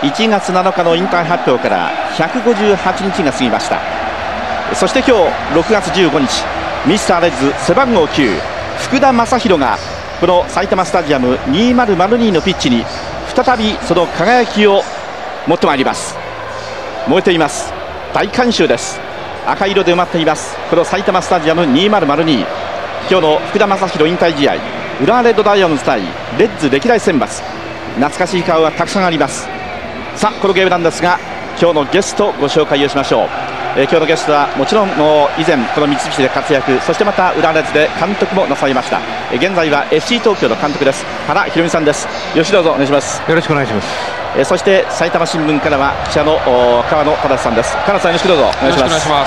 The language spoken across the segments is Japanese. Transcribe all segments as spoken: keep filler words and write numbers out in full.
いちがつなのかの引退発表からひゃくごじゅうはちにちが過ぎました。そして今日ろくがつじゅうごにち、ミスターレッズ背番号きゅう福田正博がこの埼玉スタジアムにせんにのピッチに再びその輝きを持ってまいります。燃えています。大観衆です。赤色で埋まっていますこの埼玉スタジアムにせんに。今日の福田正博引退試合、浦和レッドダイヤモンドズ対レッズ歴代選抜、懐かしい顔がたくさんあります。さあこのゲームなんですが、今日のゲストご紹介をしましょう。えー、今日のゲストはもちろんもう以前この三菱で活躍、そしてまた浦和レッズで監督もなさいました。えー、現在は エフシー 東京の監督です。原博美さんです。よろしくどうぞお願いします。 よろしくお願いします。 えー、そして埼玉新聞からは記者の川野忠さんです。川野さんよろしくどうぞお願いします。よろしくお願いします。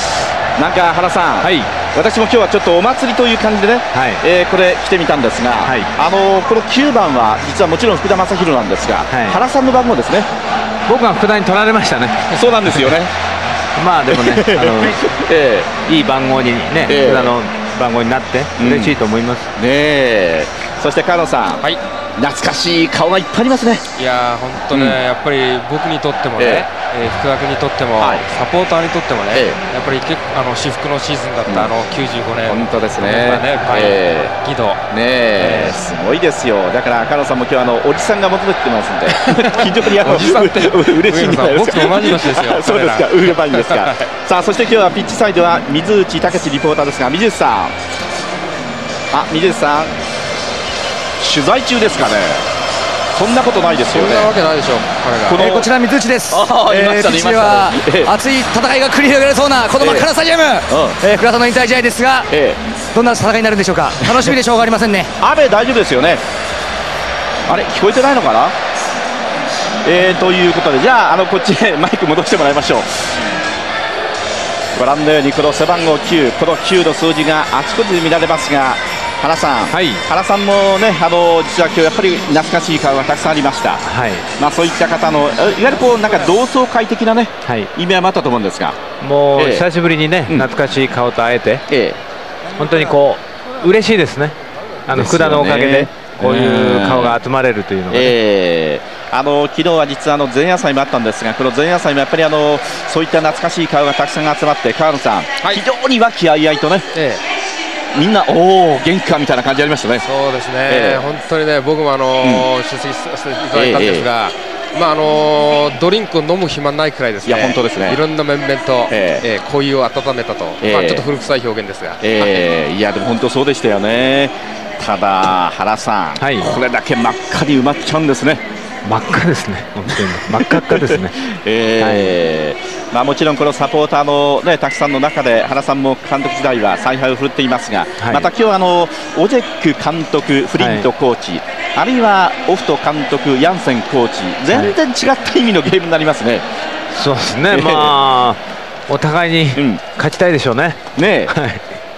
なんか原さん、はい、私も今日はちょっとお祭りという感じでね、はい、えー、これ来てみたんですが、はい、あのー、このきゅうばんは実はもちろん福田正博なんですが、はい、原さんの番号ですね。 僕が福田に取られましたね。 そうなんですよね。 まあでもね、あの、えー、いい番号にね、えー、福田の番号になって嬉しいと思います。 うん、ねえ。そして川野さん、はい、懐かしい顔がいっぱいありますね。 いやー本当ね、うん、やっぱり僕にとってもね、えー、福田君にとっても、はい、サポーターにとってもね、えー、やっぱり結構あの至福のシーズンだった、うん、あのきゅうじゅうごねん、 本当ですね。 ね、えー、義堂ねえ、すごいですよ。だから川野さんも今日あのおじさんが求めてますんで、非常にあのおじさんって嬉しいんじゃないですか。 僕と同じ年ですよ。 そうですか、ウールバインですか。さあそして今日はピッチサイドは水内武史リポーターですが、水内さん、あ、水内さん取材中ですかね。そんなことないですよね。 そんなわけないでしょう。 こ, えー、こちら水内です。えー、ピッチでは熱い戦いが繰り広げられそうなこの真っ赤なスタジアム、えーえー、福田さんの引退試合ですが、えー、どんな戦いになるんでしょうか。楽しみでしょうがありませんね。 雨大丈夫ですよね。あれ聞こえてないのかな。えー、ということでじゃあ、あのこっちへマイク戻してもらいましょう。ご覧のようにこの背番号きゅう、このきゅうの数字があちこちで見られますが、原さん、はい、原さんもね、あの実は今日やっぱり懐かしい顔がたくさんありました。はい、まあそういった方のいわゆるこうなんか同窓会的なね、はい、意味合いもあったと思うんですが、 もう、えー、久しぶりにね、うん、懐かしい顔と会えて、えー、本当にこう嬉しいですね。あの福田のおかげでこういう顔が集まれるというのが、ね、えー、あの昨日は実はあの前夜祭もあったんですが、この前夜祭もやっぱりあのそういった懐かしい顔がたくさん集まって、川野さん、はい、非常に和気あいあいとね、えー、みんなおお元気かみたいな感じありましたね。 そうですね、えー、本当にね、僕もあの、うん、出席させていただいたんですが、えー、まああのドリンクを飲む暇ないくらいですね。いや本当ですね。いろんな面々と、えーえー、恋を温めたと、えー、まあちょっと古臭い表現ですが、 えー、いやでも本当そうでしたよね。ただ原さん、はい、これだけ真っ赤に埋まっちゃうんですね。 真っ赤ですね、本当に真っ赤っかですね。 えーはい、まあ、もちろんこのサポーターの、ね、たくさんの中で原さんも監督時代は采配を振るっていますが、はい、また今日あのオジェック監督、フリントコーチ、はい、あるいはオフト監督、ヤンセンコーチ、全然違った意味のゲームになりますね。はい、 そうですね、まあお互いに勝ちたいでしょうね。 うん、ねえ、はい、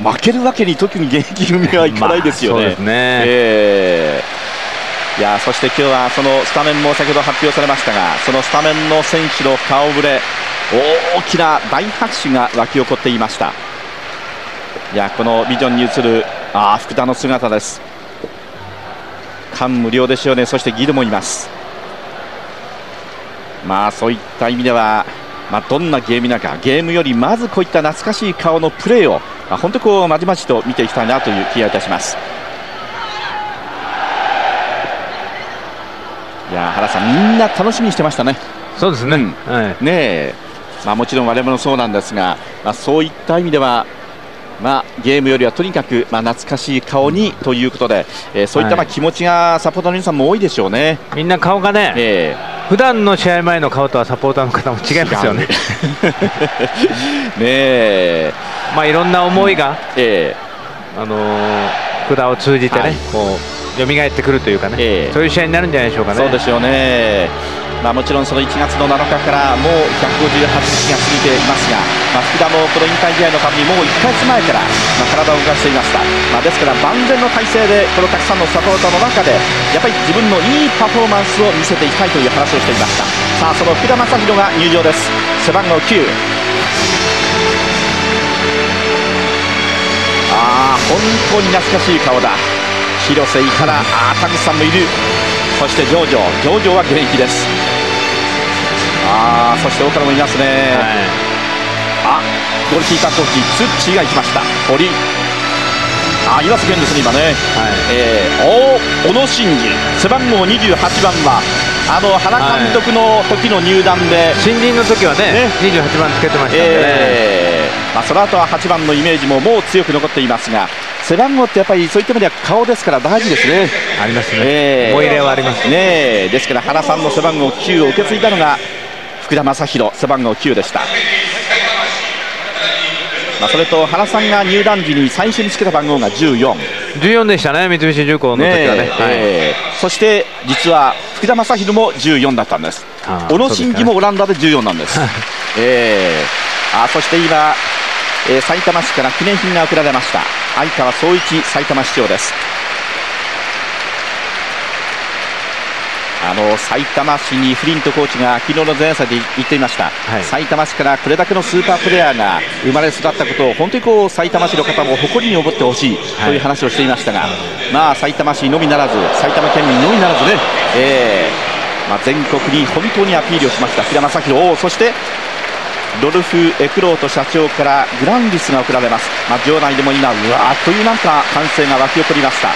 負けるわけに特に現役組はいかないですよね。まあ、そうですね、えー、いやそして今日はそのスタメンも先ほど発表されましたが、そのスタメンの選手の顔ぶれ、大きな大拍手が沸き起こっていました。いやこのビジョンに映るあ福田の姿です。感無量でしょうね。そしてギドもいます。まあそういった意味では、まあ、どんなゲームなのか、ゲームよりまずこういった懐かしい顔のプレーを、まあ、本当にこうまじまじと見ていきたいなという気がいたします。いや原さん、みんな楽しみにしてましたね。 そうですね、うん、はい、ねえ、まあ、もちろん我々もそうなんですが、まあ、そういった意味では、まあ、ゲームよりはとにかく、まあ、懐かしい顔にということで、えー、そういったまあ気持ちがサポーターの皆さんも多いでしょうね。 みんな顔がね、えー、普段の試合前の顔とはサポーターの方も違いますよね。ねえ、まあいろんな思いが、うん、えー、あのー、福田を通じてね、はい、こう蘇ってくるというかね、えー、そういう試合になるんじゃないでしょうかね。 そうでしょうね。まあ、もちろんそのいちがつのなのかからもうひゃくごじゅうはちにちが過ぎていますが、まあ、福田もこの引退試合のためにもういっかげつまえから、まあ、体を動かしていました。まあ、ですから万全の体制でこのたくさんのサポーターの中でやっぱり自分のいいパフォーマンスを見せていきたいという話をしていました。さあその福田正博が入場です。背番号きゅう。ああ本当に懐かしい顔だ。広瀬、井原、あ田口さんもいる。そしてジョージョジョージョは現役です。 あー、そして岡野もいますね、はい、あ、ゴールキーパーコーチツッチーが行きました。堀、あ、岩瀬健ですね今ね、はい、えー、お小野伸二、背番号にじゅうはちばんはあの原監督の時の入団で、はい、 新人の時はね、ねにじゅうはちばんつけてましたんでね、 えーまあ、その後ははちばんのイメージももう強く残っていますが、背番号ってやっぱりそういった意味では顔ですから大事ですね。 ありますね、えー、思い入れはありますね。ですから原さんの背番号きゅうを受け継いだのが福田正博、背番号きゅうでした。まあ、それと原さんが入団時に最初につけた番号がじゅうよん、 じゅうよんでしたね、三菱重工の時はね、ね、はい、 えー、そして実は福田正博もじゅうよんだったんです。小野伸二もオランダでじゅうよんなんです。えー、あ、そして今、えー、埼玉市から記念品が贈られました。相川総一埼玉市長です。あの埼玉市にフリントコーチが昨日の前夜祭で言っていました、はい、埼玉市からこれだけのスーパープレーヤーが生まれ育ったことを本当にこう埼玉市の方も誇りに思ってほしいという話をしていましたが、はい、まあ埼玉市のみならず埼玉県民のみならずね、えーまあ、全国に本当にアピールをしました福田正博。そしてロルフ・エクロート社長からグランディスが贈られます。まあ、場内でも今うわーっというなんか歓声が沸き起こりました。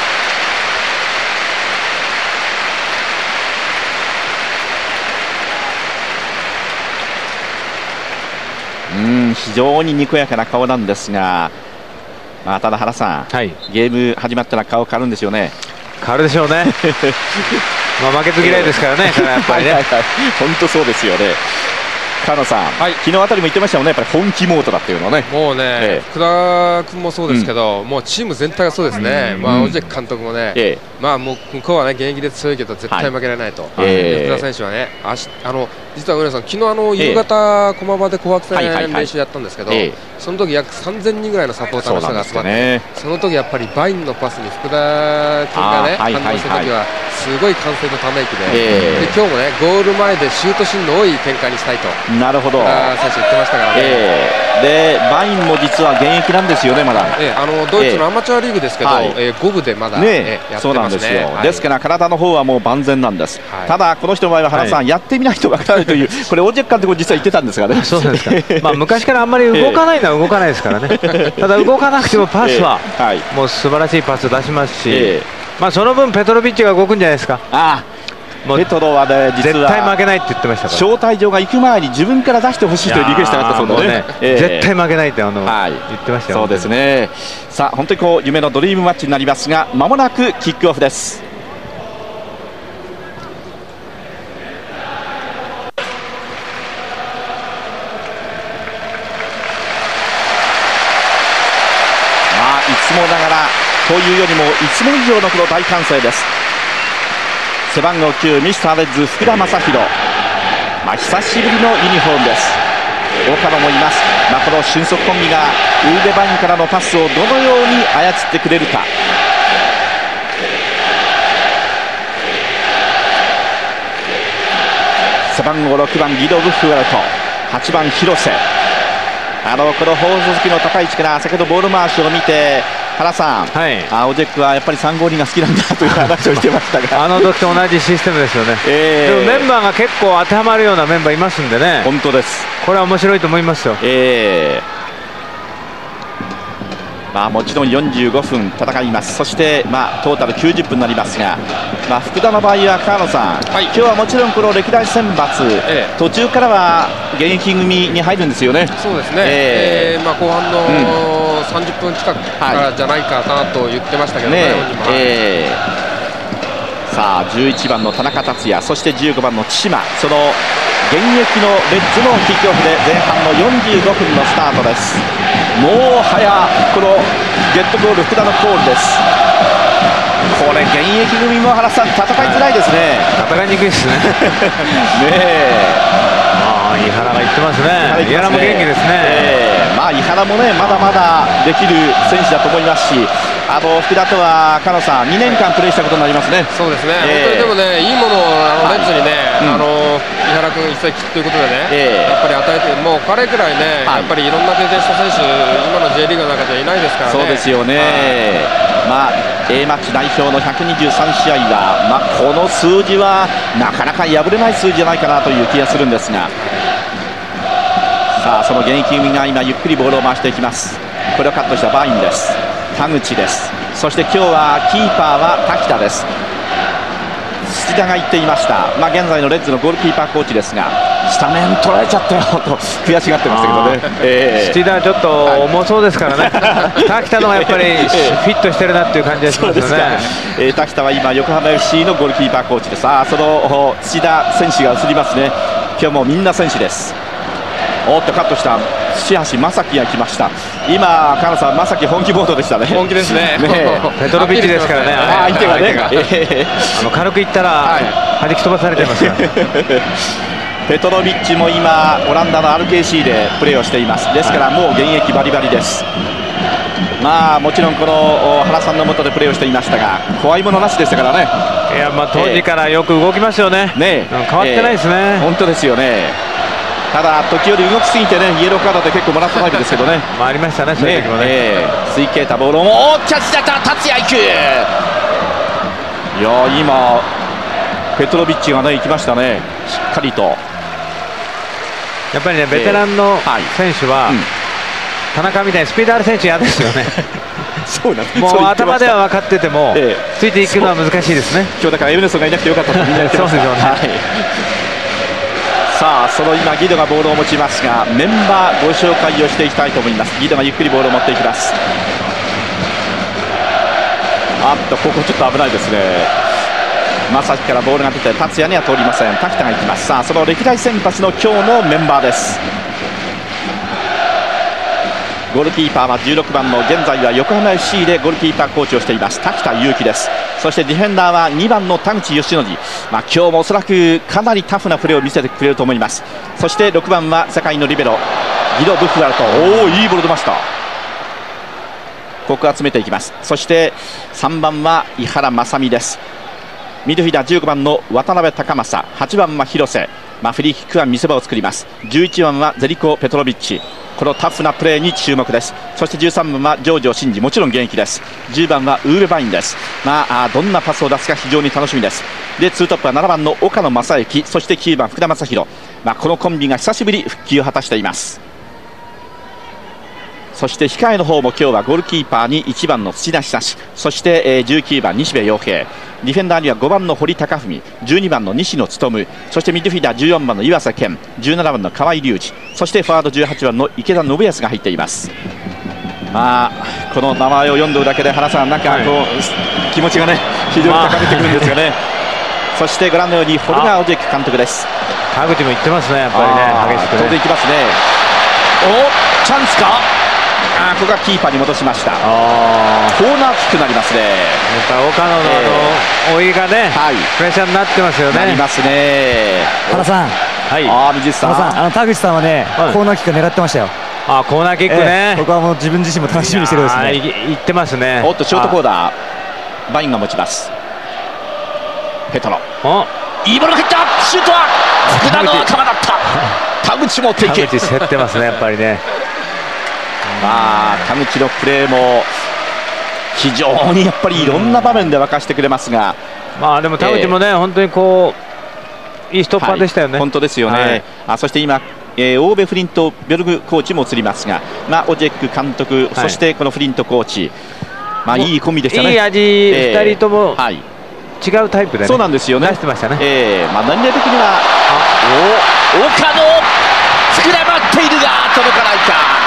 うん、非常ににこやかな顔なんですが、まあ、ただ原さん、はい、ゲーム始まったら顔変わるんですよね。 変わるでしょうねまあ負けず嫌いですからね、やっぱりね本当そうですよね。川野さん、はい、昨日あたりも言ってましたよね、やっぱり本気モードだっていうのはね。 もうね、ええ、福田君もそうですけど、うん、もうチーム全体がそうですね、うん、まあ、尾関監督もね、ええ、まあ、もう向こうはね現役で強いけど、絶対負けられないと、はい、ええ、福田選手はね、あしあの実は上野さん、昨日あの夕方、駒場で紅白戦練習やったんですけど、その時約さんぜんにんぐらいのサポーターの人が集まって、ね、その時やっぱりバインのパスに福田君がね、反応した時は、すごい歓声とため息で、えー、で今日もね、ゴール前でシュートシーンの多い展開にしたいと。 なるほど、 選手言ってましたからね、 えー、でバインも実は現役なんですよね、まだ、 えー、あのドイツのアマチュアリーグですけど、はい、えー、ご部でまだ、ね、えー、やってますね。そうなんですよ、はい、ですから体の方はもう万全なんです、はい、ただこの人の場合は原さん、はい、やってみないと分からないというこれオジェッ監督も実は言ってたんですがねそうですかまあ昔からあんまり動かないのは動かないですからねただ動かなくてもパスは、えーはい、もう素晴らしいパス出しますし、えー、まあその分ペトロビッチが動くんじゃないですか。あもうペトロはね、実は絶対負けないって言ってましたから、 招待状が行く前に自分から出してほしいというリクエストがあったそうでね、 えー、絶対負けないってあの、はい、言ってましたよ。 そうですね。さあ本当にこう夢のドリームマッチになりますが、まもなくキックオフです。まあいつもながらというよりもいつも以上のこの大歓声です。背番号きゅうミスターレッズ福田正博、まあ、久しぶりのユニフォームです。岡野もいます、まあ、この俊足コンビがウーデバインからのパスをどのように操ってくれるか。背番号ろくばんギド・ブッフェルト、はちばん広瀬、あのこの放送席の高い位置から先ほどボール回しを見て原さん、はい、あオジェックはやっぱりさんごーにが好きなんだという話をしてましたがあの時と同じシステムですよね、えー、でもメンバーが結構当てはまるようなメンバーいますんでね。 本当です、 これは面白いと思いますよ。えーまあ、もちろんよんじゅうごふん戦います。そして、まあ、トータルきゅうじゅっぷんになりますが、まあ、福田の場合は川野さん、はい、今日はもちろんこの歴代選抜、ええ、途中からは現役組に入るんですよね。 そうですね、えーえーまあ、後半の、うん、さんじゅっぷん近くからじゃないかなと言ってましたけどね、ね、えー、さあじゅういちばんの田中達也、そしてじゅうごばんの千島、その現役のレッズのキックオフで前半のよんじゅうごふんのスタートです。もう早このゲットゴール福田のコールです。これ現役組も原さん戦いづらいですね。 戦いにくいですねねえ、 ああ井原が言ってますね。井原も元気ですね、 えー、まあ井原もねまだまだできる選手だと思いますし、あの福田とは加野さんにねんかんプレーしたことになりますね。 そうですね、えー、本当にでもねいいものをあのレッズにね、はい、あの井原君一切ということでね、えー、やっぱり与えて、もう彼ぐらいね、はい、やっぱりいろんな経験した選手、今の J リーグの中ではいないですからね。 そうですよね、はい、まあ、A マッチ代表のひゃくにじゅうさんしあいは、まあ、この数字はなかなか破れない数字じゃないかなという気がするんですが、さあその現役組が今ゆっくりボールを回していきます。これをカットしたバインです。田口です。そして今日はキーパーは滝田です。土田が言っていました、まあ、現在のレッズのゴールキーパーコーチですが、スタメン取られちゃったよと悔しがってましたけどね、えー、 土田はちょっと重そうですからね、はい、滝田のがやっぱりフィットしてるなっていう感じがしますよね。 えー、滝田は今横浜 エフシー のゴールキーパーコーチです。あその土田選手が映りますね。今日もみんな選手です。おっとカットした土橋正樹が来ました。今川野さん、正樹本気モードでしたね。 本気ですね。ねペトロビッチですからね。 相手がね、 あの軽くいったら弾き飛ばされてますから。 ペトロビッチも今オランダの アールケーシー でプレーをしています。ですからもう現役バリバリです。まあもちろんこの原さんの下でプレーをしていましたが、怖いものなしでしたからね。 いや、まあ当時からよく動きますよね。ね、変わってないですね。 えー、本当ですよね。ただ時折動きすぎてね、イエローカードで結構もらったタイプですけどね。 まあありましたね、そういう時もね。 えー、水系たボールをもキャッチだったら達也行く。いや今ペトロビッチがね行きましたね、しっかりと。 やっぱりね、ベテランの選手は、えーうん、田中みたいにスピードある選手嫌ですよね。 そうなんです。 もう頭では分かってても、えー、ついていくのは難しいですね。 今日だからエムネソンがいなくてよかったとみんな言ってます。 そうですよね。はい、 さあその今ギドがボールを持ちますが、メンバーご紹介をしていきたいと思います。ギドがゆっくりボールを持っていきます。あっとここちょっと危ないですね。正樹からボールが出て達也には通りません。滝田が行きます。さあその歴代先発の今日のメンバーです。ゴールキーパーはじゅうろくばんの現在は横浜 エフシー でゴールキーパーコーチをしています滝田祐希です。そしてディフェンダーはにばんの田口義則、まあ、今日もおそらくかなりタフなプレーを見せてくれると思います。そしてろくばんは世界のリベロギド・ブフワルト。おお、いいボール出ました。ここ集めていきます。そしてさんばんは井原正美です。ミッドフィーダーじゅうごばんの渡辺隆正、はちばんは広瀬、まあ、フリーキックは見せ場を作ります。じゅういちばんはゼリコ・ペトロビッチ、このタフなプレーに注目です。そしてじゅうさんばんはジョージョ真司、もちろん現役です。じゅうばんはウーベバインです。まあ、どんなパスを出すか非常に楽しみです。でツートップはななばんの岡野正幸、そしてきゅうばん福田正宏、まあ、このコンビが久しぶり復帰を果たしています。そして控えの方も今日はゴールキーパーにいちばんの土田久志、そして、えー、じゅうきゅうばん西部洋平、ディフェンダーにはごばんの堀高文、じゅうにばんの西野勉、そしてミッドフィーダーじゅうよんばんの岩瀬健、じゅうななばんの河合隆二、そしてフォワードじゅうはちばんの池田信康が入っています。まあこの名前を読んでるだけで原さんなんかこう、はい、気持ちがね非常に高めてくるんですがね、まあ、そしてご覧のようにホルガー・オジェック監督です。 田口も言ってますね、やっぱりね、激しくね。 当然いきますね。おチャンスか。あここがキーパーに戻しました。あコーナーキックになりますね。やっぱ岡野のあの追いがね、はい、プレッシャーになってますよね。 なりますね。 原さん、 はい、あ水さん、 原さん、あの田口さんはね、はい、コーナーキック狙ってましたよ。 あコーナーキックね、 えー、僕はもう自分自身も楽しみにしてるんですね。 言ってますね。 おっとショートコーナーバインが持ちます。ペトロ、いいボールが入った。シュートは福田の頭だった。田口も手いけ。 田口競ってますね、やっぱりね。 まあ田口のプレーも非常にやっぱりいろんな場面で沸かしてくれますが、 まあでも田口もね、えー、本当にこういいストッパーでしたよね。 はい、本当ですよね。はい、あそして今、えー、オーベ・フリントベルグコーチも映りますが、まあ、オジェック監督、はい、そしてこのフリントコーチ、まあ、いいコンビでしたね。 いい味、えー、ふたりとも、はい、違うタイプで、ね、 そうなんですよね。 出してましたね。 えーまあ、年齢的にはお岡野膨らまっているが届かないか。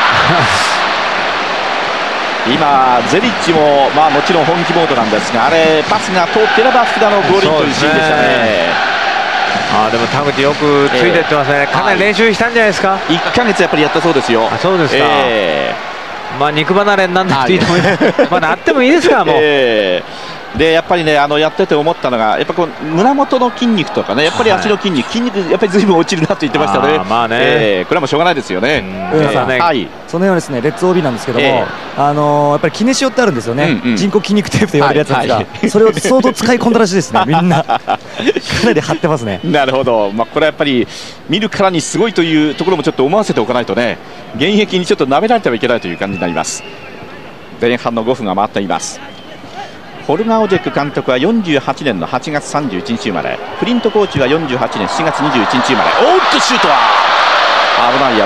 今ゼリッチも、まあ、もちろん本気モードなんですが、あれパスが通っていれば福田のゴールというシーンでしたね。 あでも田口よくついてってますね、えー、かなり練習したんじゃないですか。 いっかげつやっぱりやったそうですよ。 あそうですか、えー、まあ肉離れになんなくていいと思います、はい、まあなってもいいですからもう、 えーでやっぱりね、あのやってて思ったのが、やっぱこう胸元の筋肉とかね、やっぱり足の筋肉、はい、筋肉やっぱりずいぶん落ちるなと言ってましたね。まあね、えー、これはもうしょうがないですよね。 上田さん、はい、そのようにですね、レッツ オービー なんですけども、えー、あのー、やっぱりキネシオってあるんですよね。うんうん、人工筋肉テープと言われるやつなんですが、はいはい、それを相当使い込んだらしいですね。みんなかなり張ってますね。 なるほど、まあ、これはやっぱり見るからにすごいというところもちょっと思わせておかないとね、現役にちょっと舐められてはいけないという感じになります。前半のごふんが回っています。ホルガー・オジェック監督はよんじゅうはちねんのはちがつさんじゅういちにち生まれ、フリントコーチはよんじゅうはちねんしちがつにじゅういちにち生まれ。おっとシュートは危ない危ない、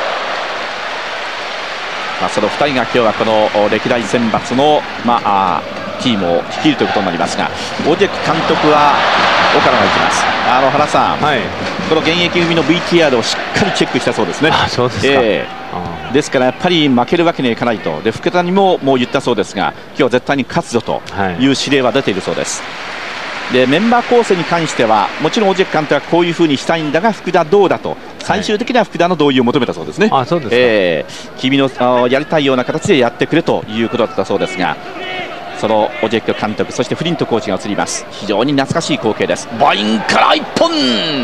まあ、そのふたりが今日はこの歴代選抜の、まあ、チームを率いるということになりますが、オジェック監督は岡野がいきます。あの原さん、はい、この現役組の ブイティーアール をしっかりチェックしたそうですね。 あ、そうですか。 えーですからやっぱり負けるわけにはいかないと、で福田にももう言ったそうですが、今日は絶対に勝つぞという指令は出ているそうです。でメンバー構成に関してはもちろんオジェック監督はこういうふうにしたいんだが、福田どうだと最終的には福田の同意を求めたそうですね。 あ、そうですか。 えー、君のやりたいような形でやってくれということだったそうですが、そのオジェック監督、そしてフリントコーチが移ります。非常に懐かしい光景です。バインからいっぽん、あ、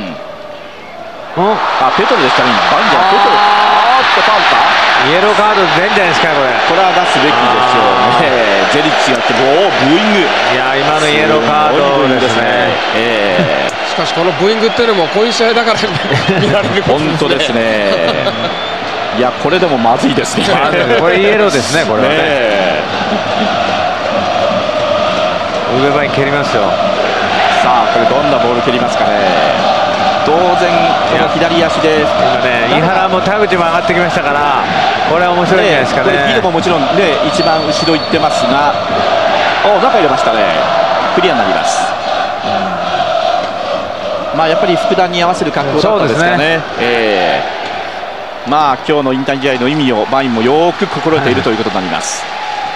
ペトルでしたね、今。バインじゃペトル、あーっとパウかイエローカード出るんじゃないですか、これ。 これは出すべきでしょうね。ゼリッチが来て、おー、ブーイング。 いや、今のイエローカードですね。 えー、しかし、このブーイングっていうのも、こういう試合だから見られることですね。 本当ですね。いや、これでもまずいですね。 これイエローですね、これはね。上前に蹴りますよ。 さあ、これどんなボール蹴りますかね。当然、この左足で今ね、井原も田口も上がってきましたから、これは面白いんじゃないですかね。 ギドももちろんね、一番後ろ行ってますが、お、中入れましたね。クリアになります。まあやっぱり福田に合わせる格好だったんですかね。ね、えー、まあ今日の引退試合の意味をバインもよく心得ているということになります。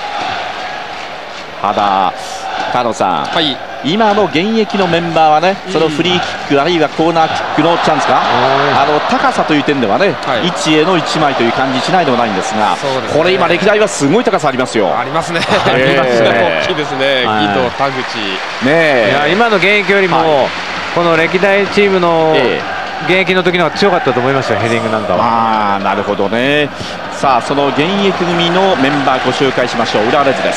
ただ川野さん、はい、今の現役のメンバーはね、そのフリーキックあるいはコーナーキックのチャンスか、あの高さという点ではね、はい、一への一枚という感じしないでもないんですが、すね、これ今歴代はすごい高さありますよ。 ありますね。ありますね。大きいですね。ギド、田口。 ね、いや今の現役よりも、はい、この歴代チームの現役の時の方が強かったと思いましたよ、ヘディングなんかは。 ああ、なるほどね。さあその現役組のメンバーご紹介しましょう。浦和レッズです。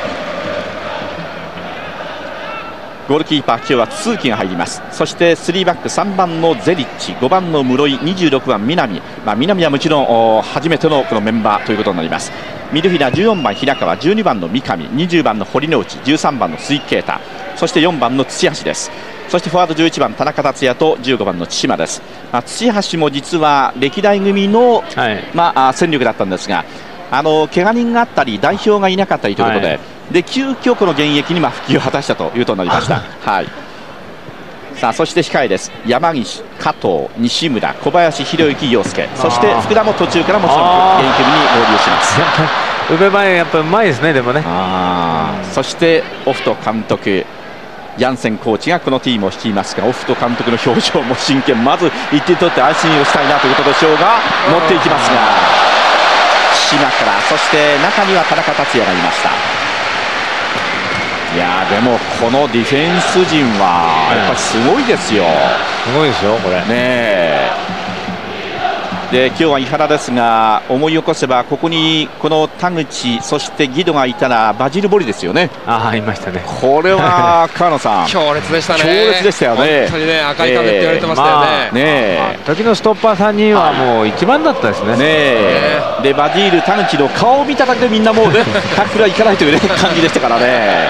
ゴールキーパー今日は都築が入ります。そしてスリーバックさんばんのゼリッチ、ごばんの室井、にじゅうろくばん南、まあ、南はもちろん初めてのこのメンバーということになります。ミドフィラーじゅうよんばん平川、じゅうにばんの三上、にじゅうばんの堀之内、じゅうさんばんの鈴木啓太、そしてよんばんの土橋です。そしてフォワードじゅういちばん田中達也とじゅうごばんの千島です。まあ、土橋も実は歴代組の、はい、まあ、戦力だったんですが、あの怪我人があったり代表がいなかったりということで、はい、で急遽この現役にまあ復帰を果たしたということになりました。はい、さあそして控えです。山岸、加藤、西村、小林、弘之、陽介、そして福田も途中からもちろん現役組に合流します。 上前やっぱりうまいですね。でもね、 あそしてオフト監督ヤンセンコーチがこのチームを率いますが、オフト監督の表情も真剣、まずいってん取って安心をしたいなということでしょうが、持っていきますが島から、そして中には田中達也がいました。いやでもこのディフェンス陣はやっぱりすごいですよ。 すごいですよこれね。 えで今日は井原ですが、思い起こせばここにこの田口、そしてギドがいたらバジルボリですよね。 ああいましたね。 これは川野さん強烈でしたね。 強烈でしたよね。 本当にね、赤い壁って言われてましたよね。 えーまあ、ね時のストッパーさんにんはもう一番だったですね。 ねでバジル、田口の顔を見ただけでみんなもうねタックルはいかないという、ね、感じでしたからね。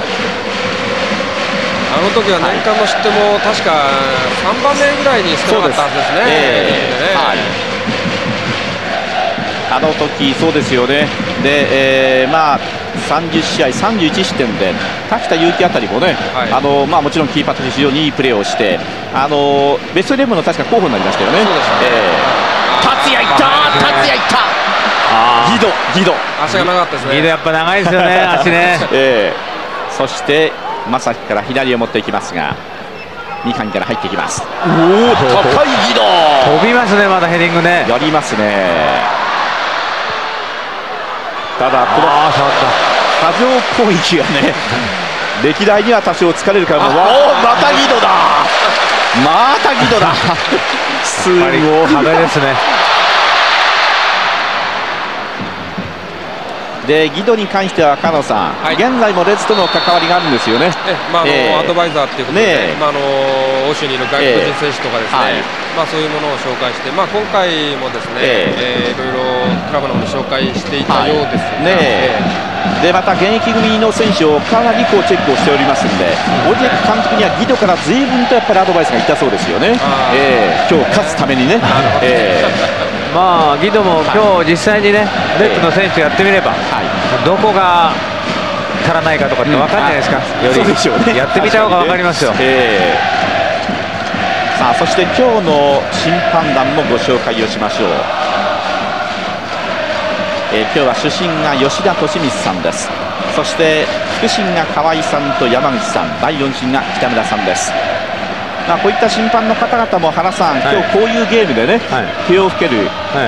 あの時は年間の失点も確かさんばんめぐらいに少なかったはずですね。えーはい、 あの時そうですよね。で、えー、まあさんじゅっしあいさんじゅういちしってんで滝田祐希あたりもね、はい、あのまあ、もちろんキーパーとして非常にいいプレーをして、あのベストイレブンの確か候補になりましたよね。そうですね。えー、達也いった、達也いった、ギドギド足が長かったですね。 ギドやっぱ長いですよね足ね。 えー、そして正樹から左を持っていきますが、三上から入っていきます。おお高いギド飛びますね。まだヘディングねやりますね。ただこの波状攻撃がね歴代には多少疲れるからもう、おまたギドだ、またギドだ、すごい壁ですね。 でギドに関しては加野さん、はい、現在もレッズとの関わりがあるんですよね。 え、まああのえー、アドバイザーということで、ね、まああの欧州にいる外国人選手とかですね、えーはい、まあそういうものを紹介して、まあ今回もですね、えーえー、いろいろクラブの方に紹介していたようですが、はいねえー、でまた現役組の選手をかなりこうチェックをしておりますので、オジェク監督にはギドから随分とやっぱりアドバイスがいったそうですよね。えー、今日勝つためにね。えーまあギドも今日実際にね、レッドの選手やってみれば、はい、どこが足らないかとかって分かるんじゃないですか、うん、よりそうでしょうね、やってみた方が分かりますよ。えー、さあそして今日の審判団もご紹介をしましょう。えー、今日は主審が吉田俊光さんです。そして副審が河合さんと山口さん、だいよん審が北村さんです。まあ、こういった審判の方々も原さん、はい、今日こういうゲームでね、はい、手を吹ける、はい、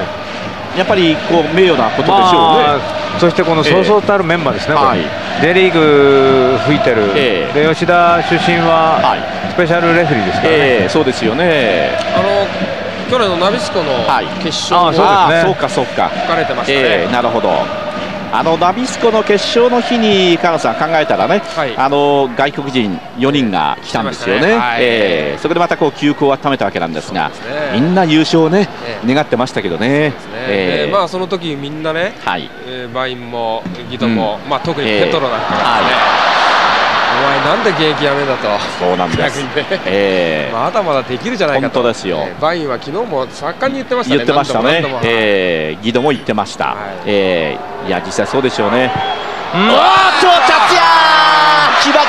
やっぱりこう名誉なことでしょうね。まあ、 そしてこのそうそうたるメンバーですね、えーはい、J リーグ吹いてる、えー、で吉田出身はスペシャルレフェリーですからね、えー、 そうですよね。 あの去年のナビスコの決勝も、 はい、あそうかそうか書かれてましたね、 えー、なるほど。あのナビスコの決勝の日にカナさん考えたらね、はい、あの外国人よにんが来たんですよね。えーはいえー、そこでまたこう休校を温めたわけなんですが、す、ね、みんな優勝をね、えー、願ってましたけどね。そ、ねえー、まあその時みんなね、はいえー、バインもギドも、うんまあ、特にペトロなんかがね、えーお前なんで現役やめだと。 そうなんです、ねえー、まだまだできるじゃないかと。 本当ですよ、 えー、バインは昨日も盛んに言ってましたね。 言ってましたね、えー、ギドも言ってました、はいえー、いや実際そうでしょうね。うわーっとタツヤー決まった。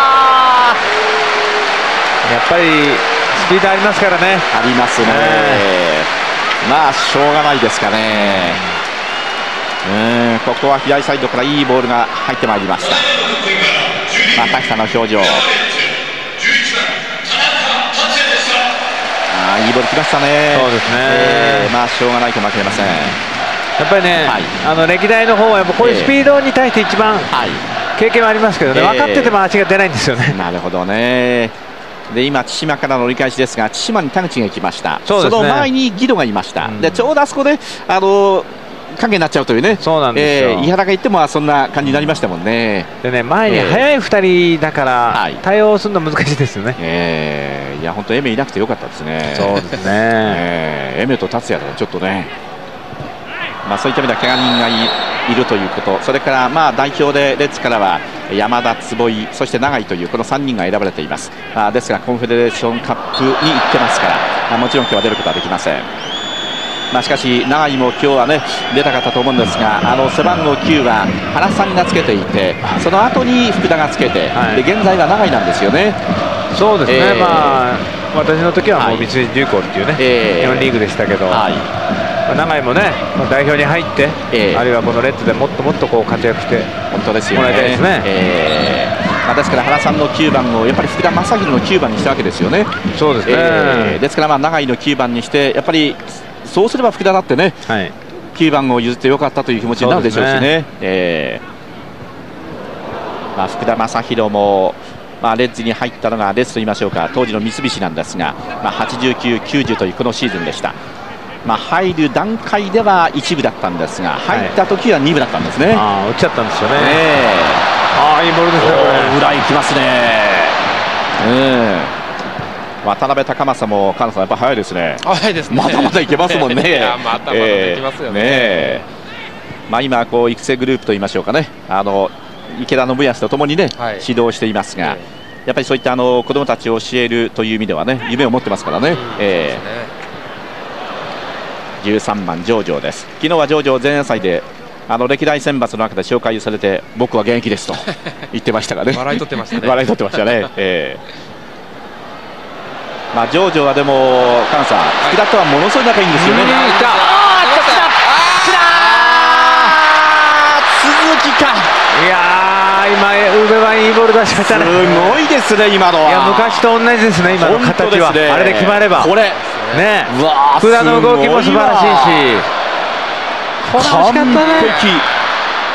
やっぱりスピードありますからね。 ありますね、えー、まあしょうがないですかね。うんここは左サイドからいいボールが入ってまいりました。まあ、滝田の表情、あいいボールきましたね。 そうですね、 えー、まあしょうがないかもしれません。 やっぱりね、はい、あの歴代の方はやっぱこういうスピードに対して一番経験はありますけどね、えー、分かってても足が出ないんですよね。 なるほどね。で今千島からの折り返しですが、千島に田口が行きました。 そ,、ね、その前にギドがいました、うん、でちょうどあそこであの影になっちゃうというね。 そうなんですよ、 えー、井原が言ってもそんな感じになりましたもんね。 でね前に速いふたりだから対応するの難しいですよね。 えー、いや本当エメいなくてよかったですね。 そうですね、 えー、エメと達也だとちょっとね、まあ、そういった意味では怪我人が い, いるということ、それからまあ代表でレッズからは山田、坪井、そして永井というこのさんにんが選ばれています。あですがコンフェデレーションカップに行ってますから、もちろん今日は出ることはできません。まあ、しかし永井も今日はね出たかったと思うんですが、あの背番号きゅうは原さんがつけていて、その後に福田がつけて、はい、で現在は永井なんですよね。 そうですね、えー、まあ私の時はもう三菱重工っていうね、えー、日本リーグでしたけど、はいまあ、永井もね代表に入って、えー、あるいはこのレッドでもっともっとこう活躍して本当ですよね。 もらいたいですね。 えーまあ、ですから原さんのきゅうばんをやっぱり福田正宏のきゅうばんにしたわけですよね。 そうですね、 えー、ですからまあ永井のきゅうばんにしてやっぱりそうすれば福田だってね、はい、きゅうばんを譲ってよかったという気持ちになるでしょうしね。ねえーまあ、福田正宏も、まあ、レッズに入ったのがレッズと言いましょうか、当時の三菱なんですが、まあ、はちじゅうきゅう、きゅうじゅうというこのシーズンでした。まあ、入る段階では一部だったんですが、入った時は二部だったんですね。はい、 あ落ちちゃったんですよね。 ねあいいボールですね。 裏行きますね。うん渡辺高政も菅野さんやっぱ早いですね。 早いですね。 まだまだいけますもんね。 いやまだまだできますよね。 えー、ねまあ今こう育成グループと言いましょうかね、あの池田信康とともにね、はい、指導していますが、えー、やっぱりそういったあの子どもたちを教えるという意味ではね夢を持ってますからね。うん、えー、じゅうさんばんジョージョです。昨日はジョージョ前夜祭であの歴代選抜の中で紹介されて僕は現役ですと言ってましたがね。 笑い取ってましたね。 笑い取ってましたね。えーまあ、ジョージョはでも、菅野さん、福田とはものすごい仲いいんですよね。鈴木か。 いやー、今、ウベワインいいボール出しましたね。 すごいですね、今のは。 いや、昔と同じですね、今の形は。ね、あれで決まれば。 これ、 ね、福田の動きも素晴らしいし。 これ惜しかったね。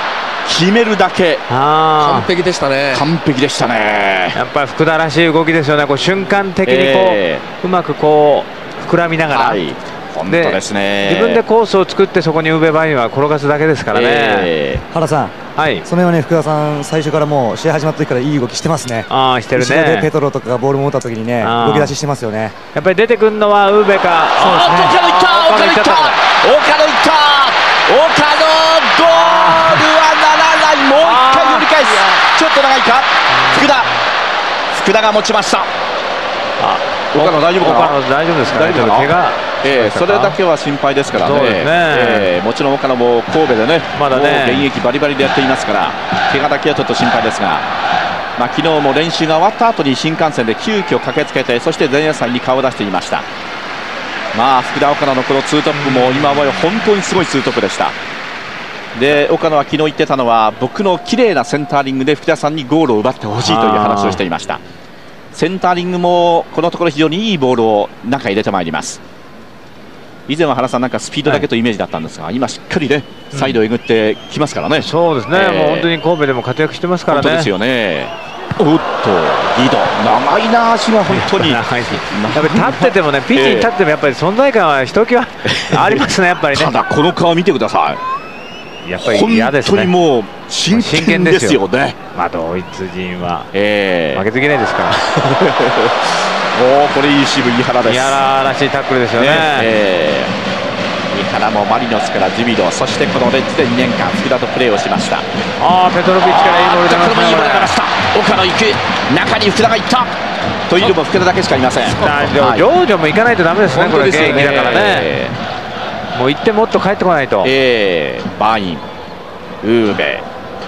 決めるだけ。 完璧でしたね。 完璧でしたね。 やっぱり福田らしい動きですよね。こう瞬間的にこう、えー、うまくこう膨らみながら、はい、 本当ですね。 自分でコースを作ってそこにウーベバインは転がすだけですからね。 えー、原さん、はい、そのように福田さん最初からもう試合始まった時からいい動きしてますね。 ああ、してるね。 後ろでペトロとかがボールを持った時にね、動き出ししてますよね。 やっぱり出てくるのはウーベか。 そうですね。岡野いった、岡野いった、岡野いった、岡野ゴールはならない。もう一回振り返す。ちょっと長いか。福田、福田が持ちました。あ、岡野大丈夫かな。 岡野大丈夫ですかね。怪我。 えー、それだけは心配ですからね。そうですね、えー、もちろん岡野も神戸でね、まだね、現役バリバリでやっていますから、怪我だけはちょっと心配ですが、まあ、昨日も練習が終わった後に新幹線で急遽駆けつけて、そして前夜祭に顔を出していました。まあ、福田、岡野のこのツートップも今は本当にすごいツートップでした。で、岡野は昨日言ってたのは、僕の綺麗なセンターリングで福田さんにゴールを奪ってほしいという話をしていました。センターリングもこのところ非常にいいボールを中に入れてまいります。以前は原さん、なんかスピードだけというイメージだったんですが、はい、今しっかりねサイドをえぐってきますからね、うん、 そうですね、えー、もう本当に神戸でも活躍してますからね。 本当ですよね。おっとギド、長いな、足が本当にやっぱり立っててもね、ピッチに立ってもやっぱり存在感はひときわありますね、やっぱりね。 ただこの顔見てください、やっぱり嫌ですね。本当にもう真剣ですよね。 まあドイツ人は負けず嫌いですから。 おー、これいい渋い井原です。 井原らしいタックルですよね。ね、えー、井原もマリノスからジュビロ、そしてこのレッズでにねんかん福田とプレーをしました。 あー、ペトロビッチからいいボール出ましたね。 岡野行く、中に福田が行ったというのも福田だけしかいません。 ジョージョも行かないとダメですね、これ現役だからね。もう行ってもっと帰ってこないと。 えー、バイン、ウーベ、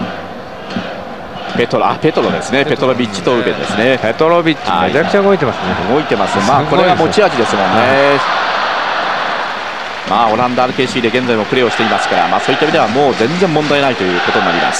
ペトロ、あ、ペトロですね、ペトロビッチとウーベですね。 ペトロビッチめちゃくちゃ動いてますね。 動いてます。まあこれが持ち味ですもんね。まあオランダ アールケーシー で現在もプレーをしていますから、まあそういった意味ではもう全然問題ないということになります。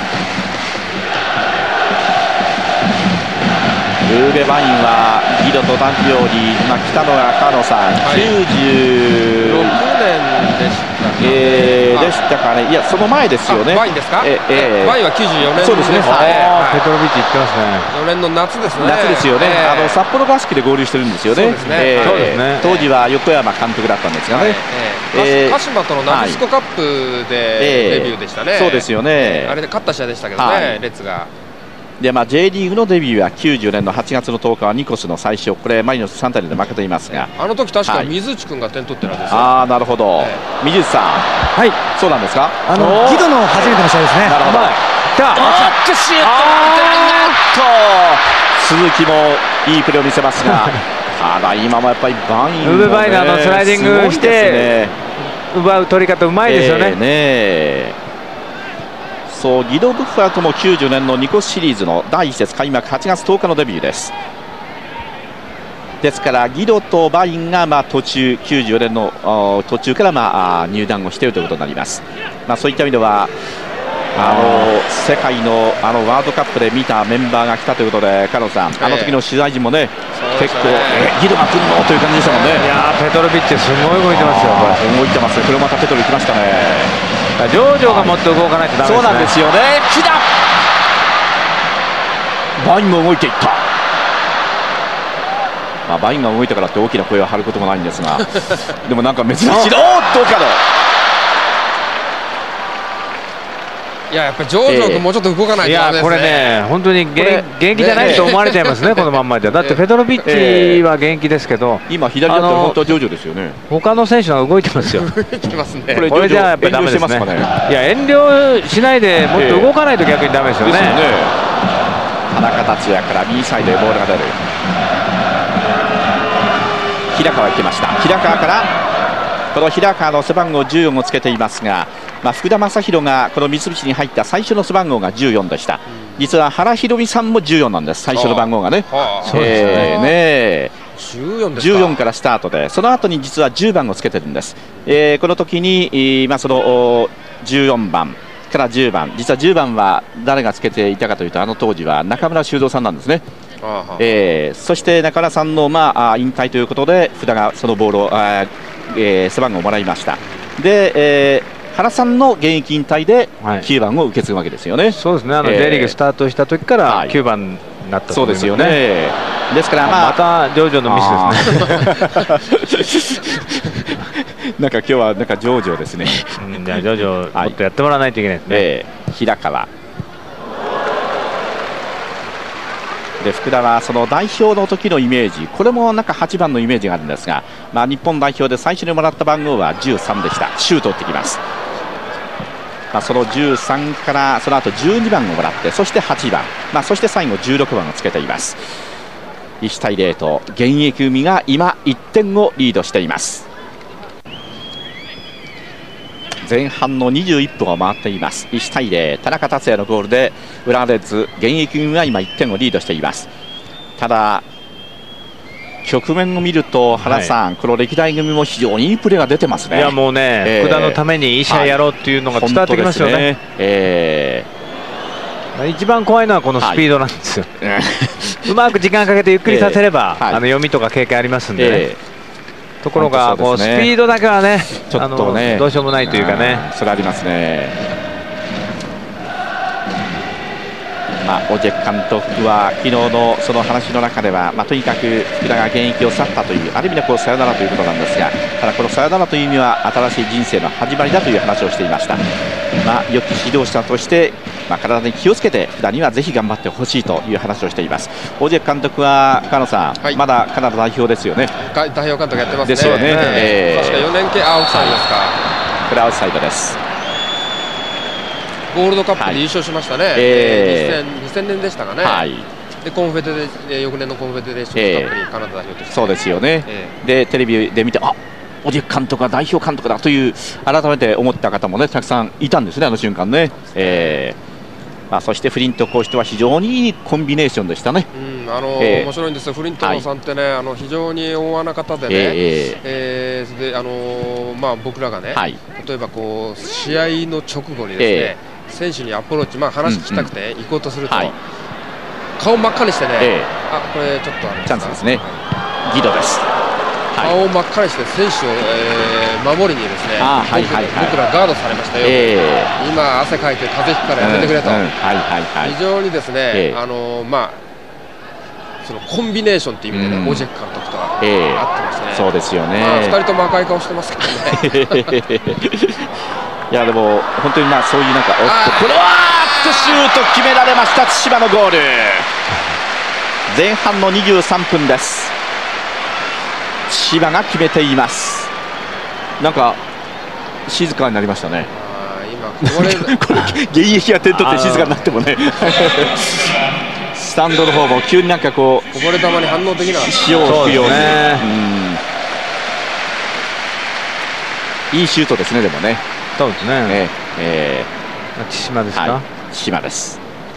ウーベバインはギドと同じように、まあ、来たのが川野さん、はい、きゅうじゅうろくねんでしたかね、えー、でしたかね、いやその前ですよね。 バインですか、 ええー、 バインはきゅうじゅうよねんそうですね、 ペトロビッチ行ってますね。 よねんの夏ですね。 夏ですよね、えー、あの札幌合宿で合流してるんですよね。当時は横山監督だったんですがね、 えー、鹿島とのナビスコカップでデビューでしたね、 えー、そうですよね。 あれで勝った試合でしたけどね、はい、レッズが。 でまあ、J リーグのデビューはきゅうじゅうねんのはちがつのとおかはニコスの最初、これマリノスさんたいで負けていますが、 あの時確か水内君が点取ってるんですよ。 ああ、なるほど、えー、水内さん、 はい、 そうなんですか。 あのギドの初めての試合ですね。 なるほど、 来た、あっとシュート、鈴木もいいプレーを見せますが、ただ今もやっぱりバインも、ね、 ウーベバイナーのスライディングして、ね、奪う取り方うまいですよね。 えーねそうギド・ブッファーともきゅうじゅうねんのニコスシリーズのだいいっ節開幕はちがつとおかのデビューです。ですからギドとバインがまあ途中きゅうじゅうよねんの途中からまあ入団をしているということになります。まあ、そういった意味ではあの世界のあのワールドカップで見たメンバーが来たということで、カノさん、あの時の取材陣もね、結構ギドが来るのという感じでしたもんね。 いやペトロビッチすごい動いてますよ。これ動いてますね。これまたペトロ行きましたね。 ジョージョがもっと動かないとダメですね。 そうなんですよね。木田バインも動いていった。まあ、バインが動いたからって大きな声を張ることもないんですがでもなんか珍しい。おっと岡野、 いややっぱりジョージョ君もうちょっと動かないとダメですね。いやこれね本当に元気じゃないと思われちゃいますねこのまんまで。だってペトロビッチは元気ですけど、 今左だったら本当はジョージョですよね。 他の選手が動いてますよ。 動いてますね。 これじゃやっぱりダメですね。いや遠慮しないでもっと動かないと逆にダメですよね。 田中達也から右サイドへボールが出る。平川行きました。平川からこの平川の背番号じゅうよんをつけていますが、まあ、福田正宏がこの三菱に入った最初の背番号がじゅうよんでした。実は原博美さんもじゅうよんなんです、最初の番号がね。じゅうよんからスタートで、その後に実はじゅうばんをつけてるんです。えー、この時に、まあ、そのじゅうよんばんからじゅうばん、実はじゅうばんは誰がつけていたかというと、あの当時は中村修造さんなんですね。えー、そして中村さんの、まあ、引退ということで福田がそのボールを、えー、背番号をもらいました。で、えー原さんの現役引退できゅうばんを受け継ぐわけですよね。はい、 そうですね。あの J リーグスタートした時からきゅうばんになったと思いますね。 そうですよね。ですから、まあ、 またジョージョのミスですね。 なんか今日はなんかジョージョですね。 うん、じゃあジョージョもっとやってもらわないといけないですね。 えー、平川で福田はその代表の時のイメージ、これもなんかはちばんのイメージがあるんですが、まあ、日本代表で最初にもらった番号はじゅうさんでした。シュートを打ってきます。まあ、そのじゅうさんからその後じゅうにばんをもらって、そしてはちばん、まあ、そして最後じゅうろくばんをつけています。いちたいゼロと現役組が今いってんをリードしています。前半のにじゅういっぷんを回っています。いちたいゼロ、田中達也のゴールで浦和レッズ現役組は今いってんをリードしています。ただ局面を見ると原さん、はい、この歴代組も非常にいいプレーが出てますね。 いやもうね、えー、福田のためにいい試合やろうっていうのが伝わってきますよね。はい、ねえー、一番怖いのはこのスピードなんですよ。はい、うまく時間かけてゆっくりさせれば、えーはい、あの読みとか経験ありますんでね。えーところがこうスピードだけはね、ちょっとねどうしようもないというかね、 それありますね。まあオジェ監督は昨日のその話の中では、まあとにかく福田が現役を去ったという、ある意味でこうさよならということなんですが、ただこのさよならという意味は新しい人生の始まりだという話をしていました。まあ良き指導者として、まあ、体に気をつけて福田にはぜひ頑張ってほしいという話をしています。オジェ監督は川野さん、はい、まだカナダ代表ですよね。 代表監督やってますね。 ですよね。 えー、確かよねん系アウトサイドですか。 これアウトサイドです。 ゴールドカップで優勝しましたね。はい、えー、にせんねんでしたかね。はい、でコンフェデレー翌年のコンフェデレーションズカップにカナダ代表として、 そうですよね。えー、でテレビで見て、あ、オジェ監督が代表監督だという改めて思った方もねたくさんいたんですね、あの瞬間ね。えーまあ、そしてフリントコーチとは非常にいいコンビネーションでしたね。 うん、あのえー、面白いんですよ、フリントさんってね、はい、あの非常に温和な方でね、えーえー、であのまあ、僕らがね、はい、例えばこう試合の直後にですね、えー、選手にアプローチ、まあ、話聞きたくて行こうとすると、うんうんはい、顔真っ赤にしてね、えー、あこれちょっとあのチャンスですね、ギドです。 顔を真っ赤にして選手を、えー、守りにですね、はいはいはい、僕らガードされましたよ、えー、今、汗かいて風邪ひくからやめてくれと、非常にですね、えーあのーまあ、そのコンビネーションという意味でね、うん、オジェ監督とは、えー、合ってますね。 そうですよね、 まあ、ふたりとも赤い顔してますけどね。 いやでも本当にまあそういうなんか、おっとこれはーっとシュート決められました、千葉のゴール。前半のにじゅうさんぷんです。千葉が決めています。なんか静かになりましたね。 あ今これこれ現役が点取って静かになってもねスタンドの方も急になんかこうこぼれ球に反応できなかった。 潮を吹くように、ね、うん、いいシュートですね。でもね、 そうですね、ねえー、千島ですか、はい、 千島です。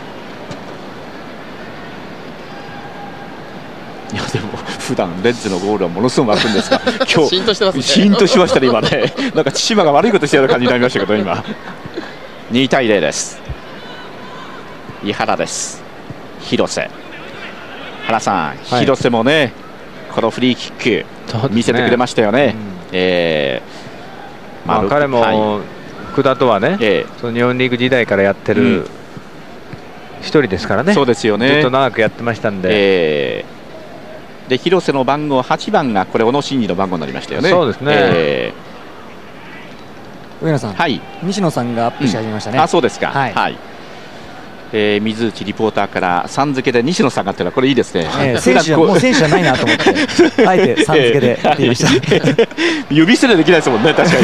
いやでも普段レッズのゴールはものすごく湧くんですが、今日シーンとしてますね。 シーンとしましたね今ね。なんか千島が悪いことしてる感じになりましたけど今にたいゼロです。井原です。広瀬、原さん、はい、広瀬もねこのフリーキック見せてくれましたよね。うん、えーまあ、彼も、はい、福田とはね、えー、その日本リーグ時代からやってる一人ですからね。 そうですよね。 ずっと長くやってましたんで。 えーで広瀬の番号はちばんがこれ小野伸二の番号になりましたよね。 そうですね、えー、上野さん、はい、西野さんがアップし始めましたね。 うん、あそうですか、はいはい、えー、水内リポーターからさん付けで西野さんがっていうのはこれいいですね。 えー、選手はもう選手じゃないなと思ってあえてさん付けでって言いました、えー、 指すれできないですもんね確かに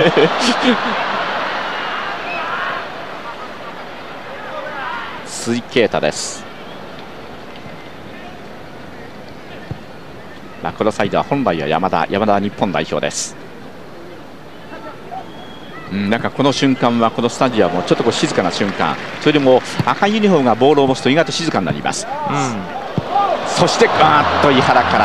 鈴木啓太です。まあ、このサイドは本来は山田、山田は日本代表です。うん、なんかこの瞬間はこのスタジアムもちょっとこう静かな瞬間、それでも赤いユニフォームがボールを持つと意外と静かになります。うん、そしてガーッと井原から、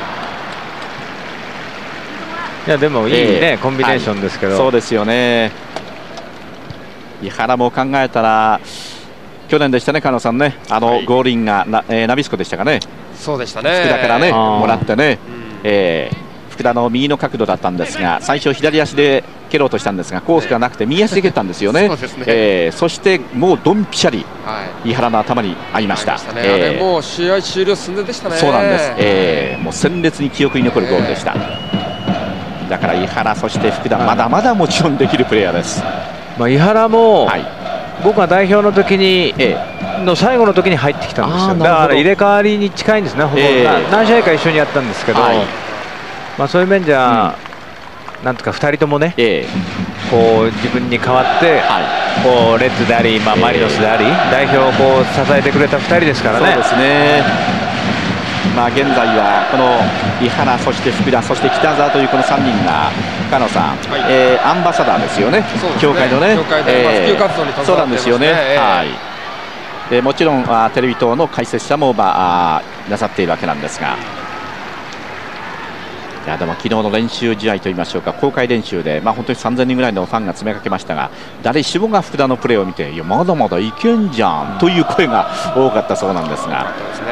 いやでもいいね、えー、コンビネーションですけど、 はい、そうですよね。井原も考えたら去年でしたね、加納さんね、あの、はい、ゴールインがな、えー、ナビスコでしたかね。 そうでしたね。 福田からねもらってね、うん、えー、 福田の右の角度だったんですが、最初左足で蹴ろうとしたんですがコースがなくて右足で蹴ったんですよね。 そうですね、えー、そしてもうドンピシャリ、はい、井原の頭に合いました。 あれもう試合終了寸前でしたね。 そうなんです、えー、もう鮮烈に記憶に残るゴールでした。だから井原そして福田、まだまだもちろんできるプレーヤーです。 まあ、井原も、はい、僕が代表の時に、ええ、の最後の時に入ってきたんですよ。だから入れ替わりに近いんですね、ほぼ、えー、何試合か一緒にやったんですけど、はい、まあ、そういう面じゃ、うん、なんとかふたりともね、えー、こう自分に代わって、はい、こうレッズであり、まあ、マリノスであり、えー、代表をこう支えてくれたふたりですからね。 そうですね。まあ、現在はこの井原、そして福田、そして北澤というこのさんにんが菅野さん、はい、えー、アンバサダーですよね、協会のね、 協会で普及活動にそうなんですよね、えーはい、でもちろんあテレビ等の解説者も、まあ、なさっているわけなんですが、いやでも昨日の練習試合といいましょうか、公開練習で、まあ、本当にさんぜんにんぐらいのファンが詰めかけましたが、誰しもが福田のプレーを見て、いやまだまだいけんじゃんという声が多かったそうなんですが。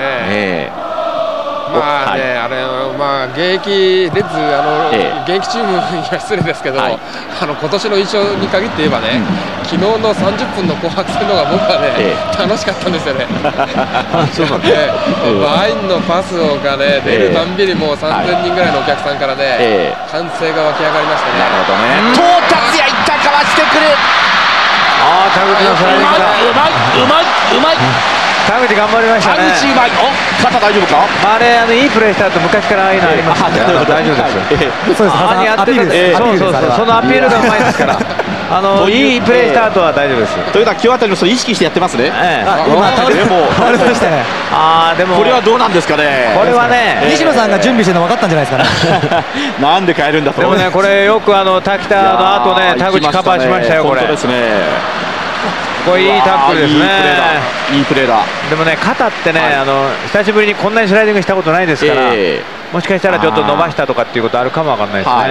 まあね、はい、あれまあ現役レッズあの、ええ、現役チームには失礼ですけど、はい、あの今年の印象に限って言えばね、うん、昨日のさんじゅっぷんの紅白戦のが僕はね、ええ、楽しかったんですよね。そうなんです、ね、バインのパスがね出るたんびにもうさんぜんにんぐらいのお客さんからね、ええ、歓声が湧き上がりましたね。 なるほどね。到達やいったかわしてくる。 ああ田口のサインだ。 うまいうまいうまい。 田口頑張りましたね。 田口うまい。お、肩大丈夫か？ あれあのいいプレーした後昔からああいうのありますので、大丈夫ですよ。そうです。ああやってる。そうそうそう。そのアピールがうまいですから。あのいいプレーした後は大丈夫です。 というのは今日あたりの人意識してやってますね。 今倒れも倒れましたね。 ああでもこれはどうなんですかね。 これはね、 西野さんが準備してるの分かったんじゃないですかね。 なんで変えるんだと。 でもねこれよくあの滝田の後ね田口カバーしましたよこれ。 本当ですね。 これいいタックルですね。 いいプレーだ。 でもね肩ってね、はい、あの久しぶりにこんなにスライディングしたことないですから、えー、もしかしたらちょっと伸ばしたとかっていうことあるかもわかんないですね、はい、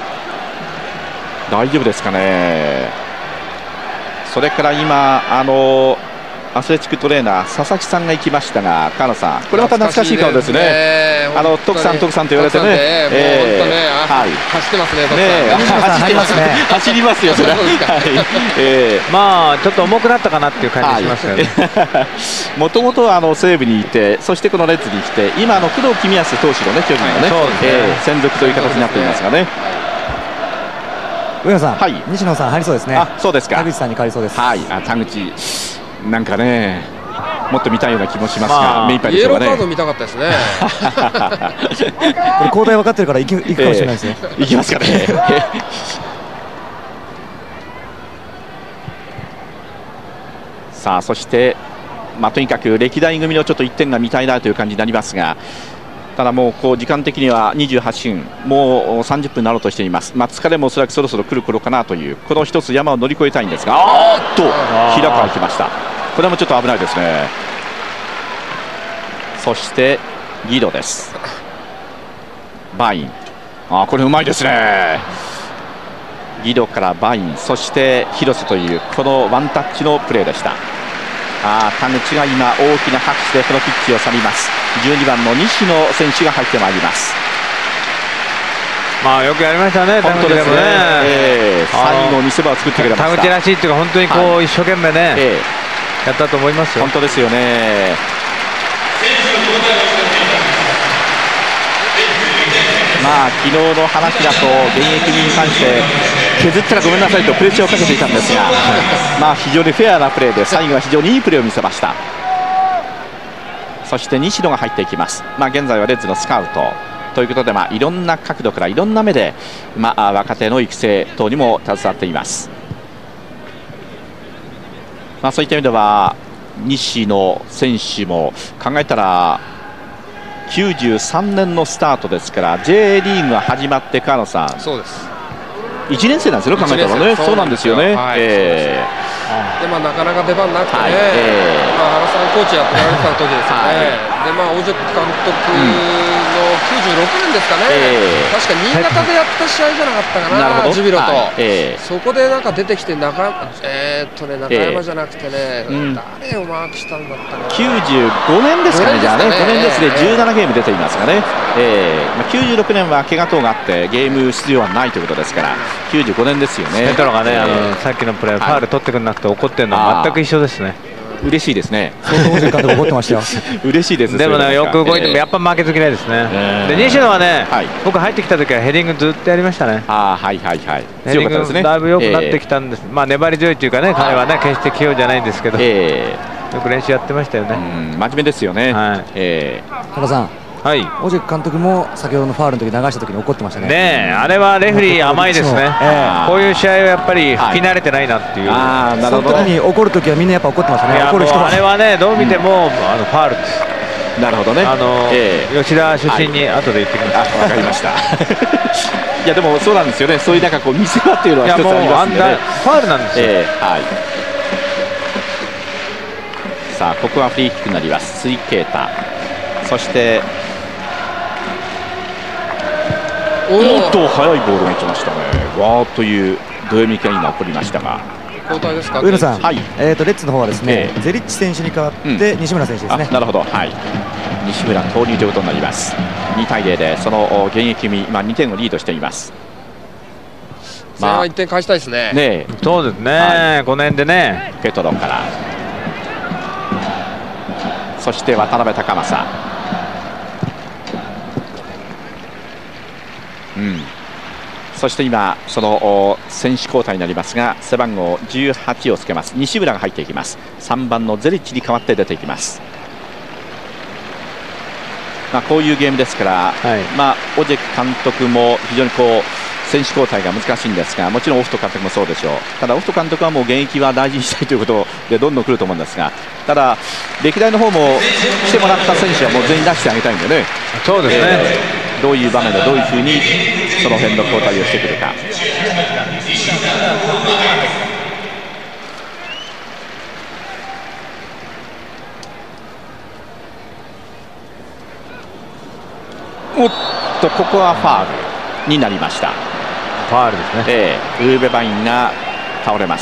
大丈夫ですかね。それから今あのアスレチックトレーナー佐々木さんが行きましたが、川野さんこれまた懐かしい顔ですね。あの徳さん徳さんと言われてね、 えー、もう本当ね、はい、走ってますね徳さんね。 走りますね。走りますよそれ。 えー、まあちょっと重くなったかなっていう感じしますよね。 もともとあの西武にいて、そしてこのレッズに来て、今あの工藤公康投手のね巨人のね、はい、えー、専属という形になっていますがね。 上野さん、はい、西野さん入りそうですね。 あ、そうですか。 田口さんに変わりそうです。 はい、あ田口なんかねもっと見たいような気もしますが、まあ、目いっぱいでしょうかね。 イエローカード見たかったですね。 これ交代分かってるから行く行くかもしれないですよ。 えー、行きますかね。さあそして、まあ、とにかく歴代組のちょっといってんが見たいなという感じになりますが、ただもうこう時間的にはにじゅうはちふん、もうさんじゅっぷんになろうとしています。まあ、疲れもおそらくそろそろ来る頃かなという、この一つ山を乗り越えたいんですが、あーっと平川来ました。これもちょっと危ないですね。そしてギドです。バイン、あーこれうまいですね。ギドからバイン、そして広瀬というこのワンタッチのプレーでした。あ田口が今大きな拍手でこのピッチを去ります。じゅうにばんの西野選手が入ってまいります。 まあよくやりましたね、田口でもね、 えー、最後見せ場を作ってくれました。 田口らしいっていうか本当にこう、はい、一生懸命ね、えー、やったと思いますよ。 本当ですよね。まあ昨日の話だと現役に関して削ったらごめんなさいとプレッシャーをかけていたんですが、まあ非常にフェアなプレーで最後は非常にいいプレーを見せました。そして西野が入っていきます。まあ現在はレッズのスカウトということで、まあいろんな角度からいろんな目で、まあ、若手の育成等にも携わっています。まあそういった意味では西野選手も考えたらきゅうじゅうさんねんのスタートですから J リーグが始まって川野さん、 そうです、 いちねん生なんですよね、考えたらね。そうなんですよね。 はい、えー、でまあ、なかなか出番なくてね、はい、えーまあ、原さんコーチやってられてた時ですよね、はい、でまあ、大関監督のきゅうじゅうろくねんですかね、えー、確か新潟でやった試合じゃなかったかな、ジュビロと、はい、えー、そこでなんか出てきて中、えー、っとね、中山じゃなくてね、えーうん、誰をマークしたんだったかな、 きゅうじゅうごねんですかね、じゃあね、ごねんですね、じゅうななゲーム出ていますがね、えーまあ、きゅうじゅうろくねんは怪我等があってゲーム出場はないということですから、きゅうじゅうごねんですよね。 ペトロがね、えー、あのさっきのプレー、ファウル取ってくれなくて怒ってるのは全く一緒ですね。 嬉しいですね。 相当監督怒ってましたよ。 嬉しいです。 でもね、よく動いてもやっぱ負けず嫌いですね。えー、で西野はね、はい、僕入ってきた時はヘディングずっとやりましたね。 ああ、はいはいはい。 ヘディングだいぶ良くなってきたんです。えー、まあ粘り強いというかね、彼はね決して器用じゃないんですけど、えー、よく練習やってましたよね。 うん、真面目ですよね。はい。えー、原さん。はい、オジェク監督も先ほどのファウルの時流した時に怒ってましたね。 ねえ、あれはレフェリー甘いですね。えー、こういう試合はやっぱり吹き慣れてないなっていう。はい、 ああ、なるほど。その時に怒る時はみんなやっぱ怒ってましたね。怒る人は。 あれはね、どう見ても、うん、あのファウルです。 なるほどね。 あの、えー、吉田出身に後で言ってきます。 わ、はい、かりました。いやでもそうなんですよね。そういうなんかこう見せ場っていうのは一つありますんでね。 ファウルなんですよ。えー、はい。 さあここはフリーキックになります。鈴木啓太。そして。おっと速いボールがいきましたね。わーというどよめきが今起こりましたが、 交代ですか。 上野さん、はい、えーとレッツの方はですね、えー、ゼリッチ選手に代わって西村選手ですね。 うん、なるほど、はい、西村投入ということになります。にたいゼロでその現役組今にてんをリードしています。 まあいってん返したいですね。 ね、そうですね、はい、ごねんでね。 ペトロからそして渡辺隆正、うん、そして今その選手交代になりますが背番号じゅうはちをつけます西村が入っていきます。さんばんのゼリッチに代わって出ていきます。まあこういうゲームですから、はい、まあオジェク監督も非常にこう選手交代が難しいんですが、もちろんオフト監督もそうでしょう。ただオフト監督はもう現役は大事にしたいということでどんどん来ると思うんですが、ただ歴代の方も来てもらった選手はもう全員出してあげたいんでね。 そうですね、えー、どういう場面でどういうふうにその辺の交代をしてくるか。おっとここはファウルになりました。 ファウルですね、 えー、ウーベバインが倒れます。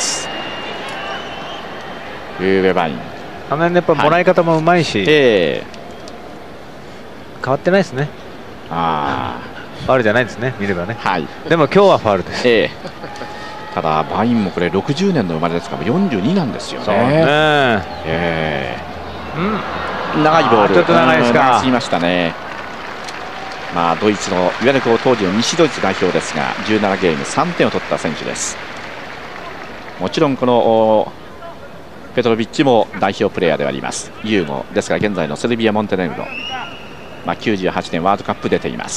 ウーベバインあの辺やっぱもらい方もうまいし、はい、えー、変わってないですね。あファウルじゃないですね、見ればね、はい、でも今日はファウルです、えー、ただバインもこれろくじゅうねんの生まれですからよんじゅうになんですよね。そうね、えー、うん、長いボール、 ちょっと長いですか、 過ぎましたね。まあドイツのいわゆるこう当時の西ドイツ代表ですがじゅうななゲームさんてんを取った選手です。もちろんこのペトロビッチも代表プレーヤーではあります。ユーゴですから現在のセルビア・モンテネグロ、まあ、きゅうじゅうはちねんワールドカップ出ています。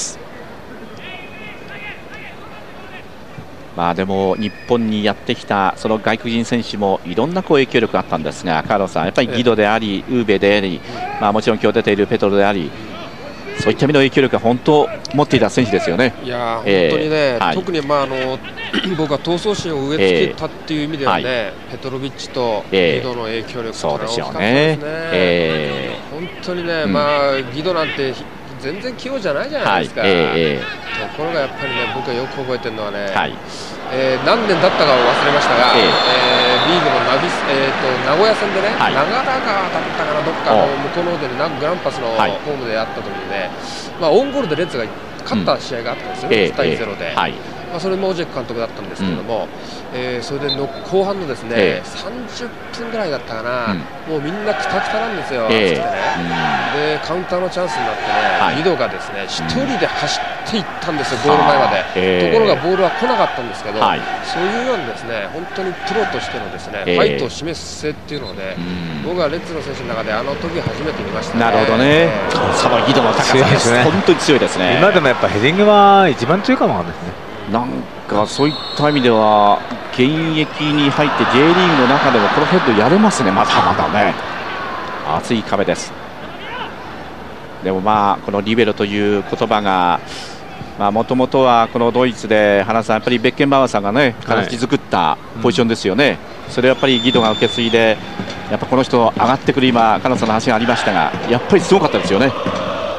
まあでも日本にやってきたその外国人選手もいろんなこう影響力があったんですが、カーロスさんやっぱりギドでありウーベであり、まあ、もちろん今日出ているペトロであり、そういった意味の影響力は本当持っていた選手ですよね。 いや、えー、本当にね、はい、特にまああの僕は闘争心を植え付けたっていう意味ではね、えー、ペトロビッチとギドの影響力というのは大きかったですね。えー、本当にね、うん、まあギドなんて全然器用じゃないじゃないですか、はい、えー、ところがやっぱりね僕がよく覚えてるのはね、はい、えー、何年だったかを忘れましたが、えーえー、リーグのナビス、えー、と名古屋戦でね、はい、長良川だったかな、どっかの向こうの方で、ね、グランパスのホームでやった時にね、まあ、オウンゴールでレッズが勝った試合があったんですよね、うん、いちたいゼロで、えーはい、まあ、それもオジェク監督だったんですけれども、うん、えー、それでの後半のですね、えー、さんじゅっぷんぐらいだったかな、うん、もうみんなくたくたなんですよ、えー、つってね、うん、でカウンターのチャンスになってね、はい、ギドがですね一人で走っていったんですよ、ゴール前まで、えー、ところがボールは来なかったんですけど、はい、そういうようにですね本当にプロとしてのですね、えー、ファイトを示す姿勢っていうのをね、うん、僕はレッズの選手の中であの時初めて見ましたね。 なるほどね、そのギドの高さですね、本当に強いですね。 今でもやっぱヘディングは一番強いかもわかんないですね。 なんかそういった意味では現役に入って J リーグの中でもこのヘッドやれますね、まだまだね、厚い壁です。でもまあこのリベロという言葉がもともとはこのドイツで原さんやっぱりベッケンバウアーさんがね形作ったポジションですよね、はい、うん、それをやっぱりギドが受け継いでやっぱこの人上がってくる今カナさんの話がありましたがやっぱりすごかったですよね。うん、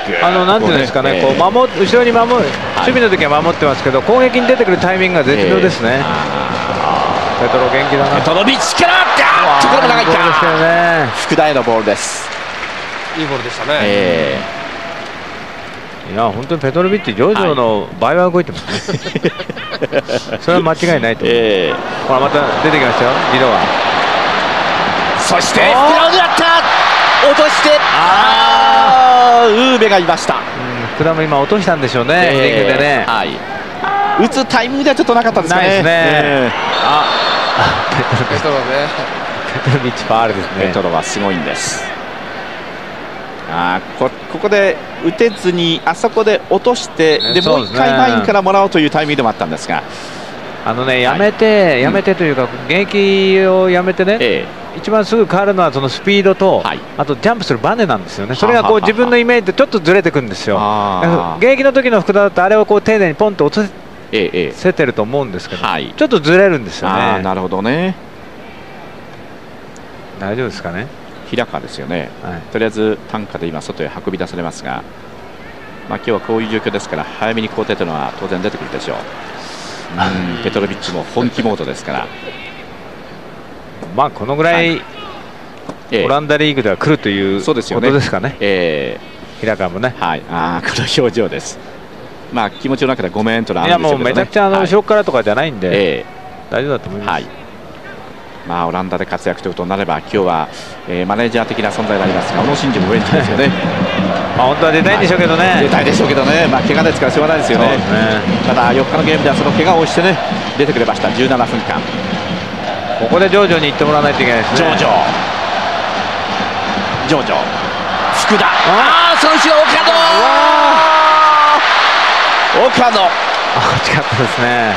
あのなんていうんですかね、こう守後ろに守る、守備の時は守ってますけど、攻撃に出てくるタイミングが絶妙ですね。ペトロ元気だな。 ペトロビッチから、あっとこれも長いか。福田へのボールです。 いいボールでしたね。 いや本当にペトロビッチ、ジョージョの倍は動いてますね。それは間違いないと思う。ほらまた出てきましたよ、リドワ。 そして福田を狙った、落として、ああウーベがいました。 福田も今落としたんでしょうね、ヘディングでね。 打つタイミングではちょっとなかったですね。ないですね。あ、 ペトロね。 ペトロビッチファウルですね。 ペトロはすごいんです。あこここで打てずにあそこで落として、でもう一回ラインからもらおうというタイミングでもあったんですが、 あのねやめて、やめてというか現役をやめてね、一番すぐ変わるのはそのスピードと、あとジャンプするバネなんですよね。それがこう自分のイメージとちょっとずれてくるんですよ。現役の時の福田だとあれをこう丁寧にポンと落とせてると思うんですけど、ちょっとずれるんですよね。 なるほどね。 大丈夫ですかね。 平川ですよね、はい、とりあえず担架で今外へ運び出されますが、まあ、今日はこういう状況ですから早めに交代というのは当然出てくるでしょう。うんペトロビッチも本気モードですから、 まあこのぐらい、はい、オランダリーグでは来るということですかね。えー、平川もね、 はい、あこの表情です。まあ気持ちの中でごめんとなるんでしょうけどね。 いやもうめちゃくちゃあの後ろからとかじゃないんで、はいえー、大丈夫だと思います。はい、 まあオランダで活躍ということになれば今日は、えー、マネージャー的な存在になりますが、小野伸二もベンチですよね。 まあ本当は出たいんでしょうけどね。 出たいでしょうけどね、まあ怪我ですからしょうがないですよね。ただよっかのゲームではその怪我をしてね出てくれました。じゅうななふんかん。 ここでジョージョに行ってもらわないといけないですね。 ジョージョジョージョ福田、ああその後ろ岡野岡野惜しかったですね。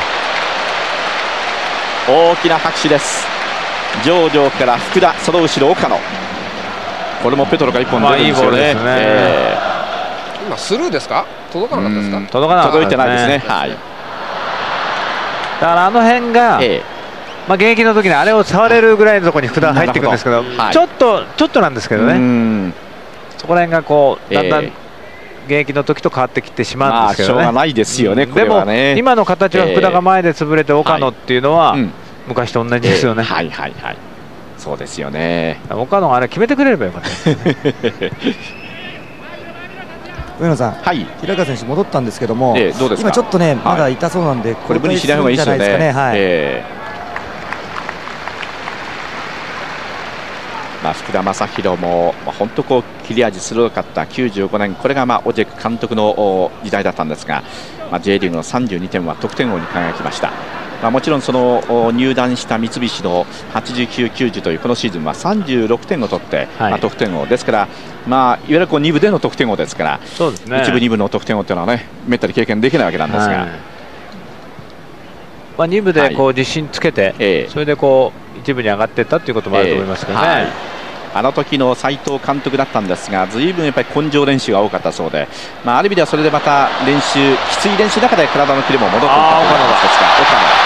大きな拍手です。ジョージョから福田、その後ろ岡野、これもペトロがいっぽん出るんですよね。 今スルーですか、届かなかったですか。 届かなかったですね。 届いてないですね。はい、 だからあの辺が、ええまあ、現役の時にあれを触れるぐらいのところに福田入っていくんですけど、はい、ちょっとちょっとなんですけどね、そこら辺がこうだんだん現役の時と変わってきてしまうんですけどね。 まあ、しょうがないですよね、これはね。 でも今の形は福田が前で潰れて岡野っていうのは、はいうん、昔と同じですよね。 えー、はいはいはい、そうですよね。 岡野があれ決めてくれればよかったですね。 上野さん、はい、平川選手戻ったんですけども、えー、どうですか。今ちょっとね、まだ痛そうなんで、 これ無理しない方がいいですよね。はい、えーまあ、福田正博も、まあ、本当こう切れ味鋭かったきゅうじゅうごねん、これがまあオジェク監督の時代だったんですが、まあ、J リーグのさんじゅうにてんは得点王に輝きました。まあ、もちろんその入団した三菱のはちじゅうきゅう、きゅうじゅうというこのシーズンはさんじゅうろくてんを取って、はいまあ、得点王ですから、まあ、いわゆるこうに部での得点王ですから、そうですね、いち部に部の得点王というのはねめったに経験できないわけなんですが、はいまあ、に部でこう自信つけて、はい、それでこういち部に上がっていったということもあると思いますけどね。えーはい、 あの時の斉藤監督だったんですが、ずいぶんやっぱり根性練習が多かったそうで、まあ、ある意味ではそれでまた練習きつい練習の中で体のキレも戻っていったということですが、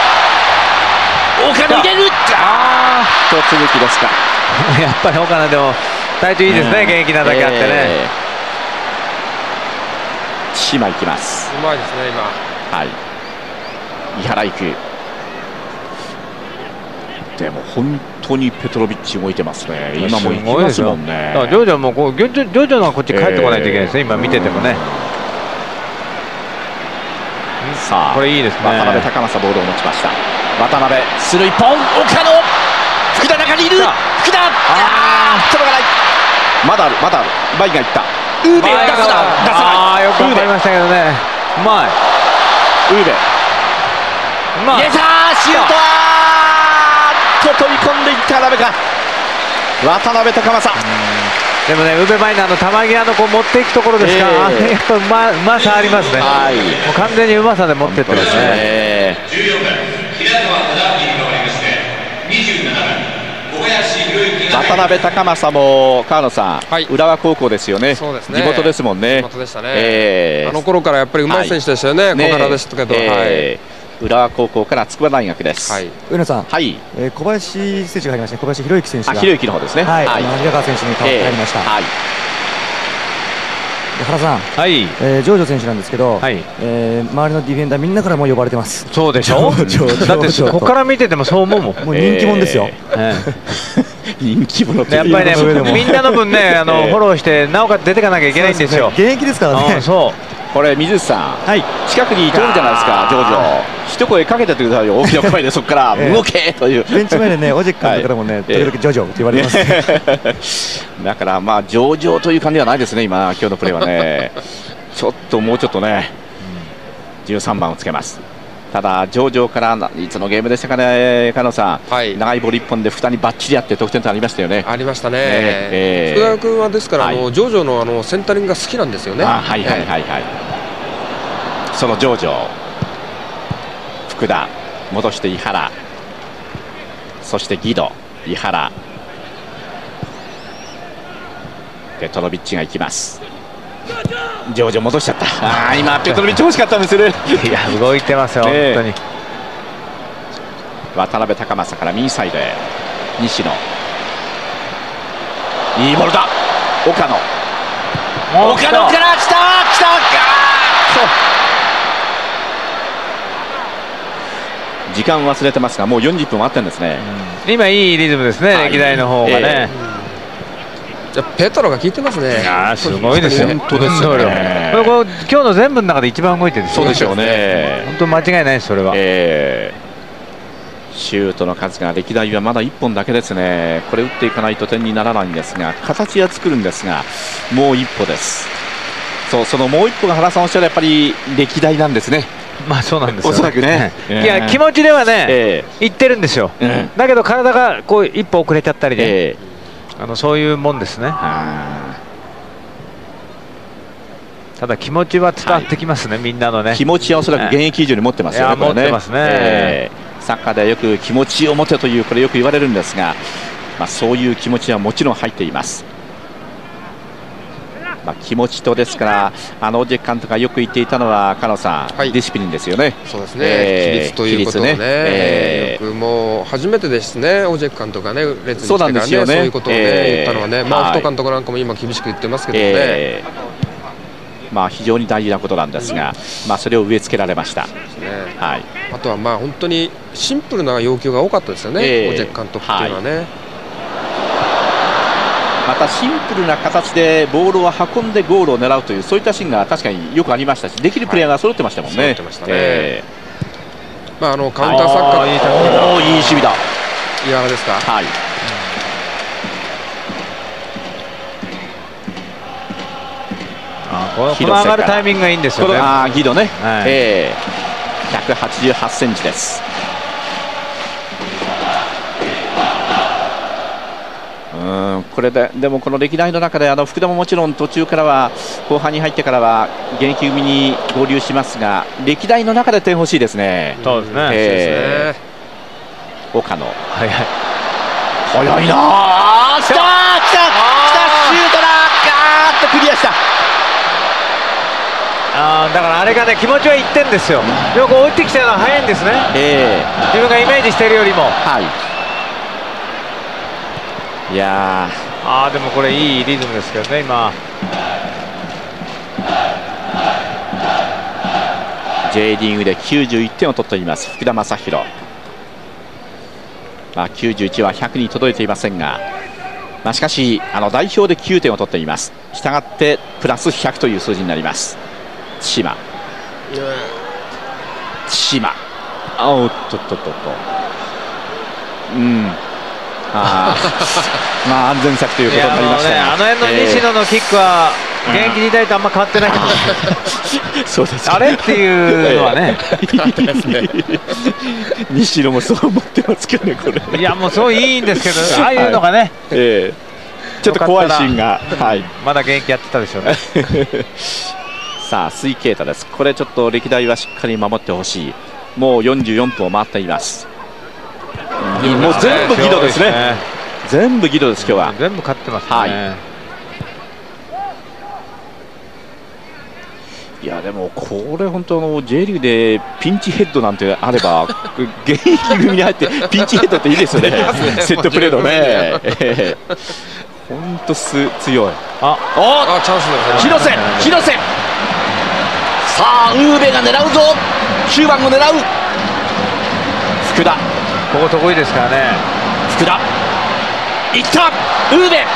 岡野岡野入れるあーと続きですか。 やっぱり岡野でも体調いいですね、うん、現役なだけあってね。えー、島行きます。 うまいですね今。 はい、井原行く。でも本当にペトロビッチ動いてますね。今も行きますもんね。 ジョージョもこうジョジョジョがこっち帰ってこないといけないですね、えー、今見ててもね。 さあこれいいですね。渡辺高政ボールを持ちました。渡辺する一本、岡野福田中にいる、福田ああ届かない、まだあるまだある、バイがいった、ウーベ出さない出さない、 ああよく頑張りましたけどね、うまいウーベ入れたシュートと飛び込んでいったダメか、渡辺高政。 でもね、ウベマイナーの球際のこう持っていくところですから、えー、やっぱうま、うまさありますね、はい、もう完全にうまさで持ってってますね。えー、じゅうよんばん平川忠明に変わりましてにじゅうななばん小林弘之が渡辺高政も川野さん、はい、浦和高校ですよね。そうですね、地元ですもんね。 地元でしたね、えー、あの頃からやっぱりうまい選手でしたよね、はい、小柄でしたけど、ねえーはい、浦和高校から筑波大学です。はい、 上野さん、 はいえー、小林選手が入りましたね。小林弘之選手が、 あ、弘之の方ですね。 はい、はい、平川選手に代わって入りました。はい、 原さん、 はい、 えー、ジョージョ選手なんですけど、はい、えー、周りのディフェンダーみんなからも呼ばれてます。 そうでしょ。だってここから見ててもそう思うもん。 もう人気者ですよ。 えー、人気者ってやっぱりね、みんなの分ね、あの、えー、フォローしてなおかつ出ていかなきゃいけないんですよ。 現役ですからね。 そう。 これ水内さん、はい、近くに通るじゃないですか、ジョージョ、一声かけててくださいよ、大きな声で、そこから動けという、 ベンチ前でね、オジェック監督からもね、時々ジョジョって言われます、 だから、まあ、上々という感じではないですね、今、今日のプレーはね、ちょっともうちょっとね、じゅうさんばんをつけます。ただ、上々からいつのゲームでしたかね、加納さん、はい、長いボールいっぽんでふたにばっちりあって得点とありましたよね。 ありましたね、えー、福田君はですから、はい、あのジョージョのあのセンタリングが好きなんですよね。 あ、はいはいはいはい、えー、そのジョージョ、福田、戻して井原、そしてギド、井原、ペトロビッチが行きます。ジョージョ戻しちゃった。ああ、今ペトロビッチ欲しかったんですよね。 いや、動いてますよ、えー、本当に。 渡辺隆正から右サイドへ、西野、いいボールだ、岡野、岡野から来た、来た、時間忘れてますが、もうよんじゅっぷんあってんですね、 うん、今いいリズムですね、はい、歴代の方がね、えーペトロが効いてますね。 あ、すごいですよ。 本当ですよね。 これ今日の全部の中で一番動いてるんですよ。 そうでしょうね。 本当間違いないです、それは。 えー、シュートの数が歴代はまだいっぽんだけですね。これ打っていかないと点にならないんですが、形は作るんですが、もう一歩です。そう、そのもう一歩が原さんおっしゃるやっぱり歴代なんですね。 まあそうなんですよ。 おそらくね。 いや、気持ちではね、えー、いってるんですよ。うん、だけど体がこう一歩遅れちゃったりで。えーあのそういうもんですね。ただ気持ちは伝わってきますね、はい、みんなのね。 気持ちはおそらく現役以上に持ってますよね。 持ってますね、 えー、サッカーではよく気持ちを持てというこれよく言われるんですが、まあ、そういう気持ちはもちろん入っています。まあ、気持ちとですからあのオジェ監督がよく言っていたのは加納さん、はい、ディシプリンですよね。 そうですね、えー、規律ということをね、えー、よくもう初めてですね、オジェ監督がね列に来てからね、そう、ね、そういうことを、ねえー、言ったのはね、まあ、太監督なんかも今厳しく言ってますけどね、えー、まあ、非常に大事なことなんですが、うん、まあ、それを植え付けられました。 そうですね、はい、あとはまあ本当にシンプルな要求が多かったですよね、えー、オジェ監督っていうのはね、はい、 またシンプルな形でボールを運んでゴールを狙うというそういったシーンが確かによくありましたし、できるプレイヤーが揃ってましたもんね。揃ってましたね、えーまあ、あのカウンターサッカー、 いい守備だ。 井原ですか。はい、 あこの上がるタイミングがいいんですよね。 あギドね、はい、えー、ひゃくはちじゅうはちセンチです。うんこれででもこの歴代の中であの福田ももちろん途中からは後半に入ってからは現役組に合流しますが、歴代の中で点欲しいですね。 そうですね、 えー、岡野、はいはい、早いなあ、来た来た来た、シュートだ、ガーッとクリアした。 あだからあれがね、気持ちはいってんですよ。よく追ってきたのは早いんですね、えー、自分がイメージしているよりも。はい、 いやあでもこれいいリズムですけどね、今 J リーグできゅうじゅういってんを取っています福田正博、まあ、きゅうじゅういちはひゃくに届いていませんが、まあ、しかしあの代表できゅうてんを取っています。したがってプラスひゃくという数字になります。千葉千葉あおっとっとっとっとうんあまあ安全策ということになりましたが、 ね、あの辺の西野のキックは現役時代とあんま変わってないと思う、 うん、そうです、ね、 あれっていうのはね西野もそう思ってますけどね、これいやもうそういいんですけど、ああいうのがね、はい、えー、ちょっと怖いシーンが、はい、 まだ現役やってたでしょうねさあ水啓太です。これちょっと歴代はしっかり守ってほしい。もうよんじゅうよんぷんを回っています。もう全部ギドですね。全部ギドです、今日は。 全部勝ってますね。はい、 いやでもこれ本当の J リーグでピンチヘッドなんてあれば現役組に入ってピンチヘッドっていいですよね。セットプレーのね。 本当す強い。 あおチャンスだ。 広瀬広瀬、さあウーベが狙うぞ。きゅうばんを狙う福田、 ここ得意ですからね。 福田いった、ウーベ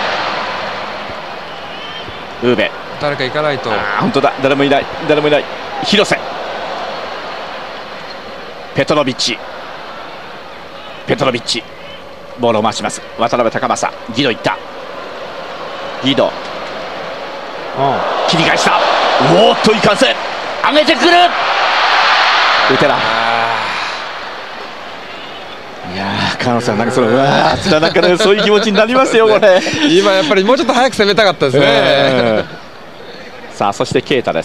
ウーベ誰か行かないと。 本当だ、誰もいない誰もいない。広瀬、ペトロビッチペトロビッチボールを回します。渡辺高政、ギドいった、ギド、うん、切り返した。おーっといかんせん、上げてくる、打てな。いやー、菅野さん、なんかそのうわーってなんかね、そういう気持ちになりますよこれ。 今やっぱりもうちょっと早く攻めたかったですね、えー、さあそして啓太です。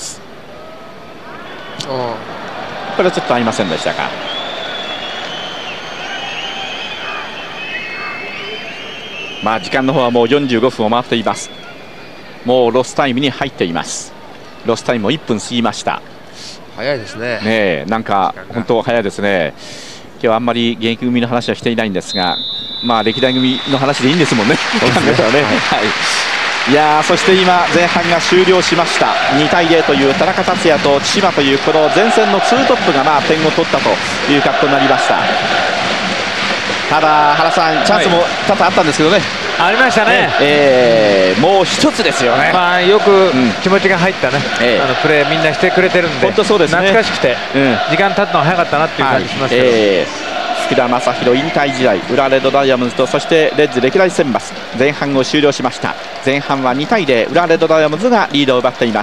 これはちょっと合いませんでしたか。まあ時間の方はもうよんじゅうごふんを回っています。もうロスタイムに入っています。ロスタイムもいっぷん過ぎました。 早いですね。 ねえ、なんか本当早いですね。今日はあんまり現役組の話はしていないんですが、まあ歴代組の話でいいんですもんね。そうですね。はい、いやー、そして今前半が終了しました。にたいゼロという田中達也と千葉というこの前線のツートップがまあ点を取ったという格好になりました。ただ原さん、チャンスも多々あったんですけどね、 はい、ありましたね、 えー、もう一つですよね。 まあ、よく気持ちが入ったね、うん、あのプレーみんなしてくれてるんで、 本当そうですね、 懐かしくて、うん、時間経つの早かったなっていう感じしますけど、はい、えー、福田正博引退時代、浦和レッドダイヤモンドとそしてレッズ歴代選抜、前半を終了しました。前半はにたいゼロ、浦和レッドダイヤモンドがリードを奪っています。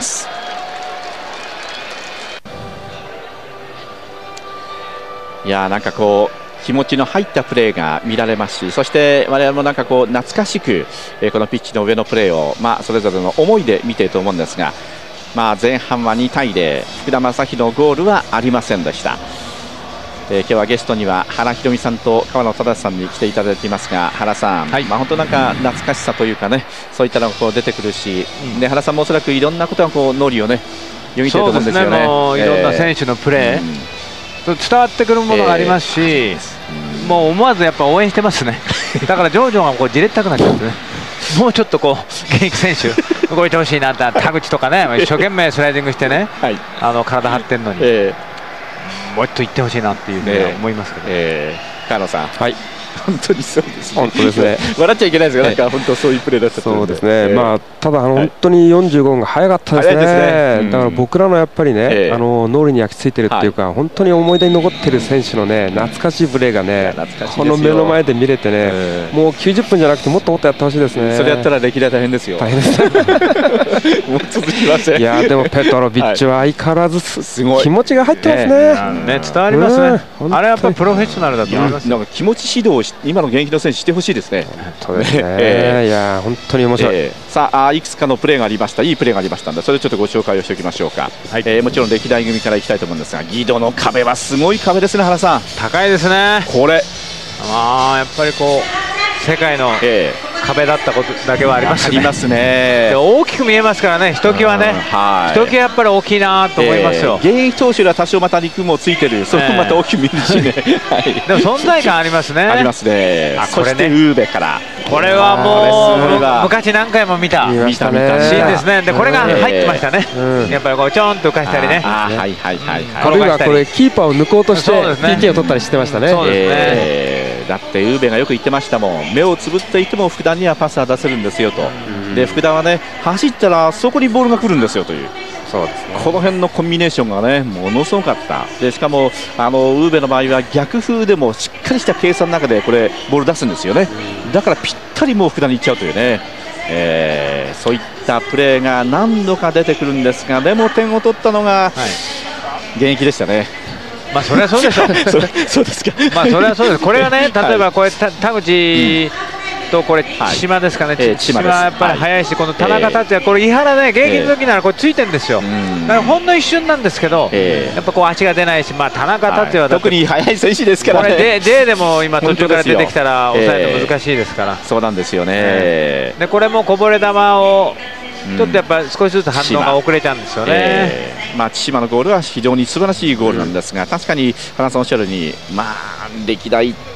いやー、なんかこう気持ちの入ったプレーが見られますし、そして我々もなんかこう懐かしく、えー、このピッチの上のプレーを、まあ、それぞれの思いで見ていると思うんですが、まあ、前半はにたいゼロ、福田正博のゴールはありませんでした。えー、今日はゲストには原博美さんと川野忠さんに来ていただいていますが、原さん、はい、まあ、本当なんか懐かしさというかね、そういったのがこう出てくるし、うん、で原さんもおそらくいろんなことがこうノリをね読み取ると思うんですよね。 そうですね、もういろんな選手のプレー、えー、伝わってくるものがありますし、えーもう思わずやっぱ応援してますね。だからジョージョがこうじれったくなっちゃってね、もうちょっとこう現役選手動いてほしいなって、田口とかね、一生懸命スライディングしてね、はい、あの体張ってるのに、えー、もう一度行ってほしいなっていうふうに思いますけど、 えー、川野さん、 はい、 本当にそうですね。 本当ですね。 笑っちゃいけないですよ。なんか本当そういうプレーだった。 そうですね。えー、まあただあの本当によんじゅうごふんが早かったですね。ですね、うん、だから僕らのやっぱりね、えー、あの脳裏に焼き付いてるっていうか、はい、本当に思い出に残ってる選手のね懐かしいプレーがね、この目の前で見れてね、えー、もうきゅうじゅっぷんじゃなくてもっともっとやってほしいですね。 それやったら歴代大変ですよ。大変です。もう続きません。 いやでもペトロビッチは相変わらずすごい気持ちが入ってますね。 ね、伝わりますね。あれはやっぱプロフェッショナルだと思います。 なんか気持ち指導を今の現役の選手してほしいですね。 本当ですね。えー、いや本当に面白い。えー、さあいくつかのプレーがありました。いいプレーがありましたので、それをちょっとご紹介をしておきましょうか。はい、えー、もちろん歴代組からいきたいと思うんですが、ギドの壁はすごい壁ですね。原さん、 高いですね。これまあやっぱりこう世界の壁だったことだけはありますね。ありますね。大きく見えますからね、ひときわね、はい、ひときわやっぱり大きいなと思いますよ。 えー、現役投手は多少また肉もついてる、それもまた大きく見えるしね。はい、 でも存在感ありますね。 ありますね。あ、これね、そしてウーベから、 これはもう昔何回も見た見た見たシーンですね。でこれが入ってましたね。やっぱりこうちょんと浮かしたりね。 あ、はいはいはいはい。 あるいはこれキーパーを抜こうとして ピーケー を取ったりしてましたね。 そうですね。 だってウーベがよく言ってましたもん。目をつぶっていても福田にはパスは出せるんですよと。で福田はね走ったらそこにボールが来るんですよという。そうですね、この辺のコンビネーションがねものすごかった。でしかもあのウーベの場合は逆風でもしっかりした計算の中でこれボール出すんですよね。だからぴったりもう福田にいっちゃうというね、えー、そういったプレーが何度か出てくるんですが、でも点を取ったのが現役でしたね。 まあそれはそうでしょう。 そうですか。 まあそれはそうです。これがね、例えばこれ田口とこれ千島ですかね。千島はやっぱり速いし、この田中達也、これ井原ね現役の時ならこれついてるんですよ。だからほんの一瞬なんですけど、やっぱこう足が出ないし、まあ田中達也は特に速い選手ですからね。 これ J でも今途中から出てきたら抑えるの難しいですから。 そうなんですよね。 でこれもこぼれ球をちょっとやっぱり少しずつ反応が遅れちゃうんですよね。 えー、まあ千葉のゴールは非常に素晴らしいゴールなんですが、うん、確かに原さんおっしゃるように、まあ歴代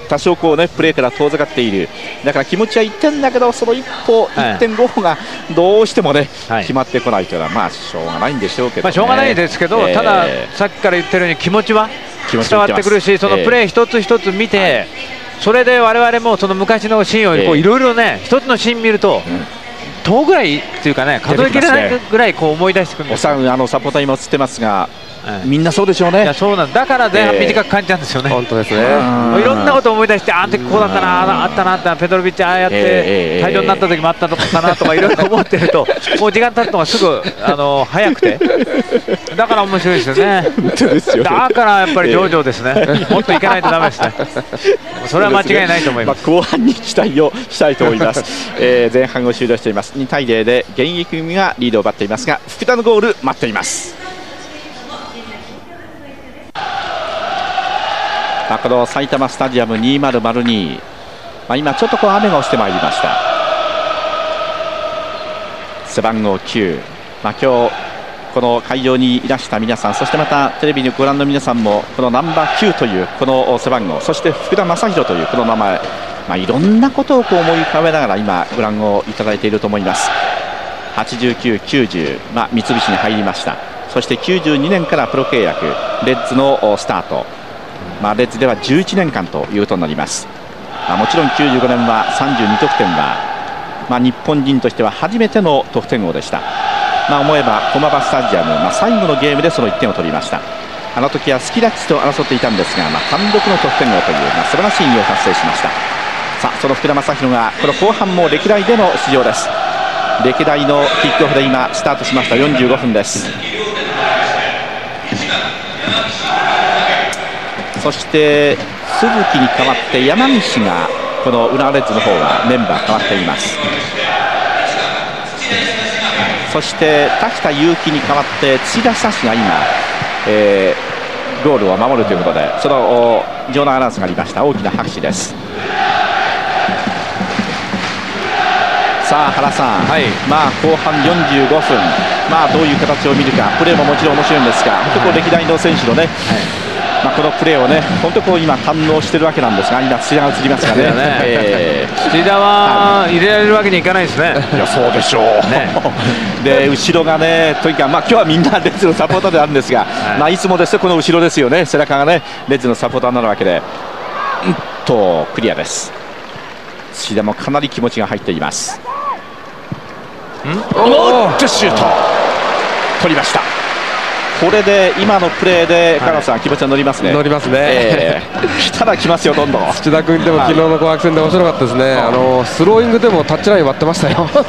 多少こう、ね、プレーから遠ざかっている、だから気持ちはいってんだけど、その一歩、いってんご歩がどうしても、ね、はい、決まってこないというのは、まあ、しょうがないんでしょうけど、ね、 まあ、しょうがないですけど、えー、ただ、さっきから言ってるように気持ちは伝わってくるし、そのプレー一つ一つ見て、えー、それで我々もその昔のシーンをいろいろね、一つのシーン見ると、うん、遠ぐらいっていうかね、数えきれないぐらいこう思い出してくるんですよ。 おさん、あのサポーター今映ってますが、はい、みんなそうでしょうね。 いや、そうなんだから前半短く感じたんですよね。 本当ですね。 いろんなことを思い出して、あの時こうだったな、あったなって、ペトロビッチああやって退場になった時もあったのかなとかいろいろ思ってると、もう時間経つのがすぐあの早くて、だから面白いですよね。だからやっぱりジョージョですね。もっといかないとダメですね。それは間違いないと思います。 まあ、後半に期待をしたいと思います。えー、前半を終了しています。にたいゼロで現役組がリードを奪っていますが、福田のゴール待っています。まあ、この埼玉スタジアムにせんに、まあ、今ちょっとこう雨が落ちてまいりました。背番号きゅう、まあ、今日この会場にいらした皆さん、そしてまたテレビにご覧の皆さんもこのナンバーきゅうというこの背番号、そして福田正博というこの名前、まあ、いろんなことをこう思い浮かべながら今ご覧をいただいていると思います。はちじゅうきゅう、きゅうじゅう、まあ、三菱に入りました。そしてきゅうじゅうにねんからプロ契約、レッズのスタート、まあ、レッズではじゅういちねんかんということになります。まあ、もちろんきゅうじゅうごねんはさんじゅうにとくてんは、まあ、日本人としては初めての得点王でした。まあ、思えば駒場スタジアム、まあ、最後のゲームでそのいってんを取りました。あの時はスキラッチと争っていたんですが、まあ、単独の得点王という、まあ、素晴らしい偉業を達成しました。さあ、その福田正博がこの後半も歴代での出場です。歴代のキックオフで今スタートしました。よんじゅうごふんです。そして鈴木に代わって山岸がこの浦和レッズの方はメンバー変わっています。そして滝田祐希に代わって土田久志が今、えー、ゴールを守るということで、その場内アナウンスがありました。大きな拍手です。さあ原さん、はい、まあ後半よんじゅうごふん、まあどういう形を見るか、プレーももちろん面白いんですが、本当こう歴代の選手のね、はい、まあこのプレーをね、本当こう今堪能してるわけなんですが、今土田が映りますがね、 えー、土田は入れられるわけにいかないですね。 いやそうでしょう。ね、で後ろがね、とにかくまあ今日はみんなレッズのサポーターであるんですが、はい、まあいつもですとこの後ろですよね、背中がねレッズのサポーターになるわけで、うんとクリアです。土田もかなり気持ちが入っています。おっとシュート取りました。これで今のプレーでカナさん、はい、気持ちは乗りますね。 乗りますね、えー、来たら来ますよ、どんどん。 土田君でも昨日の紅白戦で面白かったですね、はい、あのスローイングでもタッチライン割ってましたよス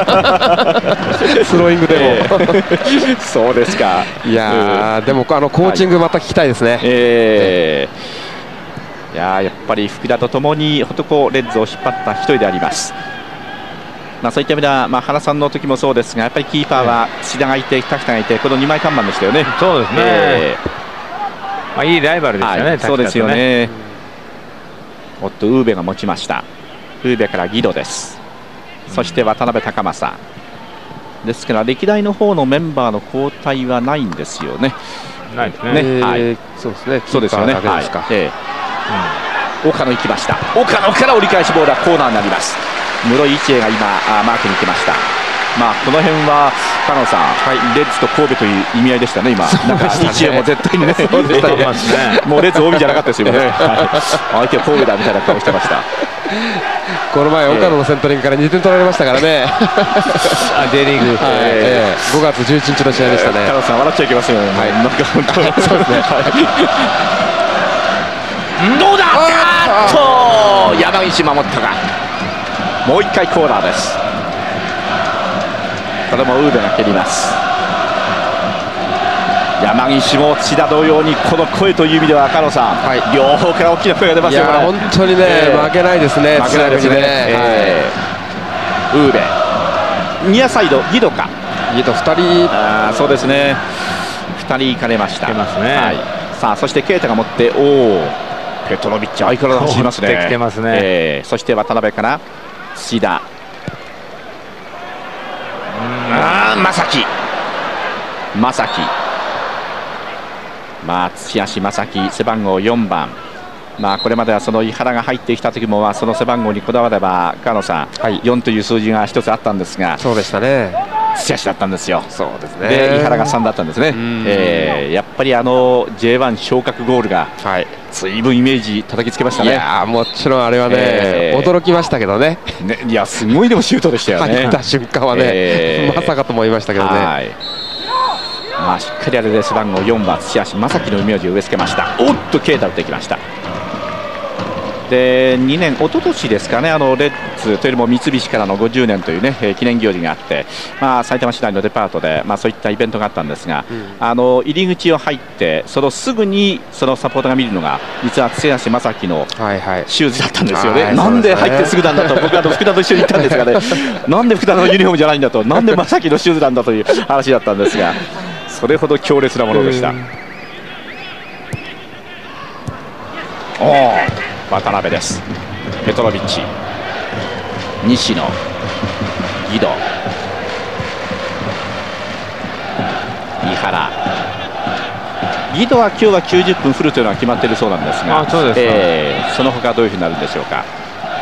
ローイングでも、えー、そうですか。 いやー、うん、でもあのコーチングまた聞きたいですね、はい、 えー、いややっぱり福田とともに本当こうレッズを引っ張った一人であります。まあ、そういった意味では、まあ、原さんの時もそうですが、やっぱりキーパーは土田がいて、滝田がいて、このにまい看板でしたよね。 そうですね、えーまあ、いいライバルですよね、はい、 そうですよね。おっと、ウーベが持ちました。ウーベからギドです。そして渡辺隆正ですから、歴代の方のメンバーの交代はないんですよね。 ないですね。 ね、はい、 そうですね。 そうですよね。はい、えーうん、岡野行きました。岡野から折り返しボールはコーナーになります。室井一恵が今マークに来ました。まあこの辺は加納さん、はい、レッズと神戸という意味合いでしたね今。なんか一恵も絶対にね、もうレッズ オービー じゃなかったですよね。相手は神戸だみたいな顔してました。 この前岡野のセンタリングからにてん取られましたからね。 J リーグ、 えー、ごがつじゅういちにちの試合でしたね。 加納さん笑っちゃいけませんよね。はい、なんか本当そうですね。どうだ。あっと山岸守ったか。もう一回コーナーです。これもウーベが蹴ります。山岸も土田同様にこの声という意味では赤野さん、はい、両方から大きな声が出ますよ。 いや本当にね、えー、負けないですね。 負けないですね、えーはい、ウーベニアサイドギドかギドふたり、 あそうですね、ふたり行かれました。 ますね、はい、 さあそしてケイタが持って、おおペトロビッチ相変わらず走りますね。 来てますね、 えー、そして渡辺から土田、あ正木正木まあ土足正木背番号よんばん、 まあこれまではその井原が入ってきた時も、その背番号にこだわれば川野さん、はい、よんという数字が一つあったんですが、 そうでしたね、 土橋だったんですよ。 そうですね。 で井原がさんだったんですね。えー、やっぱりあの ジェイワン 昇格ゴールが、はい、随分イメージ叩きつけましたね。 いやもちろんあれはね、えー、驚きましたけど ね, ねいやすごいでもシュートでしたよね。 入った瞬間はね、えー、まさかと思いましたけどね。はい、 まあ、しっかりあれで背番号よんばん土橋正樹のイメージを植え付けました。おっと啓太打ってきました。でにねん、一昨年ですかね、あのレッズというよりも三菱からのごじゅうねんという、ね、記念行事があって、まあ、埼玉市内のデパートで、まあ、そういったイベントがあったんですが、うん、あの入り口を入ってそのすぐにそのサポーターが見るのが実は土橋正樹のシューズだったんですよね。はいはい、なんで入ってすぐなんだと、僕は福田と一緒に行ったんですがねなんで福田のユニフォームじゃないんだと、なんで正樹のシューズなんだという話だったんですが、それほど強烈なものでした。おー、渡辺です。ペトロビッチ、西野、ギド、井原。ギドは今日はきゅうじゅっぷんフルというのは決まっているそうなんですが、 そうですか、 えー、その他どういうふうになるんでしょうか。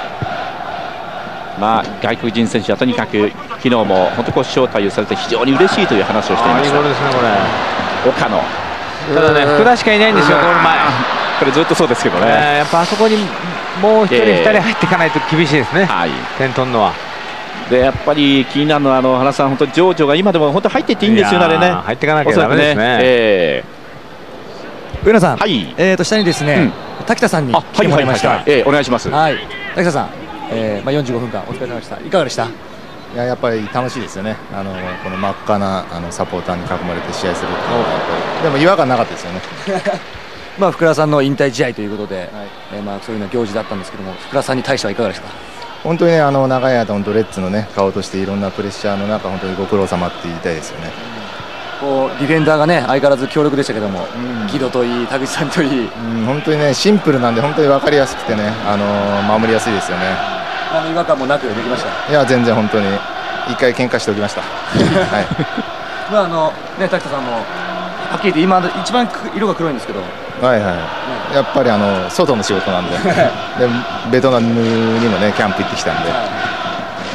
まあ、外国人選手はとにかく昨日も本当こう招待されて非常に嬉しいという話をしていました。 いいボールですね、これ。 岡野。 ただね、福田しかいないんですよ、ゴール前。 これずっとそうですけどね、えー、やっぱあそこにもうひとり、ふたり入っていかないと厳しいですね、はい、点取るのは。 でやっぱり気になるのは、あの原さん、本当にジョージョが今でも本当入っていっていいんですよね、あれね。 入っていかなきゃダメですね。ねえー、上野さん、はい、えーと下にですね、うん、滝田さんに来てもらいました。 お願いします。 はい、滝田さん、えーまあ、よんじゅうごふんかんお疲れ様でした。いかがでした？いや、やっぱり楽しいですよね。あのこの真っ赤なあのサポーターに囲まれて試合するっていうのはやっぱり、でも違和感なかったですよね。 まあ福田さんの引退試合ということで、はい、えー、まあそういうの行事だったんですけども、福田さんに対してはいかがですか？ 本当にね、あの長い間本当レッツのね顔としていろんなプレッシャーの中、本当にご苦労様って言いたいですよね。 こうディフェンダーがね相変わらず強力でしたけども、うん、木戸といい田口さんといい、 うん、本当にねシンプルなんで本当に分かりやすくてね、あのー、守りやすいですよね。 あの違和感もなくできました。 いや全然本当に一回喧嘩しておきました。はい。 まああのね滝田さんもはっきり言って今一番色が黒いんですけど。 はいはい、うん、やっぱりあの外の仕事なんででベトナムにもねキャンプ行ってきたんで、はい、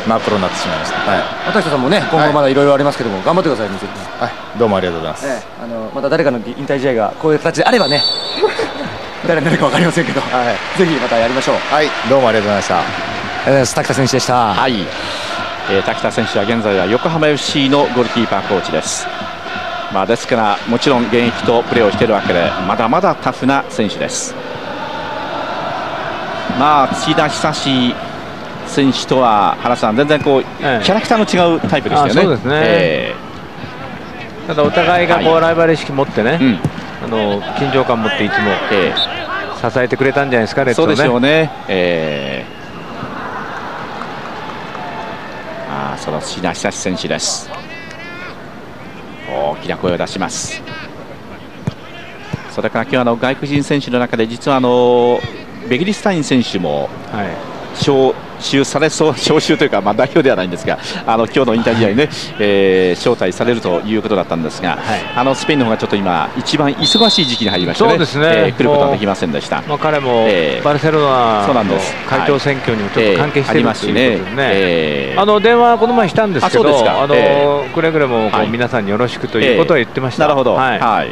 真っ黒になってしまいました。はい、 滝田さんもね今後まだいろいろありますけども、はい、頑張ってくださいね。 はい、どうもありがとうございます。 ね、あのまた誰かの引退試合がこういう形であればね誰になるか分かりませんけど、はい、ぜひまたやりましょう。 はい、どうもありがとうございました。ありがとうございます。滝田選手でした。 はい、えー、滝田選手は現在は横浜 エフシー のゴールキーパーコーチです。まあ、ですからもちろん現役とプレーをしているわけで、まだまだタフな選手です。まあ土田久志選手とは原さん全然こう、ええ、キャラクターの違うタイプでしたよね。 そうですね、えー、ただお互いがこう、はい、ライバル意識持ってね、うん、あの緊張感を持っていつも、えー、支えてくれたんじゃないですか、レッドをね。 そうでしょうね、えー、あその土田久志選手です。大きな声を出します。それから今日あの外国人選手の中で実はあのベギリスタイン選手も招集されそう、招集というか、まあ、代表ではないんですが、あの今日の引退試合に、ね、えー、招待されるということだったんですが、はい、あのスペインの方がちょっと今一番忙しい時期に入りまして、ね、 そうですね、 えー、来ることはできませんでした。 まあ、彼もバルセロナの会長選挙にもちょっと関係している、はい、ということでね、えー、あの電話この前したんですけど、ああの、えー、くれぐれもこう、はい、皆さんによろしくということは言ってました。 えー、なるほど、はいはい、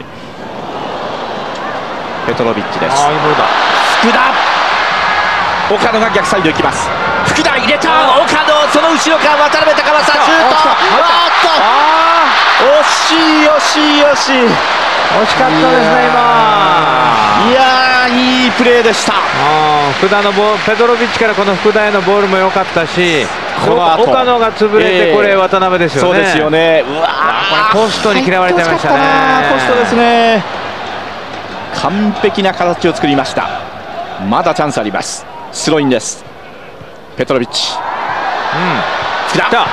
ペトロビッチです。 あ、いいボールだ。 福田、岡野が逆サイド行きます。福田入れた、岡野、その後ろから渡辺高正シュート、あーっと、惜しい惜しい惜しい、 惜しかったですね今。 いやー、いいプレーでした。 あ、福田のボール、ペトロビッチからこの福田へのボールも良かったし、岡野が潰れて、これ渡辺ですよね。 そうですよね。うわー、これポストに嫌われてましたね。 ポストですね。完璧な形を作りました。まだチャンスあります。スローインです。ペトロビッチ、うん、福田、岡野、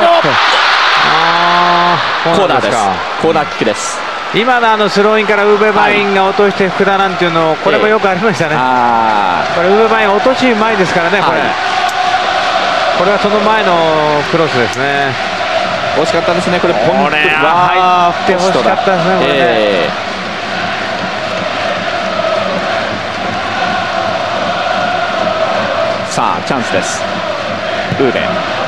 あー、コーナーです。コーナーキックです。 今のあのスローインからウーベバインが落として福田なんていうの、これもよくありましたね。あ、これウーベバイン落とし前ですからね、これ、はい、これはその前のクロスですね。 惜しかったですね、これ、ポンプは入ってほしかったですね、これね。えーさあチャンスです。ウーベ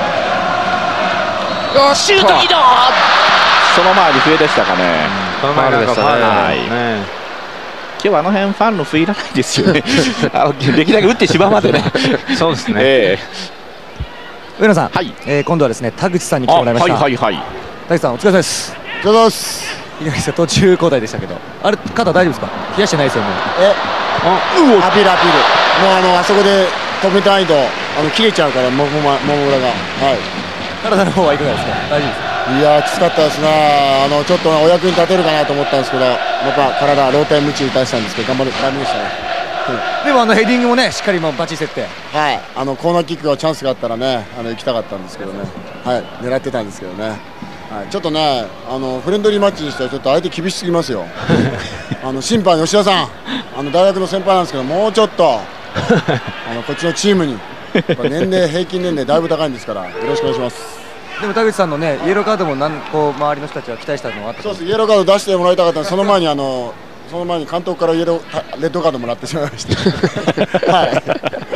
シュート軌道、 その前に笛でしたかね。 その前でしたね。はい今日はあの辺ファンの笛いらないですよねあのできるだけ打ってしまうまでねそうですね、 えー、上野さん、 はい、 えー、今度はですね田口さんに来てもらいました。 はいはいはい、 田口さんお疲れ様です。 お疲れ様です。 いかがですか、途中交代でしたけど、あれ肩大丈夫ですか、冷やしてないですよね。 えアピールアピール、もうあのあそこで止めたないとあの切れちゃうからもももも裏が、はい、 体の方はいかがですか、大丈夫ですか。 いやきつかったですね。あのちょっとお役に立てるかなと思ったんですけど、また体ローテンムチ打たせたんですけど頑張るダメでしたね、 うん、でもあのヘディングもねしっかりもうバチ設定、 はい、あのコーナーキックがチャンスがあったらねあの行きたかったんですけどね、はい、狙ってたんですけどね、はい、ちょっとねあのフレンドリーマッチにしてはちょっと相手厳しすぎますよあの審判吉田さん、あの大学の先輩なんですけど、もうちょっとあのこっちのチームに年齢平均年齢だいぶ高いんですからよろしくお願いします。 でも田口さんのねイエローカードもなんこう周りの人たちは期待したのがあった。 そうです、イエローカード出してもらいたかったので、その前にあのその前に監督からイエローレッドカードもらってしまいましたはい、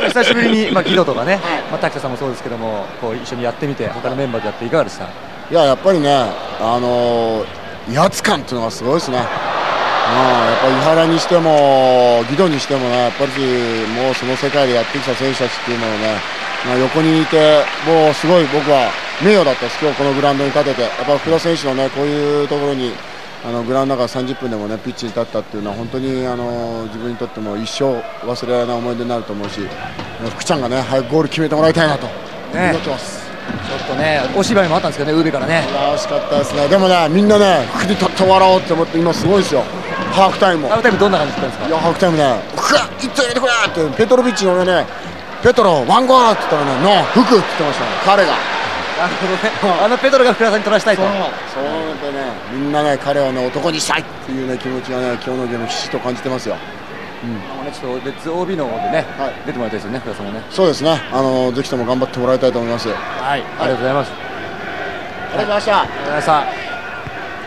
久しぶりにまあギドとかね、まあ滝田さんもそうですけどもこう一緒にやってみて他のメンバーでやっていかがでした。 いややっぱりねあのー、威圧感っていうのがすごいですね。うん、やっぱり井原にしてもギドにしてもね、やっぱりもうその世界でやってきた選手たちっていうのをね、まあ、横にいてもうすごい僕は名誉だったです。今日このグラウンドに立てて、やっぱ福田選手のねこういうところにあのグラウンドの中さんじゅっぷんでもねピッチに立ったっていうのは本当にあの自分にとっても一生忘れられない思い出になると思うし、福ちゃんがね早くゴール決めてもらいたいなと思ってます。 ちょっとねお芝居もあったんですけどね、ウーベからね。 惜しかったですね。でもねみんなね服に立って笑おうって思って今すごいですよ。ハーフタイムも。 ハーフタイムどんな感じだったんですか。 いやハーフタイムね、ふわっいって入れてくれってペトロビッチの上ね、ペトロワンゴールって言ったらね、ノー服って言ってましたね彼が。 なるほどね。あのペトロが福田さんに取らしたいと。 そうそうでね、みんなね彼をね男にしたいっていうね気持ちがね今日のゲームひしと感じてますよ。 うん、ちょっと別 オービー の方でね、はい、出てもらいたいですよね、福田さんもね。 そうですね、あのぜひとも頑張ってもらいたいと思います。 はい、ありがとうございます。 ありがとうございました。 ありがとうございました。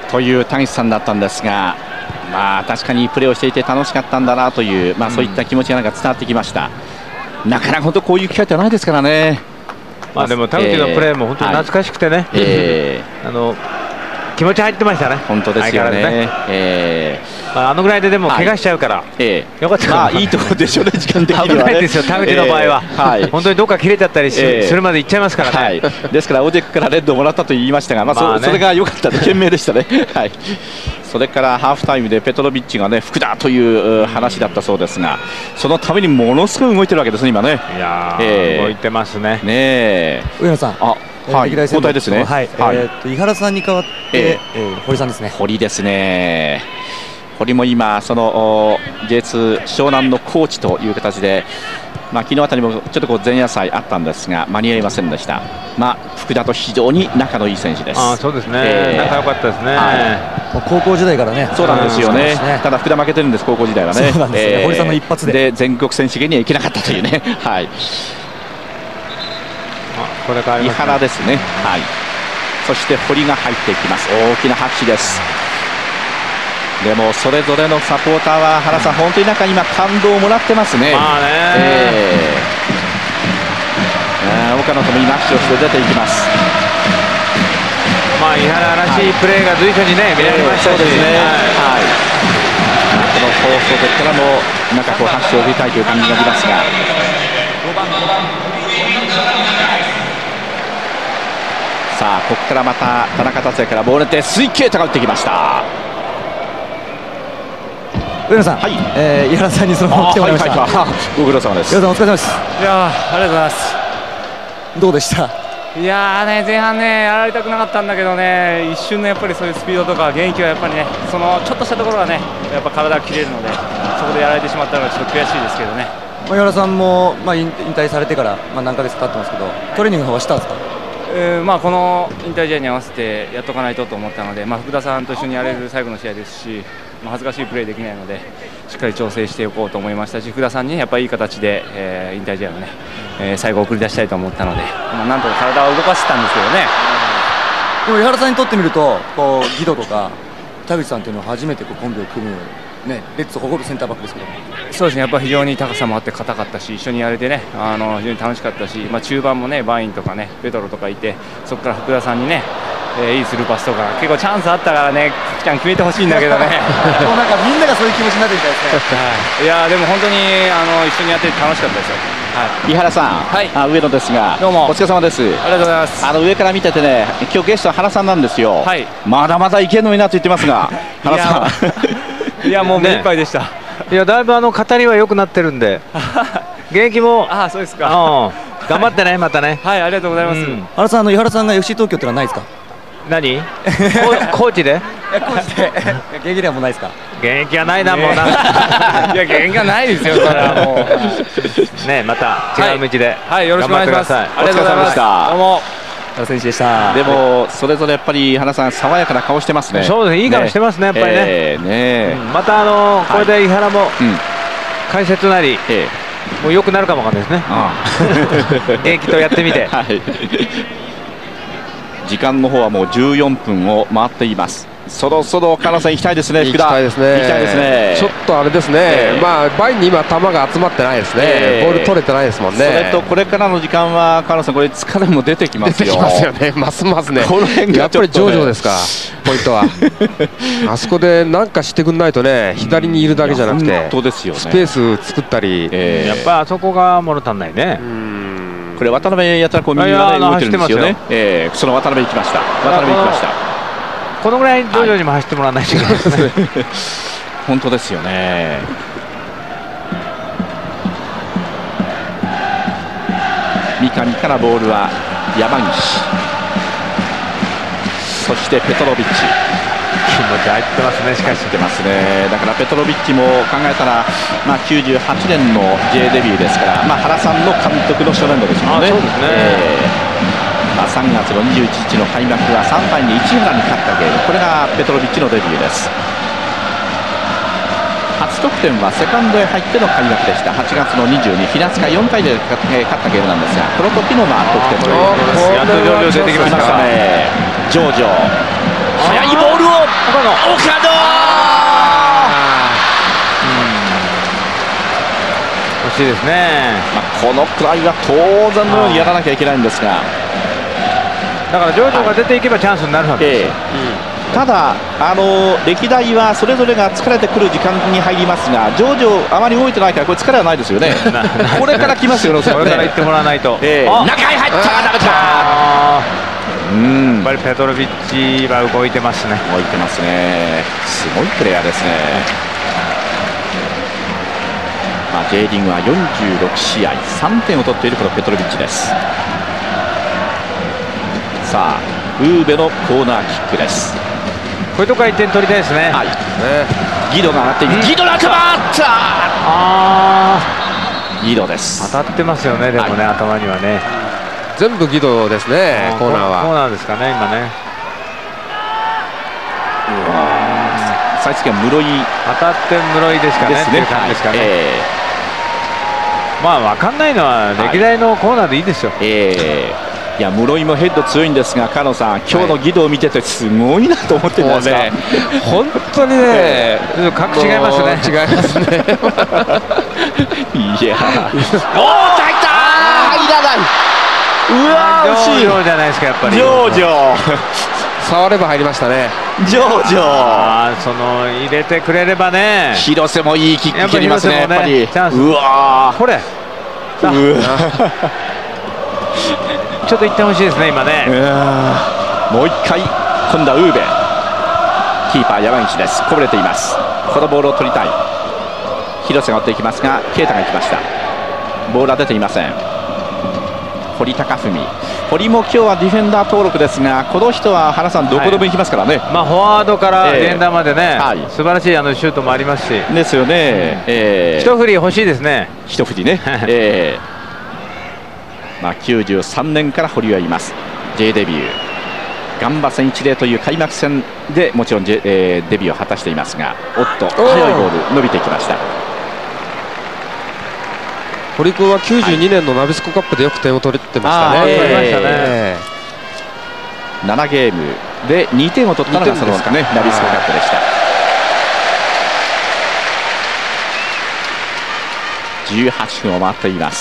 という田口さんだったんですが、まあ確かにプレーをしていて楽しかったんだなという、まあそういった気持ちがなんか伝わってきました。うん、なかなか本当こういう機会ってないですからね。 まあでも田口のプレーも本当に懐かしくてね、えー、あの気持ち入ってましたね。 本当ですよね。ねえー、まあ、あのぐらいででも怪我しちゃうから、はい、えー、 よかったかな。 まあいいところでしょうね、時間的には、ね、 危ないですよ田口の場合は、えーはい、本当にどっか切れちゃったりし、えー、するまでいっちゃいますからね。はい、 ですからオデックからレッドをもらったと言いましたが、まあ そ, まあね、それが良かったで賢明でしたね。はい。それからハーフタイムでペトロビッチがね福田という話だったそうですが、そのためにものすごい動いてるわけですね今ね。 いやー、えー、動いてますね。 ねえ。 上野さん。あ。 はい、交代ですね。 はい、はい、えー、と井原さんに代わって、えーえー、堀さんですね。 堀ですね。堀も今その ジェイツー 湘南のコーチという形で、まあ昨日あたりもちょっとこう前夜祭あったんですが間に合いませんでした。まあ福田と非常に仲のいい選手です。 あ、そうですね。えー、仲良かったですね。 はい、高校時代からね。 そうなんですよね。ただ福田負けてるんです高校時代はね。 そうなんですね。えー、堀さんの一発で。 で全国選手権には行けなかったというね。はい。 これから井原ですね、はい、そして堀が入っていきます。大きな拍手です。でもそれぞれのサポーターは原さん、うん、本当になんか今感動をもらってますね。 まあね、 えー、岡野とも今拍手をして出ていきます。 まあ井原らしいプレーが随所にね、はい、見られましたし、そうですね、はい、 この放送席からもなんかこう拍手を送りたいという感じがありますが、さあここからまた田中達也からボールで水慶太が打ってきました。 上野さん、はい、えー、井原さんにそのまま来てもらいました。 はいはいはい、ご苦労様です。 井原さんお疲れ様です。 いやありがとうございます。 どうでした。 いやーね、前半ねやられたくなかったんだけどね、一瞬のやっぱりそういうスピードとか元気はやっぱりね、そのちょっとしたところがねやっぱ体が切れるので、そこでやられてしまったのがちょっと悔しいですけどね。 井原さんも、まあ、引退されてから、まあ、何ヶ月経ってますけど、トレーニングの方はしたんですか。 えーまあ、この引退試合に合わせてやっとかないとと思ったので、まあ、福田さんと一緒にやれる最後の試合ですし、まあ、恥ずかしいプレーできないのでしっかり調整しておこうと思いましたし、福田さんにやっぱりいい形で、えー、引退試合をね、えー、最後送り出したいと思ったので、まあ、なんとか体を動かしてたんですけどね。 でも井原さんにとってみるとこうギドとか田口さんというのは初めてこうコンビを組む、ね、レッツを誇るセンターバックですけど。 そうですね、やっぱり非常に高さもあって硬かったし、一緒にやれてね、あの非常に楽しかったし、まあ、中盤もねバインとかねペトロとかいて、そこから福田さんにね、えー、いいスルーパスとか結構チャンスあったからね、角ちゃん決めてほしいんだけどね。 もうなんかみんながそういう気持ちになってるみたいですね。 はい、いやでも本当にあの一緒にやってて楽しかったですよ。 はい、井原さん、はい、あ上野ですが、 どうもお疲れ様です。ありがとうございます。 あの上から見ててね、今日ゲストは原さんなんですよ。はい、まだまだいけんのになと言ってますが、原さん。いやもう目いっぱいでした。 いやだいぶあの語りは良くなってるんで、現役もあそうですか。 頑張ってねまたね。 はいありがとうございます。 原さん、あの井原さんが エフシー 東京ってのはないですか。 何？コーチで？ コーチで現役ではもうないですか。 現役はないなもうな。 いや現役はないですよ。それはもうねまた違う道ではいよろしくお願いします。ありがとうございました。 どうも。 原選手でした。 でもそれぞれやっぱり原さん爽やかな顔してますね。 そうですね、いい顔してますねやっぱりね。 えー、ね、 うん、またあのこれで井原も解説なり、えー、もう良くなるかもわかんないですね。ああ現役とやってみて。はい、 時間の方はもうじゅうよんぷんを回っています。そろそろ金さん行きたいですね。福田行きたいですね。 行きたいですね。 ちょっとあれですね、えー、まあバイに今球が集まってないですね、えー、ボール取れてないですもんね。 それとこれからの時間は金さんこれ疲れも出てきますよ。 出てきますよね。ますますね。この辺が、ね、やっぱりジョージョですかポイントは。あそこで何かしてくんないとね、左にいるだけじゃなくて、 本当ですよね、 スペース作ったり、 えー、やっぱあそこが物足んないね。 うんこれ渡辺やったらこう右がね動いてるんですよね。えー、その渡辺行きました。渡辺行きました。 このぐらい徐々にも走ってもらわないといけないですね。 本当ですよね。三上からボールは山岸、そしてペトロビッチ。 気持ち入ってますね。しかし入ってますね。だからペトロビッチも考えたら、まあ、きゅうじゅうはちねんの J デビューですから、まあ、原さんの監督の初年度ですもんね。 そうですね、 えーまあ、さんがつのにじゅういちにちの開幕はさんたいに市原に勝ったゲーム、これがペトロビッチのデビューです。初得点はセカンドへ入っての開幕でした。はちがつのにじゅうに、平塚よんたいで勝ったゲームなんですが、この時のまあ得点ということです。 やっとジョージョ出てきましたね。ジョージョ速いボールを岡野惜しいですね。 まあ、このくらいは当然のようにやらなきゃいけないんですが、 だからジョージョが出ていけばチャンスになるわけですよ。 えー、ただ、あの歴代はそれぞれが疲れてくる時間に入りますが、ジョージョあまり動いてないからこれ疲れはないですよね。これから来ますよね。 これから行ってもらわないと。 えー、中へ入ったがダメだ。 うんやっぱりペトロビッチは動いてますね。 動いてますね。すごいプレーヤーですね。まあ、J リーグはよんじゅうろくしあいさんてんを取っているこのペトロビッチです。さあウーベのコーナーキックです。 こういうとこはいってん取りたいですね。 はい、ね、ギドが上がっている。ギドが頭あったあギドです。 当たってますよね。でもね、はい、頭にはね全部ギドですね。コーナーはコーナーですかね今ね。 最終的には室井当たって室井ですかねっていう感じですかね。はい、えー、まあ分かんないのは歴代のコーナーでいいですよ。はい、えーいや室井もヘッド強いんですが、狩野さん、今日のギドを見ててすごいなと思ってるんですが、ね、 本当にね、 格違いますね。 違いますね。 いや、おー、入ったー、入らない。うわー、惜しい。 ジョージョじゃないですか、やっぱり。 ジョージョ。 触れば入りましたね。 ジョージョ。 あその入れてくれればね。 広瀬もいいキック蹴りますね。やっぱり。うわー。 これ。うわ。ちょっといってほしいですね今ね。 もう一回今度はウーベ、キーパー山口です。こぼれています。このボールを取りたい。広瀬が追っていきますが啓太が行きました。ボールは出ていません。堀高文、堀も今日はディフェンダー登録ですが、この人は原さんどこでも行きますからね。はい、 まあフォワードからディフェンダーまでね、えーはい、素晴らしいあのシュートもありますしですよね。うん、えー、 一振り欲しいですね。 一振りね。えーまあ、きゅうじゅうさんねんから堀はいます。 J デビューガンバ戦一例という開幕戦でもちろん、J えー、デビューを果たしていますが、おっと速いボール伸びてきました。 堀君はきゅうじゅうにねんのナビスコカップでよく点を取ってましたね。 ななゲームでにてんを取ったのがその、ね、ナビスコカップでした。じゅうはっぷんを回っています。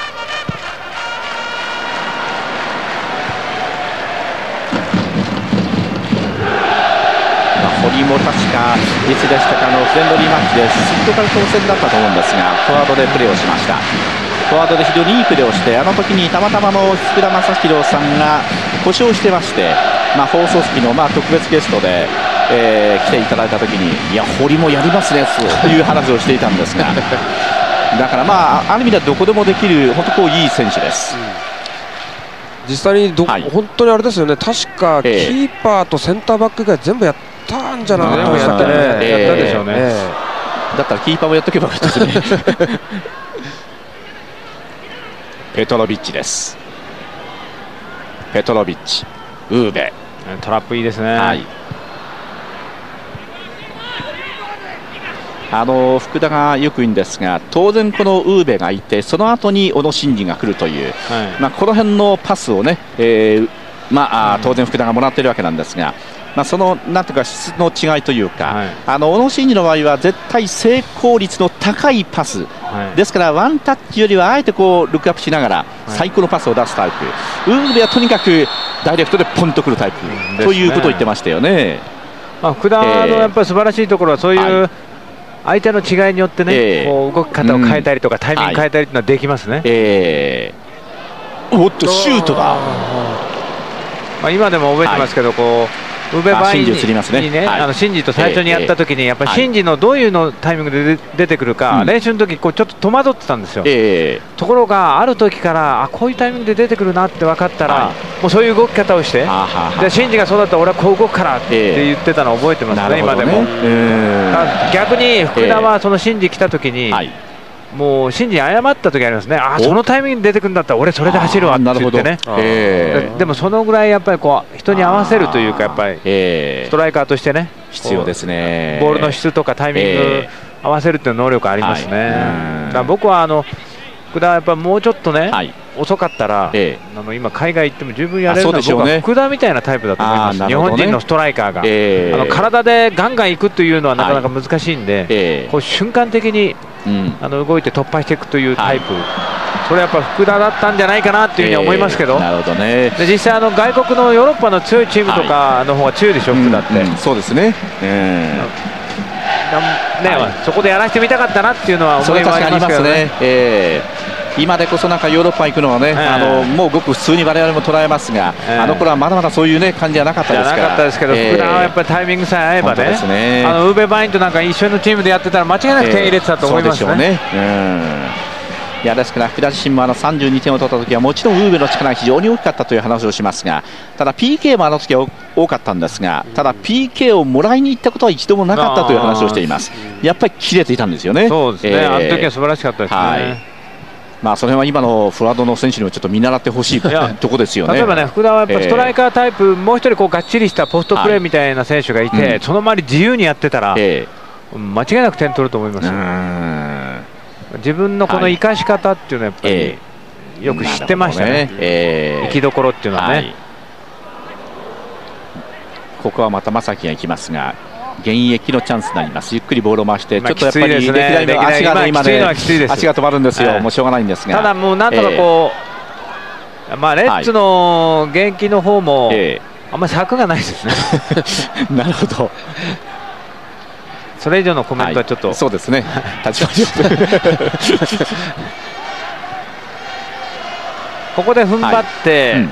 堀も確かいつでしたかのフレンドリーマッチでシフトから当選だったと思うんですが、フォワードでプレーをしました。フォワードで非常にいいプレーをして、あの時にたまたまの福田正博さんが故障してまして、まあ、放送席のまあ特別ゲストで、えー、来ていただいた時に、いや堀もやりますねという話をしていたんですがだからまあある意味ではどこでもできる本当こういい選手です。 実際にど、はい、本当にあれですよね、確かキーパーとセンターバックが全部やったんじゃないでしたっけね。やったでしょうね。えー、だったらキーパーもやっとけばよかったですねペトロビッチです。ペトロビッチ、ウーベ、 トラップいいですね。 はい、あの福田がよく言うんですが、当然このウーベがいて、その後に小野伸二が来るという、はい、まあ、この辺のパスをね、えーまあ、当然福田がもらっているわけなんですが、まあ、そのなんとか質の違いというか、はい、あの小野伸二の場合は絶対成功率の高いパス、はい、ですからワンタッチよりはあえてこうルックアップしながら最高のパスを出すタイプ、はい、ウーベはとにかくダイレクトでポンとくるタイプ、うん、ということを言ってましたよね。 まあ、福田のやっぱり素晴らしいところはそういう、はい、相手の違いによってね、えー、こう動き方を変えたりとか、うん、タイミング変えたりというのはできますね。はい、えー、おっとシュートが、 まあ、今でも覚えてますけど、はい、こうウーベバインにね、あのシンジと最初にやった時にやっぱりシンジのどういうのタイミングで出てくるか、練習の時こうちょっと戸惑ってたんですよ。ところがある時からあこういうタイミングで出てくるなって分かったら、もうそういう動き方をして、でシンジがそうだったら俺はこう動くからって言ってたのを覚えてますね、今でも。逆に福田はそのシンジ来た時にもうシンジに謝った時ありますね。あそのタイミングで出てくるんだったら俺それで走るわって言ってね。でもそのぐらいやっぱりこう人に合わせるというか、やっぱりストライカーとしてね必要ですね。 ボールの質とかタイミング合わせるっていう能力ありますね。だから僕はあの福田はやっぱもうちょっとね遅かったら、あの今海外行っても十分やれるのは僕は福田みたいなタイプだと思います。日本人のストライカーがあの体でガンガン行くというのはなかなか難しいんで、こう瞬間的にうん、あの動いて突破していくというタイプ、はい、それはやっぱ福田だったんじゃないかなというふうに思いますけど、 えー、なるほどね。 で実際あの外国のヨーロッパの強いチームとかの方が強いでしょ、はい、福田って、うんうん、 そうですね、えーね、はい、そこでやらせてみたかったなっていうのは思いはありますけどね。えー今でこそなんかヨーロッパ行くのはね、えー、あのもうごく普通に我々も捉えますが、えー、あの頃はまだまだそういう、ね、感じじゃなかったですから。なかったですけど、えー、福田はやっぱりタイミングさえ合えば ね, ねあのウーベバインとなんか一緒のチームでやってたら間違いなく点入れてたと思いますよね。 いやですから福田自身もあのさんじゅうにてんを取った時はもちろんウーベの力が非常に大きかったという話をしますが、ただ ピーケー もあの時は多かったんですが、ただ ピーケー をもらいに行ったことは一度もなかったという話をしています。やっぱり切れていたんですよね。 そうですね、えー、あの時は素晴らしかったですね。はい、 まあその辺は今のフォワードの選手にもちょっと見習ってほしいところですよね。 例えばね、福田はやっぱストライカータイプ、えー、もう一人こうがっちりしたポストプレーみたいな選手がいて、はい、うん、その周り自由にやってたら、えー、間違いなく点取ると思いますよ。自分のこの生かし方っていうのはやっぱり、はい、よく知ってましたね、ね、えー、生きどころっていうのはね、はい、 ここはまた正木が行きますが現役のチャンスになります。ゆっくりボールを回して、ちょっとやっぱり歴代の足が、ね、今ね、足が止まるんですよ、はい、もうしょうがないんですが、 ただもうなんとかこう、えー、まあレッツの現役の方も、はい、あんまり策がないですねなるほど、 それ以上のコメントはちょっと、はい、 そうですね立ちここで踏ん張って、はい、うん、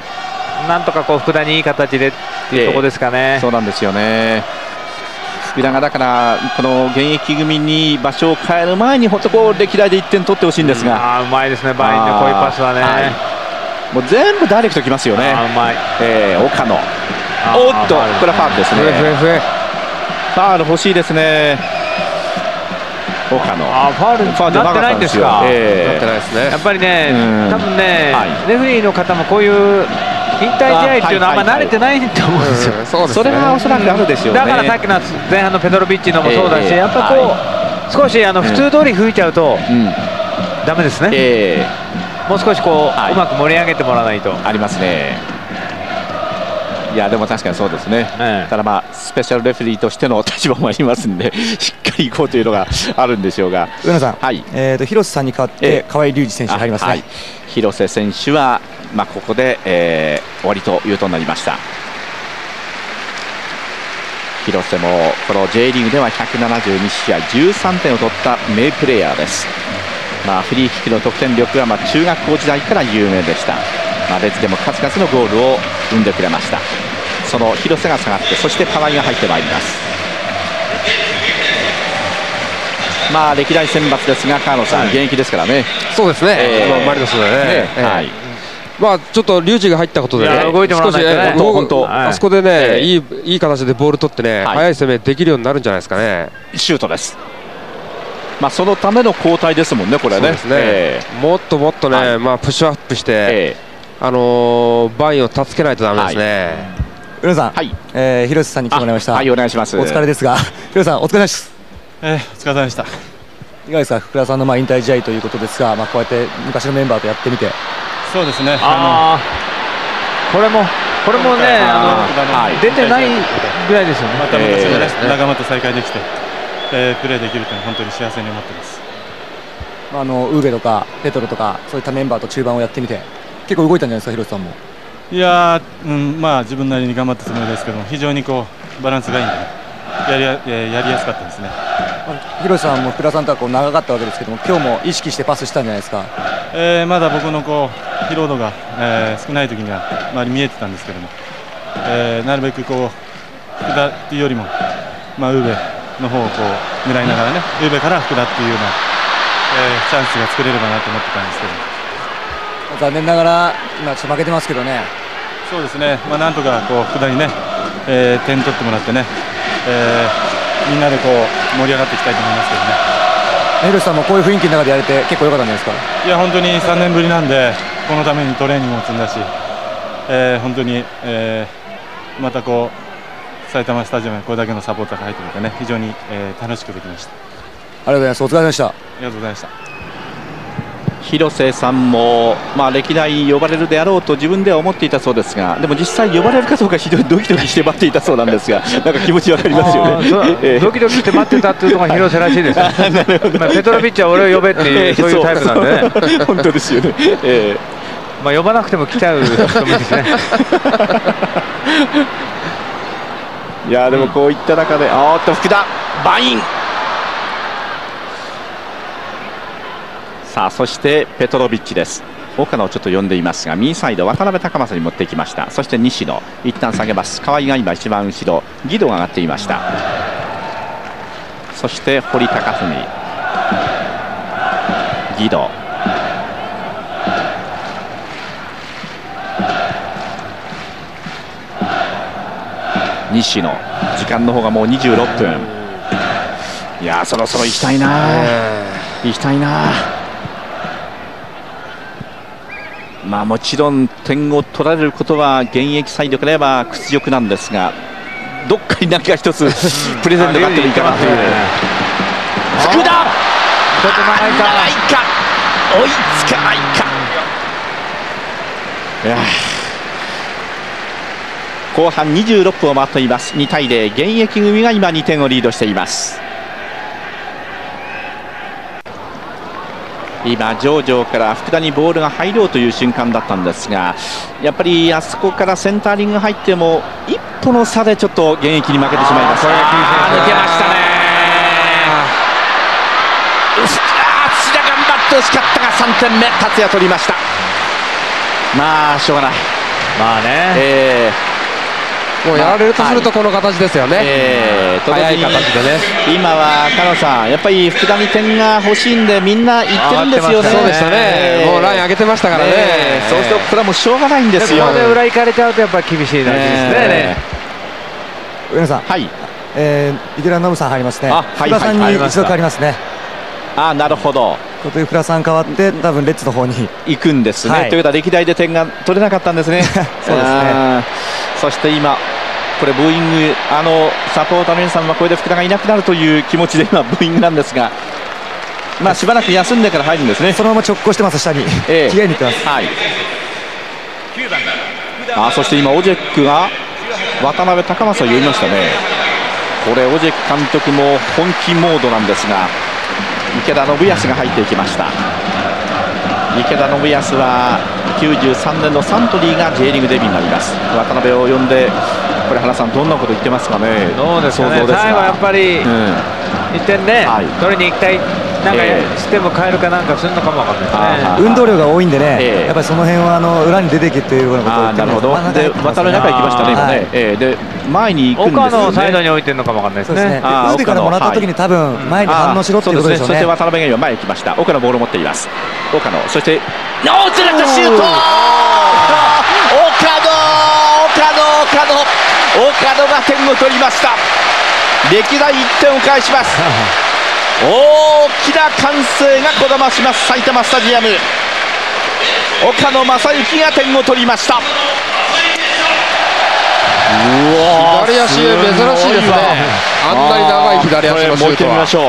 なんとかこう福田にいい形でっていうところですかね。 えー、そうなんですよね。福田がだからこの現役組に場所を変える前に本当こう歴代でいってん取ってほしいんですが、うん、 あうまいですね、バインのこういうパスはね、はい、 もう全部ダイレクトきますよね。 あうまい、 えー、岡野、おっとこれはファウルですね。ファウル欲しいですね。岡野、 あファウルになってないんですか。 えー、 なってないですね。やっぱりね、多分ね、はい、レフェリーの方もこういう引退試合っていうのはあんま慣れてないと思うんですよ。 そうですね、それはおそらくあるでしょうね。 だからさっきの前半のペドロビッチのもそうだし、えー、やっぱこう、はい、少しあの普通通り吹いちゃうと、うん、ダメですね。えー、もう少しこう、はい、うまく盛り上げてもらわないと。 ありますね。 いやでも確かにそうですね、ええ、ただまあスペシャルレフェリーとしての立場もありますんでしっかりいこうというのがあるんでしょうが、 上野さん、はい、えーと広瀬さんに代わって河合隆二選手入りますね、はい、 広瀬選手は、まあ、ここで、えー、終わりというとになりました。広瀬もこの J リーグではひゃくななじゅうにしあいじゅうさんてんを取った名プレーヤーです。まあ、フリーキックの得点力はまあ中学校時代から有名でした。まあ、レッズでも数々のゴールを生んでくれました。その広瀬が下がって、そして河合が入ってまいります。まあ歴代選抜ですが川野さん、はい、現役ですからね。 そうですね、えーまあ、マリノスでね、ね、えーはい、まあちょっと龍二が入ったことでね、 動いてもらわないとね、 本当、はい、あそこでね、えー、いいいい形でボール取ってね、はい、速い攻めできるようになるんじゃないですかね。 シュートです。まあそのための交代ですもんね、これね。そうですね、 えー、もっともっとね、はい、まあプッシュアップして、えー、あのー、バインを助けないとダメですね。はい、 上野さん、はい、えー、広瀬さんに来てもらいました。 はい、お願いします。 お疲れですが、広瀬さんお疲れ様です。 えー、お疲れ様でした。 いかがですか、福田さんのまあ引退試合ということですが、まあこうやって昔のメンバーとやってみて。 そうですね。 ああ、これもこれもね、あの、はい、出てないぐらいですよね。 また昔のね、仲間と再会できて、えー、プレーできるというのは本当に幸せに思ってます。 まああのウーベとかペトロとかそういったメンバーと中盤をやってみて結構動いたんじゃないですか、広瀬さんも。 いやー、うん、まあ自分なりに頑張ったつもりですけども、非常にこうバランスがいいんで、ね、やりや、やりやすかったですね。 広瀬さんも福田さんとはこう長かったわけですけども、今日も意識してパスしたんじゃないですか。 えー、まだ僕のこう疲労度が、えー、少ない時には周り見えてたんですけども、えー、なるべくこう福田っていうよりも、まあ、ウーベの方をこう狙いながらね、ウーベから福田っていうような、えー、チャンスが作れればなと思ってたんですけど、 残念ながら今ちょっと負けてますけどね。 そうですね、まあ、なんとかこう福田にね、えー、点取ってもらってね、えー、みんなでこう盛り上がっていきたいと思いますけどね。 広瀬さんもこういう雰囲気の中でやれて結構良かったんじゃないですか。 いや本当にさんねんぶりなんで、このためにトレーニングも積んだし、えー、本当に、えー、またこう埼玉スタジアムにこれだけのサポーターが入ってくれてね、非常に、えー、楽しくできました。 ありがとうございます。お疲れ様でした。 ありがとうございました。 広瀬さんも、まあ、歴代呼ばれるであろうと自分では思っていたそうですが、でも実際呼ばれるかどうか非常にドキドキして待っていたそうなんですが、なんか気持ちわかりますよね。 えー、ドキドキして待ってたっていうのが広瀬らしいですよ。まあペトロビッチは俺を呼べっていう、そういうタイプなんでね。 本当ですよね。えー、まあ呼ばなくても来ちゃう人もいいですね。 いやでもこういった中で、あーっと福田バイン。さあそしてペトロビッチです。岡野をちょっと呼んでいますが、右サイド渡辺高政に持ってきました。そして西野一旦下げます。河合が今一番後ろ、義堂が上がっていました。そして堀高文、義堂、西野、時間の方がもうにじゅうろっぷん。いやそろそろ行きたいな、行きたいな。まあもちろん点を取られることは現役サイドから言えば屈辱なんですが、どっかに何か一つプレゼントがあってもいいかなという。福田、ちょっと長いか、追いつかないか。いや後半にじゅうろっぷんを回っています。にたいゼロ、現役組が今にてんをリードしています。今上々から福田にボールが入ろうという瞬間だったんですが、やっぱりあそこからセンタリング入っても一歩の差でちょっと現役に負けてしまいました。抜けましたね。土田頑張ってほしかったがさんてんめ達也取りました。まあしょうがない。 まあね、 えーもうやられるとするとこの形ですよね、はい、 えー、 早い形でね。 今は加野さんやっぱり福田に点が欲しいんでみんな言ってるんですよね。 そうでしたね、えー、もうライン上げてましたからね、 えー、そうするとこれはもうしょうがないんですよ。 ここで裏行かれちゃうとやっぱり厳しいなですね、えー、上野さん、はい、えー、池田ノブさん入りますね。福田さんに一度変わりますね。 あ、なるほど。 福田さん変わって多分レッズの方に行くんですね、はい、ということは歴代で点が取れなかったんですね。そうですね。そして今これブーイング、あのサポーターの皆さんはこれで福田がいなくなるという気持ちで今ブーイングなんですが、まあしばらく休んでから入るんですね。 そのまま直行してます、下に、えー、着替えに行ってます。 はい、あそして今オジェックが渡辺高正を呼びましたね。これ尾関監督も本気モードなんですが、池田信康が入っていきました。池田信康はきゅうじゅうさんねんのサントリーが J リーグデビューになります。渡辺を呼んで、これ原さんどんなこと言ってますかね。 どうですかね、最後やっぱりいってんね、はい、取りに行きたい、なんかシステム変えるかなんかするのかもわかんないですね。 運動量が多いんでね、えー、やっぱりその辺はあの裏に出てけというようなことを言ってます。 なるほど。で渡辺中行きましたね今ね、はい、えー、で前に行くんですよね。 岡のサイドに置いてるのかもわかんないですね。 ウービからもらった時に多分前に反応しろっていうことでしょうね。 そして渡辺が今前に来ました。岡のボールを持っています。岡野、そしておずれたシュート、岡野岡野岡野岡野が点を取りました。歴代いってんを返します大きな歓声がこだまします埼玉スタジアム。岡野正幸が点を取りました。 うわ左足珍しいですね。あんなに長い左足のシュートは。もう一回見ましょう。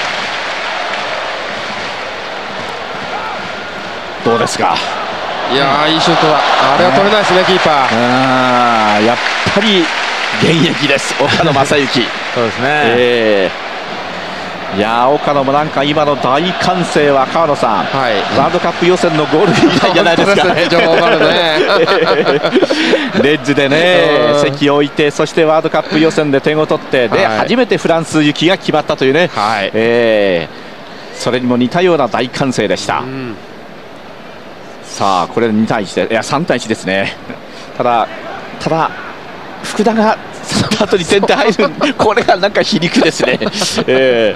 どうですか。 いやーいいシュートだ。あれは取れないですね、ね、キーパー。 あやっぱり現役です岡野正幸そうですね、 えー、いや岡野もなんか今の大歓声は川野さん、はい、ワールドカップ予選のゴール以来じゃないですか。 ね、情報があるねレッズでね席を置いて、そしてワールドカップ予選で点を取って、で、はい、初めてフランス行きが決まったというね、はい、えー、それにも似たような大歓声でした。うん、さあこれにたいいちで、いやさんたいいちですね。ただただ福田がその後に点で入るこれがなんか皮肉ですね、え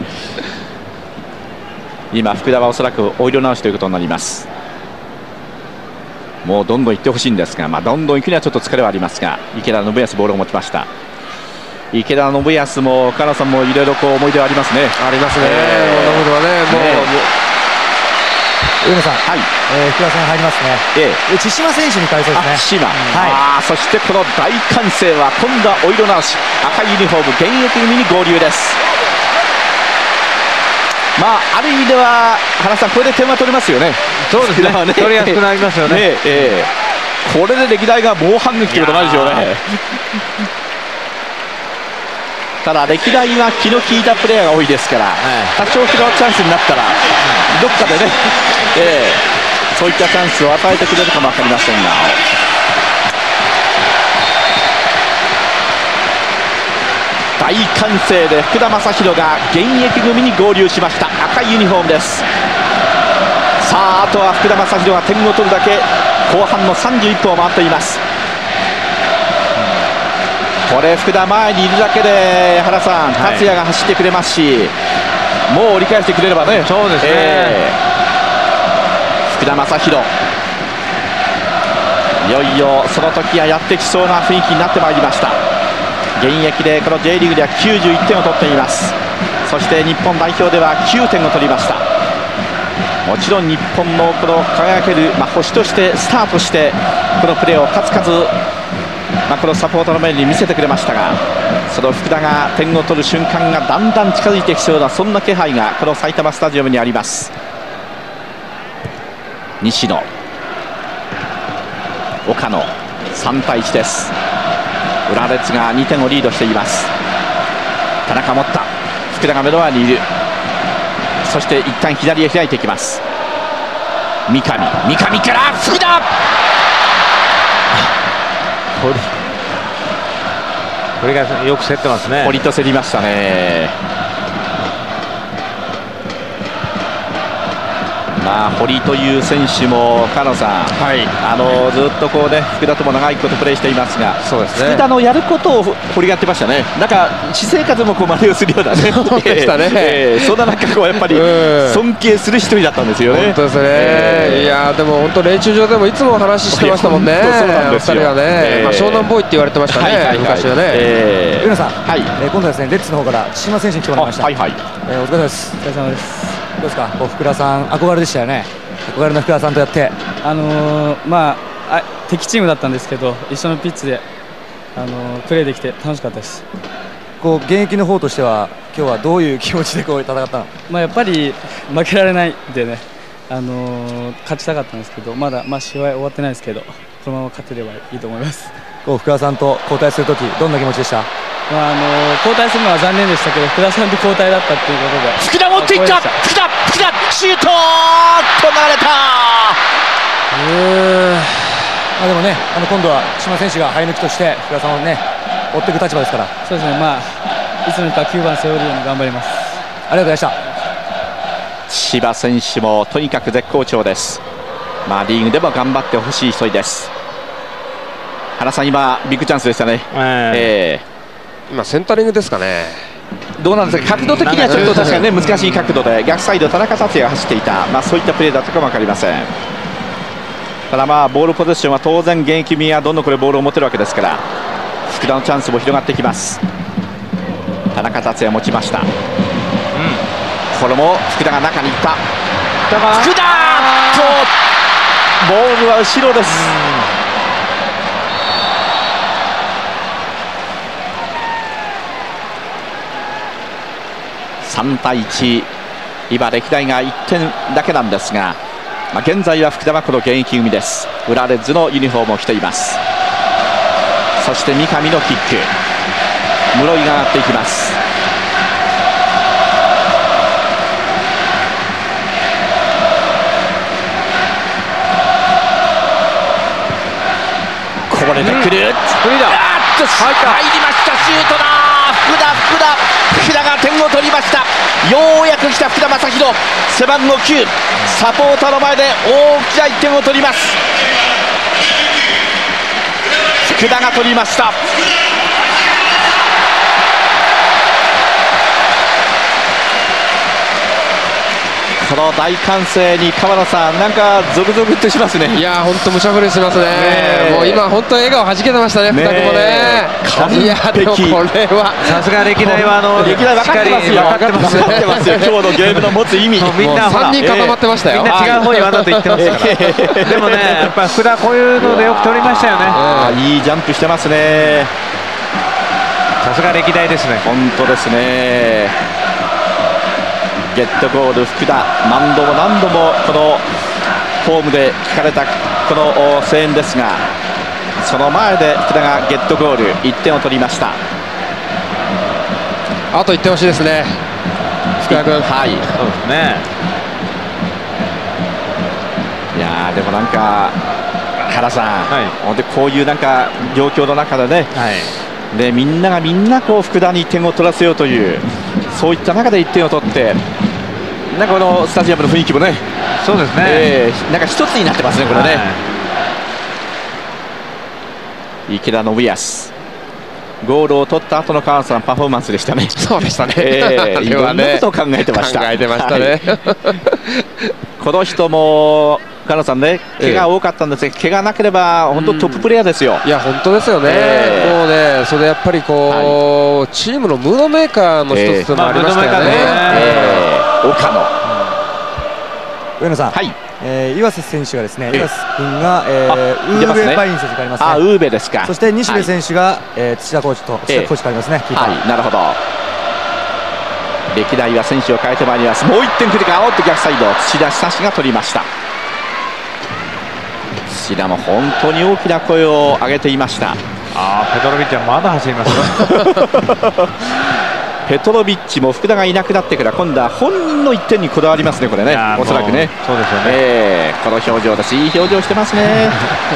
ー、今福田はおそらくお色直しということになります。もうどんどん行ってほしいんですが、まあ、どんどん行くにはちょっと疲れはありますが、池田信康ボールを持ちました。池田信康も岡野さんもいろいろこう思い出はありますね。 ありますね、えー、もうもう上野さん、はい、えー、福田さん入りますね、ええ、千島選手に変えそうですね。 千島、うん、はい、あそしてこの大歓声は今度はお色直し、赤いユニフォーム現役組に合流です。まあある意味では原さんこれで点は取れますよね。 そうですね、ね取りやすくなりますよね、ね、えー、これで歴代が猛反撃ということになるでしょうね。ただ歴代は気の利いたプレーヤーが多いですから、はい、多少拾うチャンスになったらどっかでね、えー、そういったチャンスを与えてくれるかも分かりませんが、大歓声で福田正博が現役組に合流しました。赤いユニフォームです。さああとは福田正博が点を取るだけ。後半のさんじゅういっぷんを回っています。これ福田前にいるだけで原さん、達也が走ってくれますし、もう折り返してくれればね。 そうですね、えー、福田正博いよいよその時はやってきそうな雰囲気になってまいりました。現役でこの J リーグではきゅうじゅういってんを取っています。そして日本代表ではきゅうてんを取りました。もちろん日本のこの輝ける、まあ、星としてスタートしてこのプレーを数々、まあ、このサポーターの前に見せてくれましたが、その福田が点を取る瞬間がだんだん近づいてきそうな、そんな気配がこの埼玉スタジアムにあります。西野、岡野、さんたいいちです。浦和レッズがにてんをリードしています。田中持った、福田が目の前にいる。そして一旦左へ開いていきます。三上、三上から福田、 これがよく競ってますね。 堀と競りましたね。まあ、堀という選手も加野さん、はい、あのずっとこう、ね、福田とも長いことプレーしていますが、そうですね、福田のやることを堀がやってましたね。なんか私生活もこう真似をするようなね、そうでしたね、えー、そんな中こうやっぱり尊敬する一人だったんですよね。 本当ですね、えー、いやでも本当練習場でもいつも話してましたもんね。そうなんですよ、ふたりはね、えーまあ、湘南ボーイって言われてましたね、はいはいはい、昔はね。 えー、上野さん、はい、えー、今度はですねレッツの方から千島選手に来てもらいました。はいはい、えー、お疲れ様です。お疲れ様です。どうですか、こう福田さん憧れでしたよね。憧れの福田さんとやって、 あのー、まあ、あ敵チームだったんですけど一緒のピッチで、あのー、プレーできて楽しかったです。 こう現役の方としては今日はどういう気持ちでこう戦ったの？ まあ、やっぱり負けられないでね、あのー、勝ちたかったんですけど、まだ、まあ、試合終わってないですけどこのまま勝てればいいと思います。 こう福田さんと交代するときどんな気持ちでした？ まあ、あの交代するのは残念でしたけど福田さんと交代だったっていうことで福田持っていった福田福田シュートと流れた。 うーまあでもねあの今度は島選手が生え抜きとして福田さんをね追っていく立場ですから。 そうですね、まあいつの日かきゅうばん背負えるように頑張ります。 ありがとうございました。 柴選手もとにかく絶好調です。まあリーグでも頑張ってほしい一人です。原さん今ビッグチャンスでしたね。えーえー、今センタリングですかね。 どうなんですか、角度的にはちょっと確かにね難しい角度で逆サイド田中達也が走っていた、まあ、そういったプレーだったかも分かりません。ただまあボールポゼッションは当然現役組はどんどんこれボールを持てるわけですから福田のチャンスも広がってきます。田中達也持ちました、うん、これも福田が中にいった福田とボールは後ろです。さんたいいち、今歴代がいってんだけなんですが、まあ、現在は福田はこの現役組です。浦レッズのユニフォームを着ています。そして三上のキック、室井が上がっていきます。こぼれてくる、うん、入りましたシュートだ。福田福田福田が点を取りました。ようやく来た福田正博、背番号きゅう、サポーターの前で大きないってんを取ります。福田が取りました。この大歓声に川野さんなんかゾクゾクっとしますね。 いや本当無茶ぶりしますね。ねもう今本当笑顔はじけてましたね、ふたくもね。いやでもこれはさすが歴代はあの歴代分かってますよ。分かってますよ。分かってますよ。今日のゲームの持つ意味。 みんなさんにん固まってましたよ。 みんな違う方にわざと言ってますから。でもねやっぱ福田こういうのでよく取りましたよね。 いいジャンプしてますね。 さすが歴代ですね。 本当ですね。ゲットゴール福田、何度も何度もこのホームで聞かれたこの声援ですが、その前で福田がゲットゴールいってんを取りました。 あといってほしいですね、福田君。 はい、そうですね。いやでもなんか原さん、はい、本当にこういうなんか状況の中でね、はい、でみんながみんなこう福田に点を取らせようというそういった中でいってんを取って、なんかこのスタジアムの雰囲気もね、 そうですね、 えー、なんか一つになってますね、これね。はい、池田信康、ゴールを取った後の川野さん、パフォーマンスでしたね。 そうでしたね、 えー、いろんなことを考えてました。 考えてましたね、はい、 この人も川野さんね、怪我多かったんですが、怪我なければ本当トッププレーヤーですよ。 いや本当ですよね、えー、もうね、それやっぱりこう、はい、チームのムードメーカーの一つでもありましたよね。 岡野、 上野さん、はい、えー、岩瀬選手がですね、岩瀬君が、えー、ウーベバイン選手に変わりますね。 あ、ウーベですか。 そして西部選手が、はい、えー、土田コーチと土田コーチ変わりますね、キーパー。 はい、なるほど。歴代は選手を変えてまいります。もういってんくるか、おっと逆サイド、土田久志が取りました。土田も本当に大きな声を上げていました。 あー、ペトロビッチはまだ走りますよ。ペトロビッチも福田がいなくなってから今度は本人のいってんにこだわりますね、これね、おそらくね。 そうですよね、 えー、この表情です。いい表情してますね。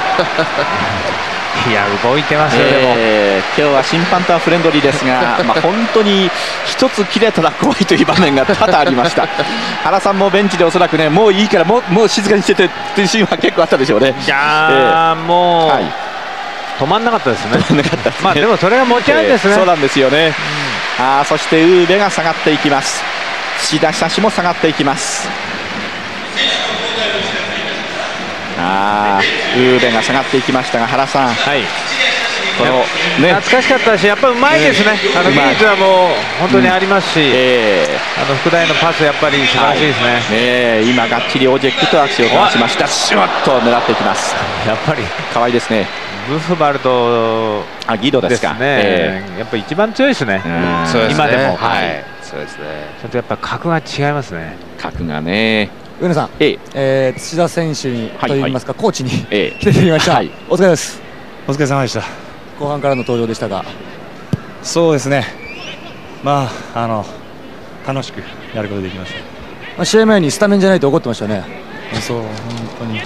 いや動いてますよ、 えー、今日は審判とはフレンドリーですが、まあ本当に一つ切れたら怖いという場面が多々ありました。原さんもベンチでおそらくね、もういいからもう、もう静かにしててっていうシーンは結構あったでしょうね。 いやー、えー、もう、はい、止まんなかったですね。止まんなかったですね。まあでもそれが持ち味ですね。 えー、そうなんですよね。うん、あそしてウーベが下がっていきます。土田久志も下がっていきます。あー、ウーベが下がっていきましたが、原さん、はい、 このね、懐かしかったし、やっぱりうまいですね、えー、あの技術はもう本当にありますし、うん、えー、あの福田へのパス、やっぱり素晴らしいですね。はい、 えー、今、がっちりオージェックと握手を交わしました、シュワッと狙っていきます。 やっぱり可愛いですね。 ブフバルト、 あ、ギドですか、 ね、えー、やっぱり一番強いですね、今でも。 はい、そうですね。 ちょっとやっぱ格が違いますね。 格がね。 上野さん、ええー、土田選手にといいますか、はいはい、コーチに、ええ、来ていただきました、はい、お疲れです。 お疲れ様でした。 後半からの登場でしたが。 そうですね、まあ、あの楽しくやることができました。 まあ、試合前にスタメンじゃないと怒ってましたね。 そう、本当に、いや、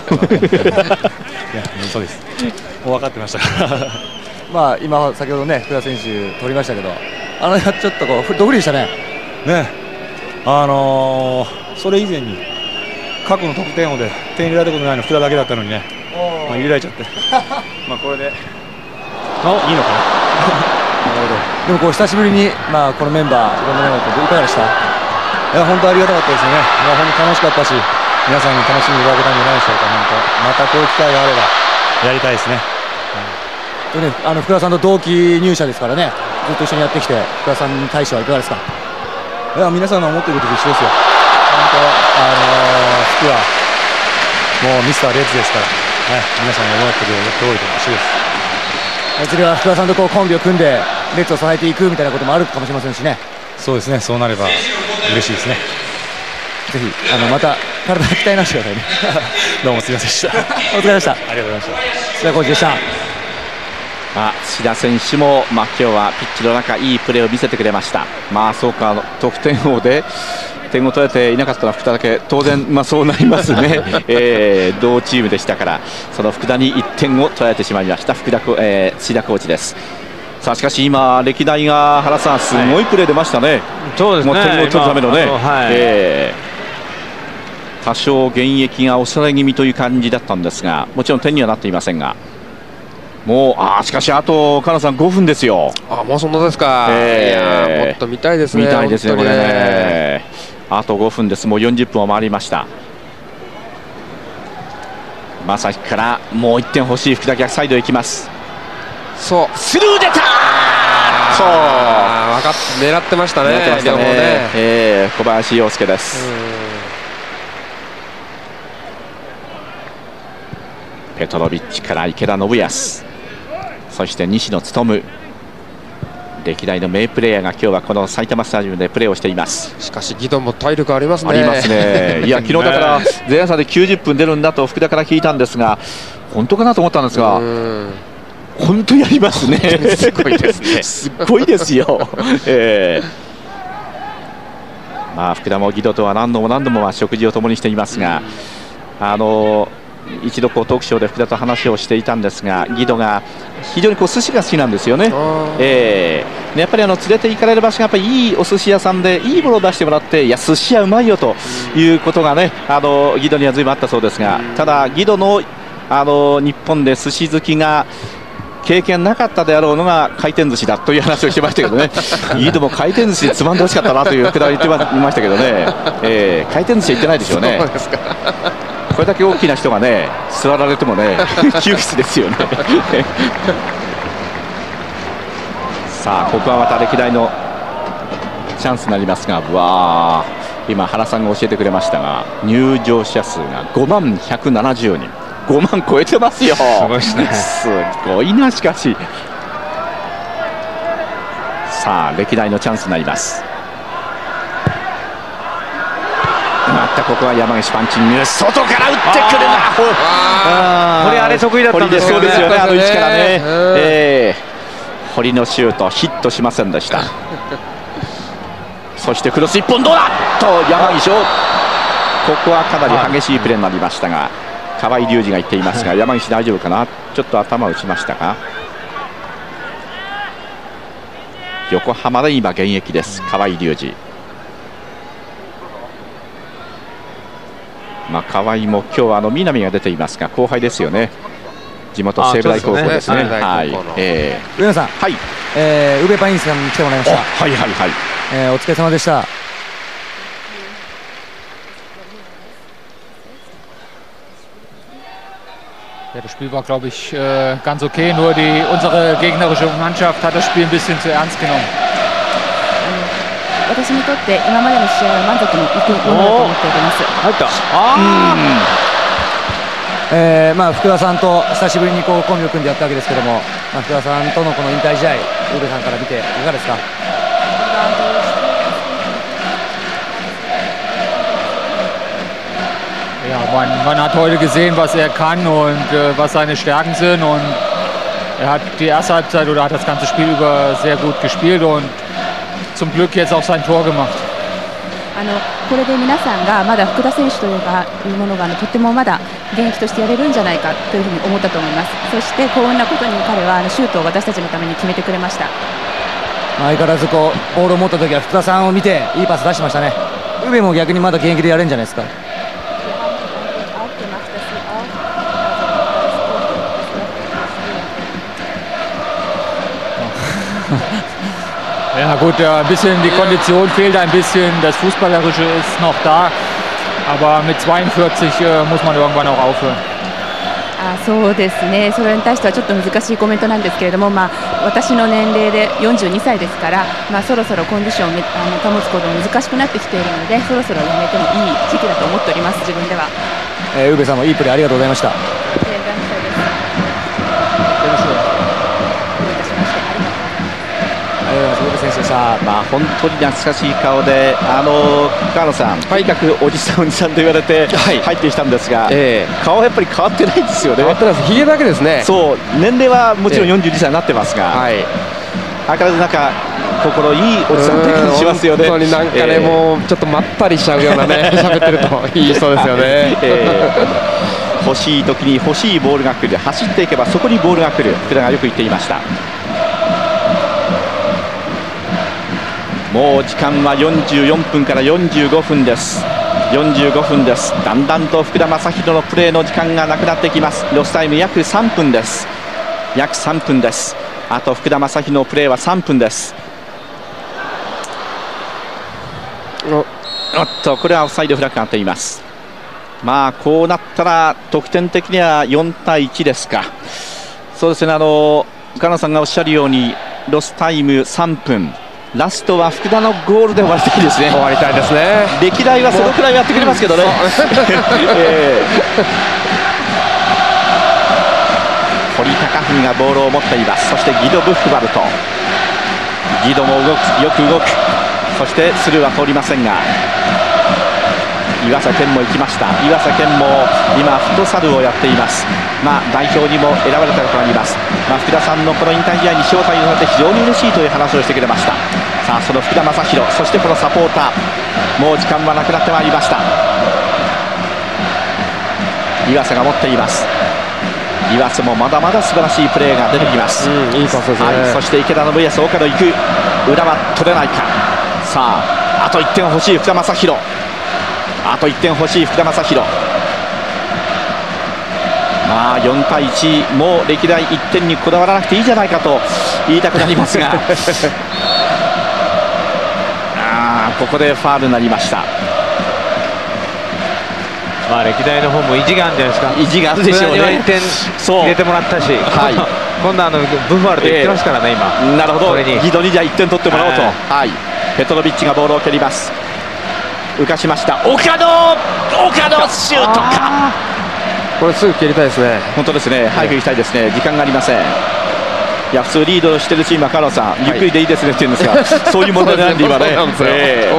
そうです、もう分かってましたまあ今、先ほどね、福田選手、取りましたけど、あのちょっとこう、ドフリでしたね。 ね、あのー、それ以前に、過去の得点王で点入れられたことないの、福田だけだったのにね、まあ、入れられちゃって、まあこれで、あいいのかな。 でもこう久しぶりに、まあ、このメンバー、いろんなメンバーといかがでした？ いや、本当ありがたかったですよね。まあ、本当楽しかったし、皆さんに楽しんでいただけたんじゃないでしょうか。本当、またこういう機会があればやりたいですね。 うん、ね、あの福田さんと同期入社ですからね、ずっと一緒にやってきて、福田さんに対してはいかがですか？ いや、皆さんの思っていることと一緒ですよ。本当、あのー、福はもうミスターレッツですから、ね、皆さんが思っている通りと一緒です。 次は福田さんとこうコンビを組んでレッツを支えていくみたいなこともあるかもしれませんしね。 そうですね、そうなれば嬉しいですね。 ぜひあのまた体鍛え直してくださいねどうもすみませんでしたお疲れ様でした。 ありがとうございました。 須田コーチでした。 まあ、志田選手も、まあ、今日はピッチの中いいプレーを見せてくれました。まあそうか、得点王で点を取れていなかったのは福田だけ、当然、まあ、そうなりますね、えー、同チームでしたから、その福田にいってんを取られてしまいました福田、えー、志田コーチです。さあしかし今、歴代が原さん、すごいプレー出ましたね、はい、 そうですね、 もう点を取るためのね、 はい、 えー、多少、現役が抑え気味という感じだったんですが、もちろん点にはなっていませんが。もうあしかし、あと金さんごふんですよ。 あもうそんなですか、えー、いやもっと見たいですね、 見たいですね、これね。あとごふんです、もうよんじゅっぷんを回りました。正樹からもういってん欲しい福田、逆サイドへ行きます。 そうスルー出た、 そう分かっ狙ってましたね、 狙ってましたね、ね、えー、小林陽介です。ペトロビッチから池田信康、そして西野勉、歴代の名プレーヤーが今日はこの埼玉スタジアムでプレーをしています。 しかし義堂も体力ありますね。 ありますね。いや昨日だから前半できゅうじゅっぷん出るんだと福田から聞いたんですが、本当かなと思ったんですが、本当やりますね。 すごいですね。 すごいですよ。えー、まあ福田も義堂とは何度も何度も食事を共にしていますが、あの一度こうトークショーで福田と話をしていたんですが、義堂が非常にこう寿司が好きなんですよね。えー、やっぱりあの連れて行かれる場所がやっぱりいいお寿司屋さんでいいものを出してもらって、いや寿司屋うまいよということがね、あの義堂にはずいぶんあったそうですが、ただ義堂のあの日本で寿司好きが経験なかったであろうのが回転寿司だという話をしてましたけどね義堂も回転寿司でつまんでほしかったなというくだり言ってましたけどね、えー、回転寿司行ってないでしょうね。これだけ大きな人がね座られてもね窮屈ですよねさあここはまた歴代のチャンスになりますが、わー今原さんが教えてくれましたが、入場者数がごまんひゃくななじゅうにん、ごまん超えてますよ。すごいですね。 すごいな。しかしさあ歴代のチャンスになります。またここは山岸パンチング、外から打ってくるな。 堀あれ得意だったんですよね。 そうですよね、あの位置からね、えー、堀のシュートヒットしませんでしたそしてクロスいっぽんどうだと山岸を、ここはかなり激しいプレーになりましたが、河合隆二が言っていますが、山岸大丈夫かな、ちょっと頭を打ちましたが、横浜で今現役です河合隆二。まあ、河合も今日はあの南が出ていますが後輩ですよね、地元西武大高校ですね。 上野さん、はい、えー、宇部パインさんに来てもらいました。 はいはいはい、 えー、お疲れ様でした。 Ja, das Spiel war, glaube ich, äh, ganz okay. Nur die, unsere gegnerische Mannschaft hat das Spiel ein bisschen zu ernst genommen. 私にとって今までの試合は満足にいくものだと思っております。 入った。あー、えー、まあ福田さんと久しぶりにこうコンビを組んでやったわけですけども、まあ、福田さんとのこの引退試合、ウルさんから見ていかがですか。 Ja, man, man hat heute gesehen, was er kann und äh, was seine Stärken sind. Und er hat die erste Halbzeit oder hat das ganze Spiel über sehr gut gespielt und zum Glück jetzt auch sein Tor gemacht. あのこれで皆さんがまだ福田選手というかいうものがあのとてもまだ現役としてやれるんじゃないかというふうに思ったと思います。そして幸運なことに彼はあのシュートを私たちのために決めてくれました。 相変わらずこうボールを持った時は福田さんを見ていいパス出してましたね。宇部も逆にまだ現役でやれるんじゃないですか。 Ja gut, ein bisschen die Kondition fehlt ein bisschen, das Fußballerische ist noch da, aber mit zweiundvierzig äh, muss man irgendwann auch aufhören. あそうですね、それに対してはちょっと難しいコメントなんですけれども、まあ、私の年齢でよんじゅうにさいですから、まあ、そろそろコンディションをあの保つことが難しくなってきているので、そろそろやめてもいい時期だと思っております、自分では。 えー、宇部さんもいいプレーありがとうございました。 まあ、本当に懐かしい顔で、あの川野さん、とにかくおじさん、おじさんと言われて入ってきたんですが、えー、顔はやっぱり変わってないですよね。 変わってないです、ひげだけですね。 そう、年齢はもちろんよんじゅうにさいになってますが、はい、相変わらずなんか心いいおじさんって感じしますよね。 本当になんかね、えー、もうちょっとまったりしちゃうようなね、喋ってるといい人ですよね。えー、欲しい時に欲しいボールが来る、走っていけばそこにボールが来る、福田がよく言っていました。もう時間はよんじゅうよんぷんからよんじゅうごふんです。よんじゅうごふんです。だんだんと福田正博のプレーの時間がなくなってきます。ロスタイム約さんぷんです。約さんぷんです。あと福田正博のプレーはさんぷんです。おっと、これはオフサイドフラッグがなっています。まあこうなったら得点的にはよんたいいちですか。そうですね、あの岡野さんがおっしゃるようにロスタイムさんぷん、ラストは福田のゴールで終わりたいですね。 終わりたいですね。 歴代はそのくらいやってくれますけどね。えー、堀高文がボールを持っています。そしてギド・ブッフバルト、ギドも動く、よく動く。そしてスルーは通りませんが、岩佐健も行きました。岩佐健も今フットサルをやっています。まあ代表にも選ばれたことがあります。まあ、福田さんのこの引退試合に招待をされて非常に嬉しいという話をしてくれました。さあその福田正博、そしてこのサポーター、もう時間はなくなってまいりました。岩佐が持っています。岩佐もまだまだ素晴らしいプレーが出てきます。 うん、いいパスですね。 はい、そして池田信康、岡野行く、裏は取れないか。さああといってん欲しい福田正博、あといってん欲しい福田正博。まあよんたいいち、もう歴代いってんにこだわらなくていいじゃないかと言いたくなりますがあここでファウルになりました。 まあ歴代の方も意地があるんじゃないですか。 意地があるでしょうね。 いってん入れてもらったし、はい、今度あのブファルト言ってますからね、えー、 今。なるほど、ギドにじゃいってん取ってもらおうと、はい、ペトロビッチがボールを蹴ります。浮かしました。岡野、岡野シュートか。 これすぐ蹴りたいですね。 本当ですね。早く行きたいですね。時間がありません。いや普通リードしてるチームは川野さん、はい、ゆっくりでいいですねって言うんですが、そういう問題なんで今ね。え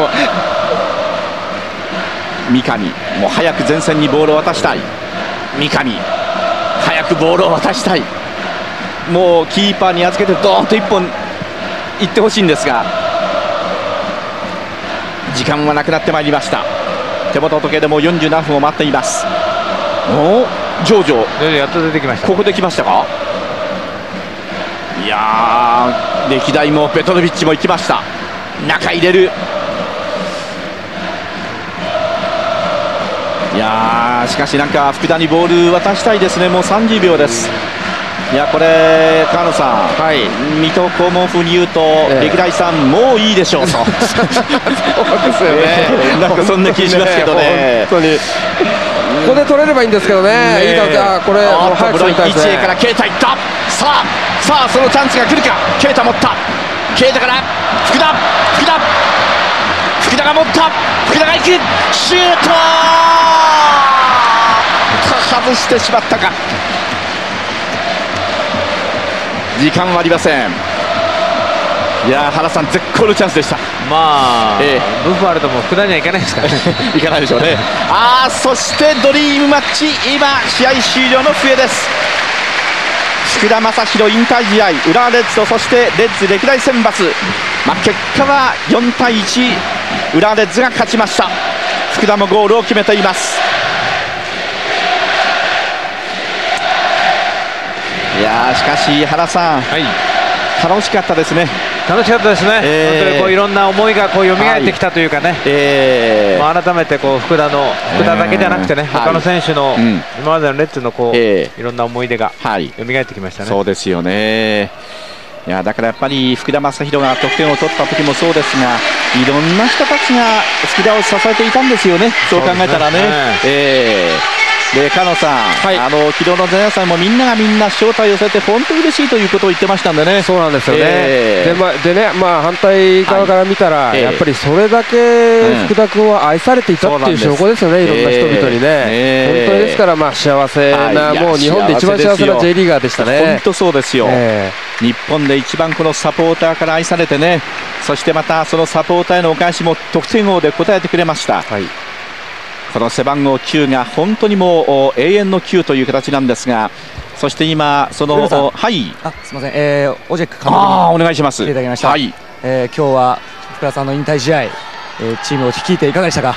ー、三上、もう早く前線にボールを渡したい。三上、早くボールを渡したい。もうキーパーに預けてドーンといっぽんいってほしいんですが、時間はなくなってまいりました。手元時計でもうよんじゅうななふんを待っています。おジョージョやっと出てきました。 ここで来ましたか。いやー、歴代もペトロビッチも行きました。中入れる。いやー、しかしなんか福田にボール渡したいですね。もうさんじゅうびょうです。いやこれ川野さん、はい、水戸黄門風に言うと、ええ、歴代さんもういいでしょうとそうですよね、なんかそんな気しますけどね。 本当にここで取れればいいんですけどね。いいか、これもう早く取りたいですね。 いちからケイタいった。さあさあそのチャンスが来るか。ケイタ持った。ケイタから福田福田福田が持った。福田が行くシュート外してしまったか。時間はありません。いや原さん絶好のチャンスでした。 まあ、えー、ブファルトも福田にはいかないですからねいかないでしょうね。ああそしてドリームマッチ、今試合終了の笛です。 福田正博引退試合、浦和レッズとそしてレッズ歴代選抜、まあ、結果はよんたいいち、浦和レッズが勝ちました。福田もゴールを決めています。いやーしかし原さん、はい、楽しかったですね。 楽しかったですね、えー、本当にこういろんな思いがこう蘇ってきたというかね、はい、えーまあ、改めてこう福田の福田だけじゃなくてね、えー、他の選手の今までのレッズのこう、えー、いろんな思い出が蘇ってきましたね。 そうですよね。いやだからやっぱり福田正博が得点を取った時もそうですが、いろんな人たちが福田を支えていたんですよね。そう考えたらね。えーで加野さん、はい、あの昨日の前夜祭もみんながみんな招待を寄せて本当に嬉しいということを言ってましたんでね。 そうなんですよね、えー、で, までね、まあ、反対側から見たら、はい、やっぱりそれだけ福田君は愛されていたっていう証拠ですよね、うん、いろんな人々にね、えー、本当にですからまあ幸せな、はい、もう日本で一番幸せな J リーガーでしたね。 本当そうですよ、えー、日本で一番このサポーターから愛されてね、そしてまたそのサポーターへのお返しも得点王で応えてくれました、はい、この背番号きゅうが本当にもう永遠のきゅうという形なんですが、そして今そのはいあすみません、えー、オジェック監督あお願いします。 来ていただきました、はい、えー、今日は福田さんの引退試合、えー、チームを率いていかがでしたか。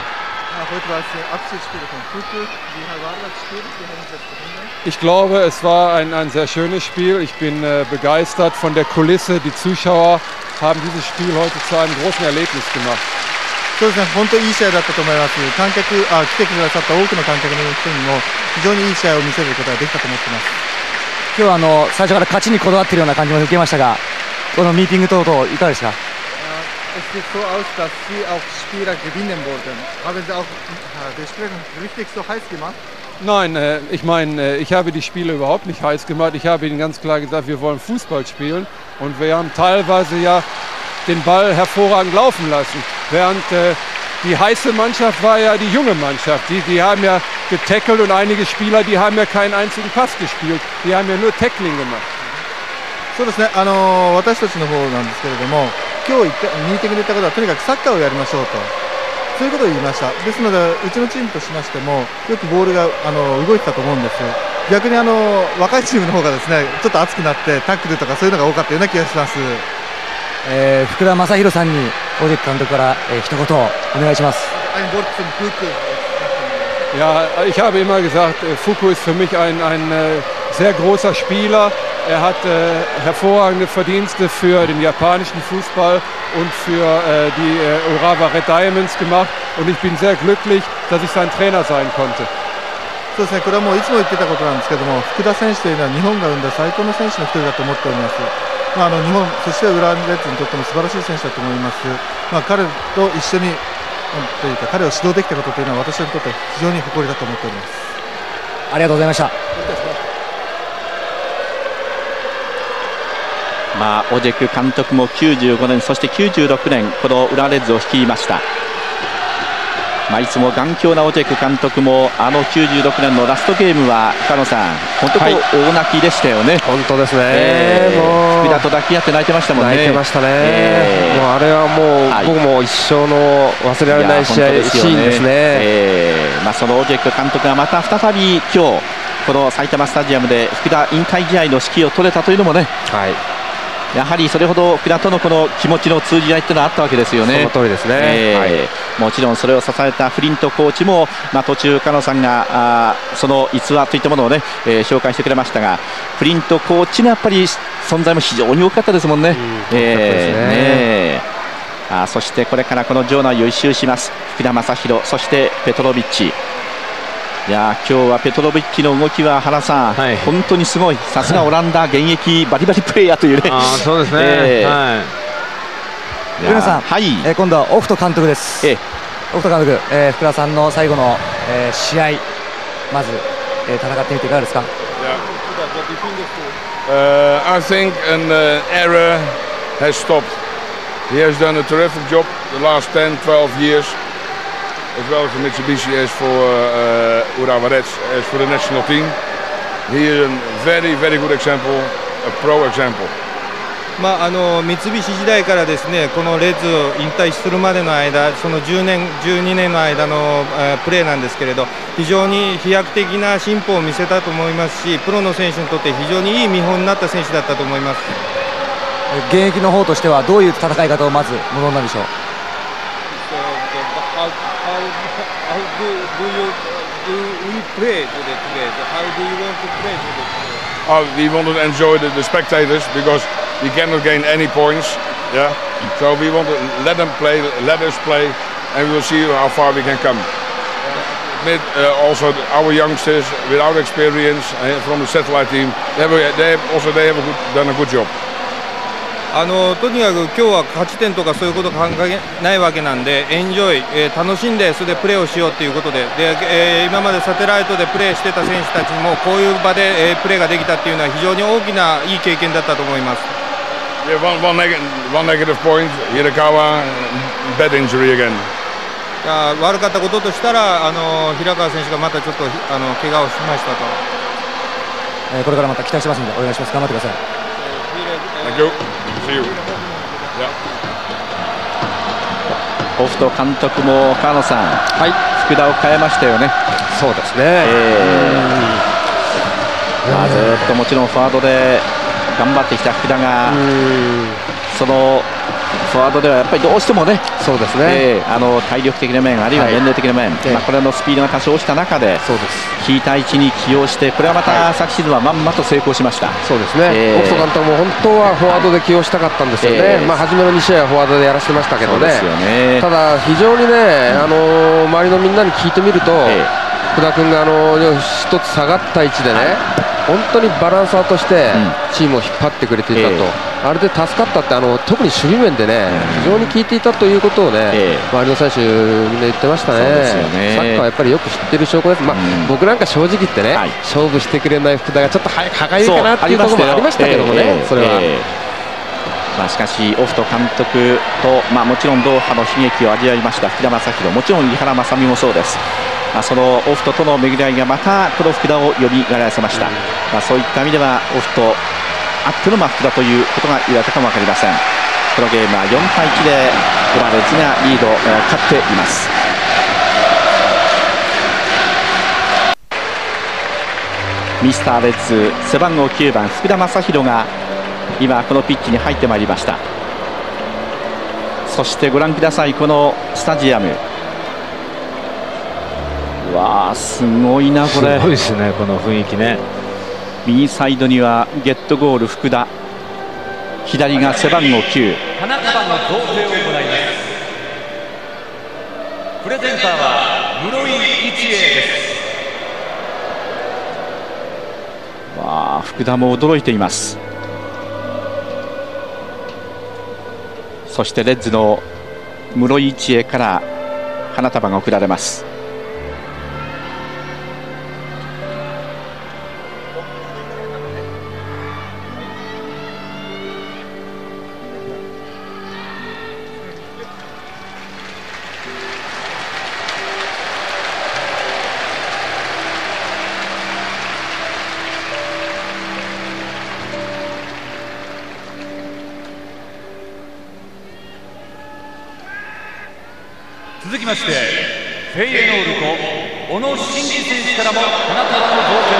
Ich glaube, es war ein, ein sehr schönes Spiel. Ich bin äh, begeistert von der Kulisse. Die Zuschauer haben dieses Spiel heute zu einem großen Erlebnis gemacht. そうですね、本当にいい試合だったと思います。観客あ来てくださった多くの観客の人にも非常にいい試合を見せることができたと思っています。 今日はあの最初から勝ちにこだわっているような感じも受けましたが、このミーティング等々いかがですか。 Es sieht so aus, dass Sie auch Spieler gewinnen wollten. Haben Sie auch das Spiel richtig so heiß gemacht? Nein, äh, ich meine, äh, ich habe die Spiele überhaupt nicht heiß gemacht. Ich habe Ihnen ganz klar gesagt, wir wollen Fußball spielen und wir haben teilweise ja den Ball hervorragend laufen lassen, während äh, die heiße Mannschaft war ja die junge Mannschaft. Die, die haben ja getackelt und einige Spieler, die haben ja keinen einzigen Pass gespielt. Die haben ja nur Tackling gemacht. そうですね、あのー、私たちの方なんですけれども、今日言ったミーティングで言ったことはとにかくサッカーをやりましょうと、そういうことを言いました。ですのでうちのチームとしましてもよくボールがあの動いてたと思うんです。逆にあの若いチームの方がですねちょっと熱くなってタックルとかそういうのが多かったような気がします。 えー、福田正博さんにオジェック監督から、えー、一言お願いします。 Ja, ich habe immer gesagt, Fuku ist für mich ein, ein sehr großer Spieler. Er hat äh, hervorragende Verdienste für den japanischen Fußball und für äh, die äh, Urawa Red Diamonds gemacht. Und ich bin sehr glücklich, dass ich sein Trainer sein konnte. そうですね、これはもういつも言ってたことなんですけども、福田選手というのは日本が生んだ最高の選手の一人だと思っております。まあ、あの日本、そして浦和レッズにとっても素晴らしい選手だと思います。まあ、彼と一緒にというか彼を指導できたことというのは私にとって非常に誇りだと思っております。 ありがとうございました。 まあ、オジェク監督もきゅうじゅうごねん、そしてきゅうじゅうろくねんこの浦和レッズを率いました。まあ、いつも頑強なオジェク監督もあのきゅうじゅうろくねんのラストゲームは深野さん本当こう、はい、大泣きでしたよね。 本当ですね、 えー、もう福田と抱き合って泣いてましたもんね。 泣いてましたね、えー、もうあれはもう、はい、僕も一生の忘れられない試合、ね、シーンですね、 えーまあ、そのオジェク監督がまた再び今日この埼玉スタジアムで福田引退試合の指揮を取れたというのもね、はい、やはりそれほど福田とのこの気持ちの通じ合いというのはあったわけですよね。 その通りですね、 えーはい、 もちろんそれを支えたフリントコーチも、まあ、途中加野さんがあその逸話といったものを、ねえー、紹介してくれましたが、フリントコーチのやっぱり存在も非常に大きかったですもんね。あそしてこれからこの場内を一周します福田正博、そしてペトロビッチ。いや今日はペトロビッチの動きは原さん、はい、本当にすごい、さすがオランダ現役バリバリプレーヤーというね。 あそうですね、えーはい福田さん、はいえー、今度はオフト監督です、えー、オフト監督、えー、福田さんの最後の、えー、試合まず、えー、戦ってみていかがですか。 Uh, I think an uh, error has stopped. He has done a terrific job the last ten, twelve years, as well as for Mitsubishi, as for uh, uh, Urawa Reds, as for the national team. He is a very, very good example, a pro example. まあ、あの三菱時代からですねこのレッズを引退するまでの間、そのじゅうねん、じゅうにねんの間の、えー、プレーなんですけれど、非常に飛躍的な進歩を見せたと思いますし、プロの選手にとって非常にいい見本になった選手だったと思います。 現役の方としてはどういう戦い方をまず望んだんでしょう。 Oh, we want to enjoy the, the spectators because we cannot gain any points. Yeah, so we want to let them play, let us play, and we will see how far we can come. With uh, also our youngsters without experience uh, from the satellite team, they have, they have also they have a good, done a good job. あのとにかく今日は勝ち点とかそういうこと考えないわけなんで、エンジョイ、えー、楽しんでそれでプレーをしようということで、で、えー、今までサテライトでプレーしてた選手たちもこういう場で、えー、プレーができたっていうのは非常に大きないい経験だったと思います。 Yeah, one, one, neg one negative point, Hirakawa, bad injury again. 悪かったこととしたら、あの平川選手がまたちょっとあの怪我をしましたと、 えー、これからまた期待してますのでお願いします。頑張ってください。 Thank you. See you. Yeah. オフト監督も川野さん、はい、福田を変えましたよね。 そうですね、 えーまあ、ずっともちろんフォワードで頑張ってきた福田が、そのフォワードではやっぱりどうしてもね、 そうですね、 えー、あの体力的な面、あるいは年齢的な面、はい、まあ、これのスピードが多少落ちた中で、そうです、引いた位置に起用して、これはまた昨シーズンはまんまと成功しました。 そうですね、えー、オフト監督も本当はフォワードで起用したかったんですよね、えーまあ、初めのに試合はフォワードでやらせてましたけどね、ね、ただ、非常にね、あのー、周りのみんなに聞いてみると、えー、福田君があのー、一つ下がった位置でね、はい、本当にバランサーとしてチームを引っ張ってくれていたと、えー、あれで助かったって、あの特に守備面でね、非常に効いていたということをね、えー、周りの選手、みんな言ってましたね、ね、サッカーはやっぱりよく知ってる証拠です、まあ、うん、僕なんか正直言ってね、はい、勝負してくれない福田がちょっと歯がゆいかなっていうところもありましたけどもね、えー、それは。えーまあ、しかし、オフト監督と、まあ、もちろんドーハの悲劇を味わいました福田正博、もちろん井原正美もそうです。まあ、そのオフトとの巡り合いがまたこの福田をよみがえらせました。まあ、そういった意味ではオフトあってのまあ福田ということが言われたかも分かりません。このゲームはよんたいいちでブラレッズがリード、えー、勝っています。ミスターレッズ背番号きゅうばん福田正博が今このピッチに入ってまいりました。そしてご覧ください、このスタジアム、うわー、すごいな、これ。 すごいですね、この雰囲気ね。 右サイドにはゲットゴール福田、左が背番号きゅう。 花束の贈呈を行います。プレゼンターは室井一英です。 わあ、福田も驚いています。そしてレッズの室井一英から花束が贈られます。 続きましてフェイエノールコ小野伸二選手からも花束の贈呈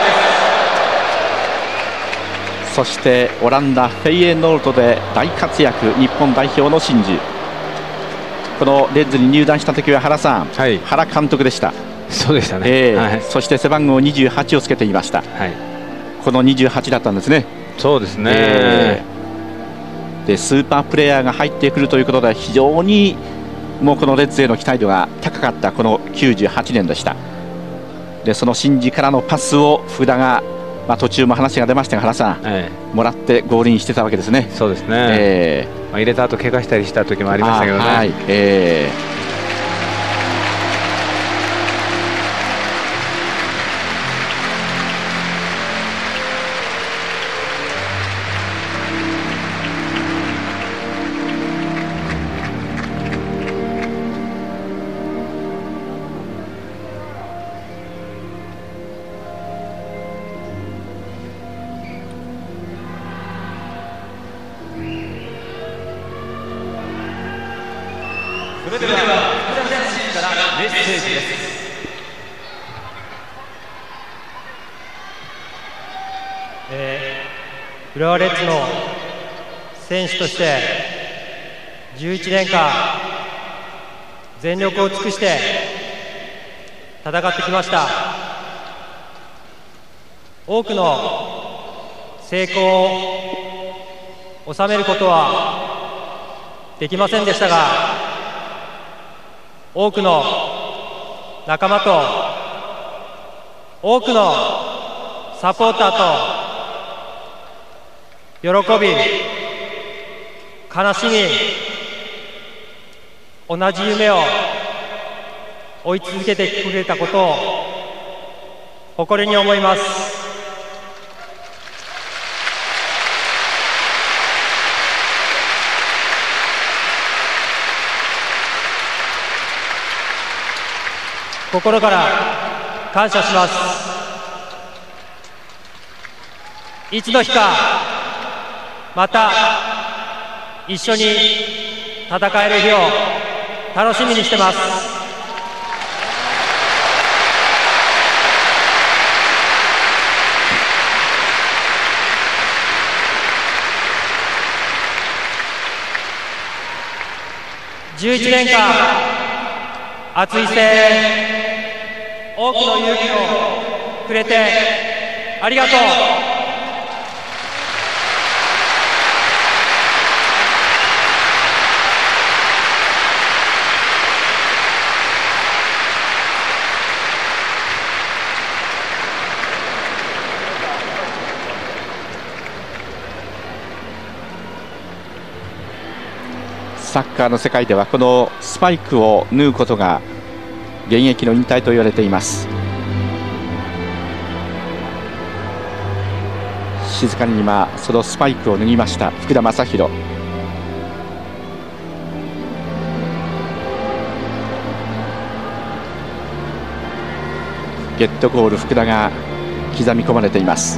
です。そしてオランダフェイエノールトで大活躍、日本代表の伸二、このレッズに入団した時は原さん、はい、原監督でした。 そうでしたね、 えーはい、 そして背番号にじゅうはちをつけていました、はい、このにじゅうはちだったんですね。 そうですね、 えー、でスーパープレーヤーが入ってくるということで非常にもうこのレッズへの期待度が高かったこのきゅうじゅうはちねんでした。でその伸二からのパスを福田が、まあ、途中も話が出ましたが原さん、ええ、もらってゴールインしてたわけですね。 そうですね、えーまあ、入れた後怪我したりした時もありましたけどね。はい、えーそれでは福田選手からメッセージです。 えー、浦和レッズの選手としてじゅういちねんかん全力を尽くして戦ってきました。多くの成功を収めることはできませんでしたが、多くの仲間と多くのサポーターと喜び、悲しみ、同じ夢を追い続けてくれたことを誇りに思います。心から感謝します。いつの日かまた一緒に戦える日を楽しみにしてます。じゅういちねんかん熱い声援、多くの勇気をくれてありがとう。 サッカーの世界ではこのスパイクを縫うことが現役の引退と言われています。静かに今そのスパイクを脱ぎました福田正博。ゲットゴール福田が刻み込まれています。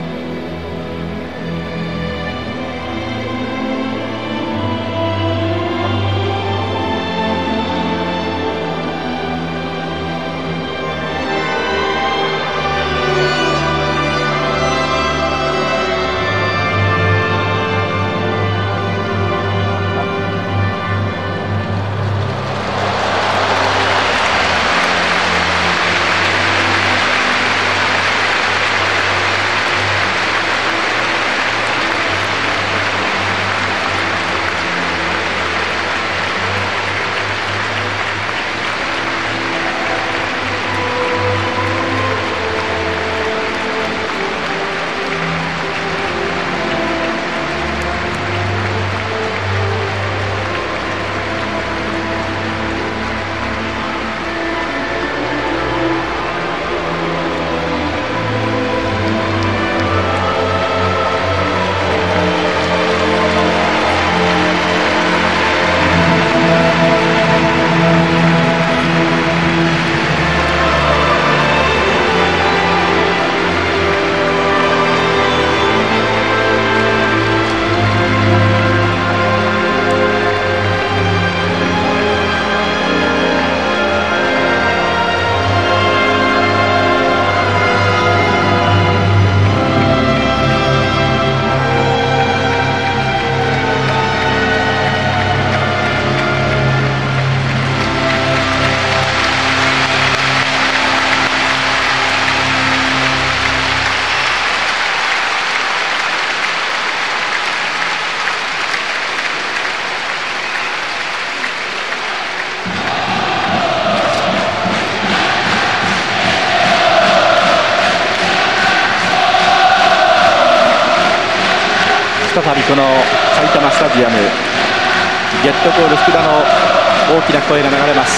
再びこの埼玉スタジアム、ゲットゴール福田の大きな声が流れます。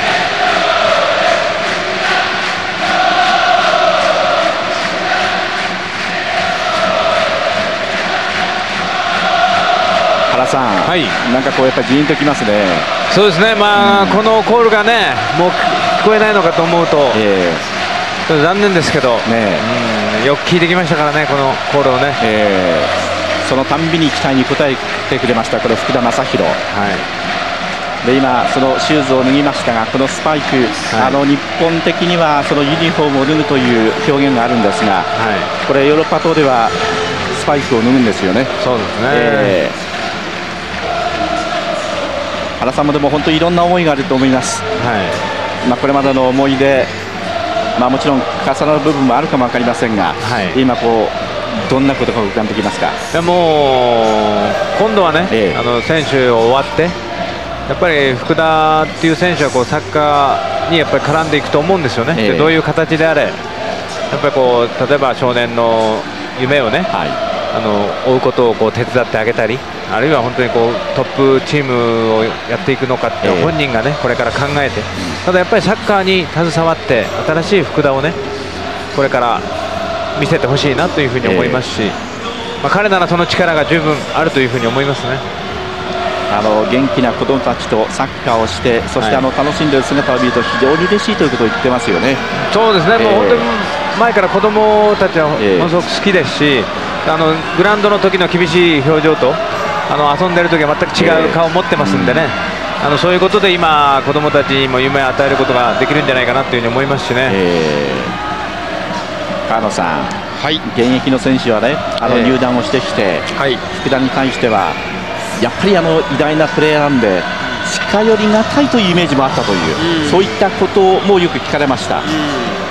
原さん、はい、なんかこうやっぱりジーンときますね。 そうですね、まあ、うん、このコールがね、もう聞こえないのかと思うと、えー、ちょっと残念ですけど、ね、うん、よく聞いてきましたからね、このコールをね。えーそのたんびに期待に応えてくれましたこの福田正博、はい、 で今そのシューズを脱ぎましたが、このスパイク、はい、あの日本的にはそのユニフォームを脱ぐという表現があるんですが、はい、これヨーロッパ島ではスパイクを脱ぐんですよね。 そうですね、えー、原さんもでも本当にいろんな思いがあると思います、はい、まあ、これまでの思い出、まあ、もちろん重なる部分もあるかも分かりませんが、はい、今こうどんなことが浮かんできますか。 でも今度はね、えー、あの選手を終わってやっぱり福田っていう選手はこうサッカーにやっぱり絡んでいくと思うんですよね、えー、でどういう形であれやっぱりこう例えば少年の夢をね、はい、あの追うことをこう手伝ってあげたり、あるいは本当にこうトップチームをやっていくのかって本人がねこれから考えて、ただやっぱりサッカーに携わって新しい福田をねこれから見せてほしいなというふうに思いますし、まあ、彼ならその力が十分あるというふうに思いますね。 あの元気な子どもたちとサッカーをして、そしてあの楽しんでいる姿を見ると非常に嬉しいということを言ってますよね。 そうですね、えー、もう本当に前から子どもたちはものすごく好きですし、えー、あのグラウンドの時の厳しい表情とあの遊んでる時は全く違う顔を持ってますんでね、えー、あのそういうことで今子どもたちにも夢を与えることができるんじゃないかなというふうに思いますしね、えー、川野さん、はい、現役の選手はねあの入団をしてきて、えーはい、福田に関してはやっぱりあの偉大なプレーヤーなんで近寄りがたいというイメージもあったという、うん、そういったこともよく聞かれました、うん、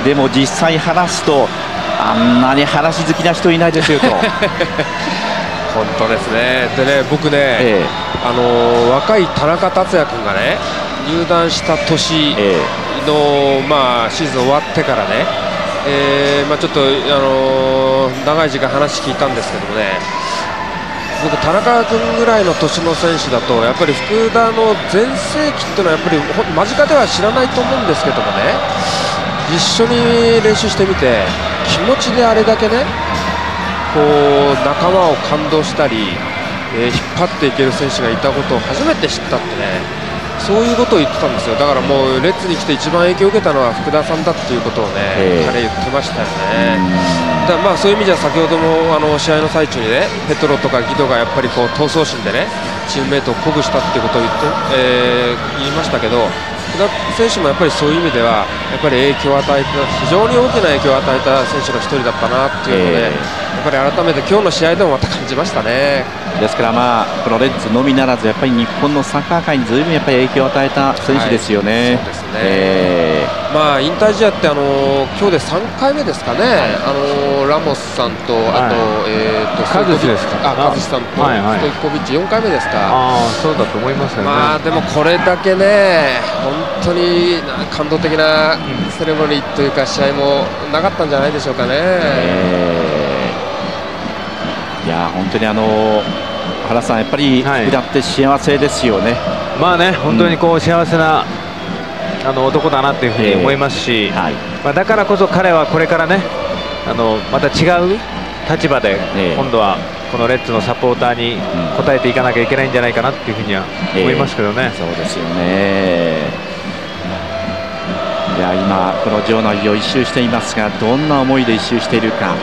でも実際話すとあんなに話好きな人いないですよと本当ですね。でね僕ね、ええ、あの若い田中達也君がね入団した年の、え、まあ、シーズン終わってからね、えーまあ、ちょっと、あの長い時間話聞いたんですけどもね、僕、田中君ぐらいの年の選手だとやっぱり福田の全盛期っていうのはやっぱり間近では知らないと思うんですけどもね、一緒に練習してみて気持ちであれだけねこう仲間を感動したり、えー、引っ張っていける選手がいたことを初めて知ったってね、そういうことを言ってたんですよ。だからもうレッズに来て一番影響を受けたのは福田さんだっていうことをね彼言ってましたよね。だまあそういう意味じゃ先ほどもあの試合の最中にねペトロとかギドがやっぱりこう闘争心でねチームメートを鼓舞したっていうことを言って、えー、言いましたけど、福田選手もやっぱりそういう意味ではやっぱり影響を与えた非常に大きな影響を与えた選手の一人だったなっていうので、えー、やっぱり改めて今日の試合でもまた感じましたね。 ですからまあこのレッズのみならずやっぱり日本のサッカー界にずいぶんやっぱり影響を与えた選手ですよね。 はい、そうですね、えー、まあ引退試合ってあの今日でさんかいめですかね、あのラモスさんとあと、はい、えー、とカズシですか、 あカズシさんと、はいはい、ストイコビッチよんかいめですか。 あそうだと思いますよね。 まあでもこれだけね本当に感動的なセレモニーというか試合もなかったんじゃないでしょうかね。えー、いや本当にあの原さんやっぱり福田って幸せですよね。はい、 まあね本当にこう幸せな、うん、あの男だなというふうに思いますし、えーはい、まあ、だからこそ彼はこれからねあのまた違う立場で今度はこのレッズのサポーターに応えていかなきゃいけないんじゃないかなっていうふうには思いますけどね。 えー、そうですよね。いや今この場内を一周していますがどんな思いで一周しているか。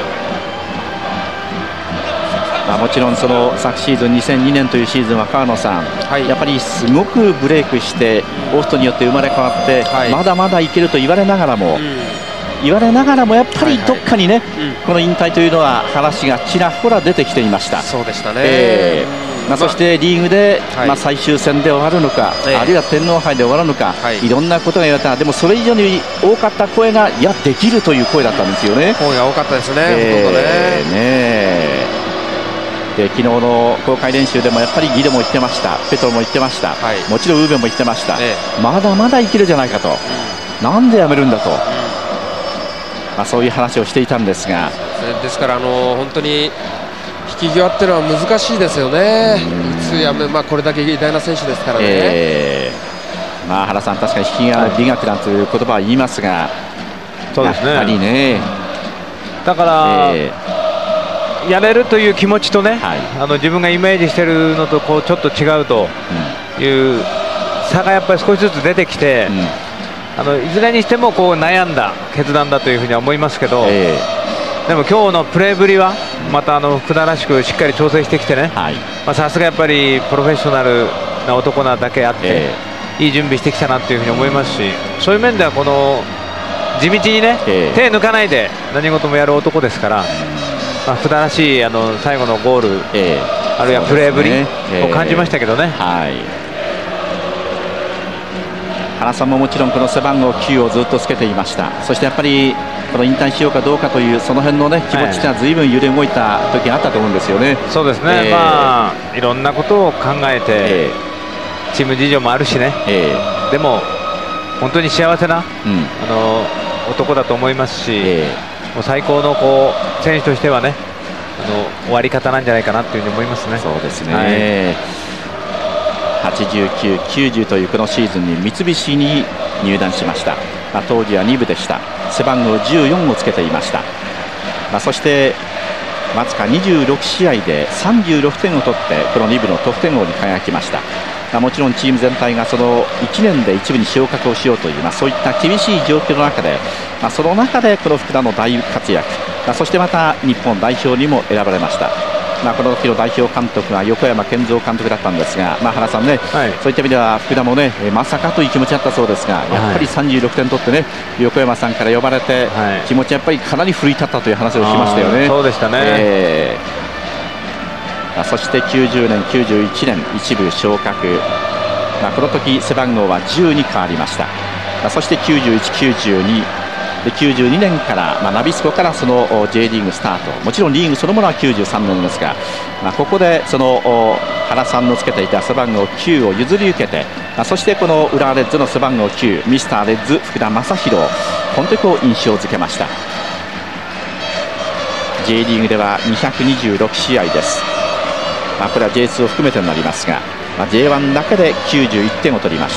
まあ、もちろんその昨シーズンにせんにねんというシーズンは川野さん、はい、やっぱりすごくブレイクしてオーストによって生まれ変わって、はい、まだまだいけると言われながらも、うん、言われながらもやっぱりどっかにね、はいはい、うん、この引退というのは話がちらほら出てきていました。 そうでしたね、 えーまあ、そしてリーグで、まあまあ、最終戦で終わるのか、はい、あるいは天皇杯で終わるのか、はい、いろんなことが言われた。でもそれ以上に多かった声がいやできるという声だったんですよね。 声が多かったですね、 えー、 本当ね。 ねで昨日の公開練習でもやっぱりギドも言ってました、ペトロも言ってました、はい、もちろんウーベンも言ってました、ええ、まだまだいけるじゃないかと、うん、なんでやめるんだと、うん、まあ、そういう話をしていたんですが、 ですからあの本当に引き際っていうのは難しいですよね、いつやめ、まあ、これだけ偉大な選手ですからね。 えーまあ、原さん、確かに引き際の美学なんていう言葉は言いますが、 そうですね、 やはりね、 だから、えーやれるという気持ちとね、はい、あの自分がイメージしているのとこうちょっと違うという差がやっぱり少しずつ出てきて、うん、あのいずれにしてもこう悩んだ決断だというふうには思いますけど、えー、でも今日のプレーぶりはまたあの福田らしくしっかり調整してきてね、さすがやっぱりプロフェッショナルな男なだけあって、えいい準備してきたなというふうに思いますし、そういう面ではこの地道にね、えー、手抜かないで何事もやる男ですから、まあ、福田らしいあの最後のゴール、えー、あるいはプレーぶりを感じましたけどね。 えーはい、原さんももちろんこの背番号きゅうをずっとつけていました。そしてやっぱりこの引退しようかどうかというその辺のね気持ちがずいぶん揺れ動いた時があったと思うんですよね。 そうですね、えー、まあいろんなことを考えて、えーチーム事情もあるしね、えー、でも本当に幸せな、うん、あの男だと思いますし、えー、もう最高のこう選手としてはねあの終わり方なんじゃないかなというふうに思いますね。 そうですね、はい、はちじゅうきゅう、きゅうじゅうというこのシーズンに三菱に入団しました。まあ、当時はに部でした。背番号じゅうよんをつけていました。まあ、そしてわずかにじゅうろくしあいでさんじゅうろくてんを取ってこのに部の得点王に輝きました。まあ、もちろんチーム全体がそのいちねんでいち部に昇格をしようという、まあ、そういった厳しい状況の中で、まあ、その中でこの福田の大活躍、まあ、そしてまた日本代表にも選ばれました。まあ、この時の代表監督は横山健三監督だったんですが、まあ、原さんね、はい、そういった意味では福田もねまさかという気持ちだったそうですが、やっぱりさんじゅうろくてん取ってね横山さんから呼ばれて、はい、気持ちやっぱりかなり奮い立ったという話をしましたよね。 そうでしたね、えー、そしてきゅうじゅうねんきゅうじゅういちねん一部昇格、まあ、この時背番号はじゅうに変わりました。まあ、そしてきゅうじゅういち、きゅうじゅうにできゅうじゅうにねんから、まあ、ナビスコからその J リーグスタート、もちろんリーグそのものはきゅうじゅうさんねんですが、まあ、ここでその原さんのつけていた背番号きゅうを譲り受けて、まあ、そしてこの浦和レッズの背番号きゅうミスターレッズ福田正博を本当にこう印象付けました。 J リーグではにひゃくにじゅうろくしあいです。まあ、これは ジェイツー を含めてになりますが、まあ、ジェイワン だけできゅうじゅういってんを取りました。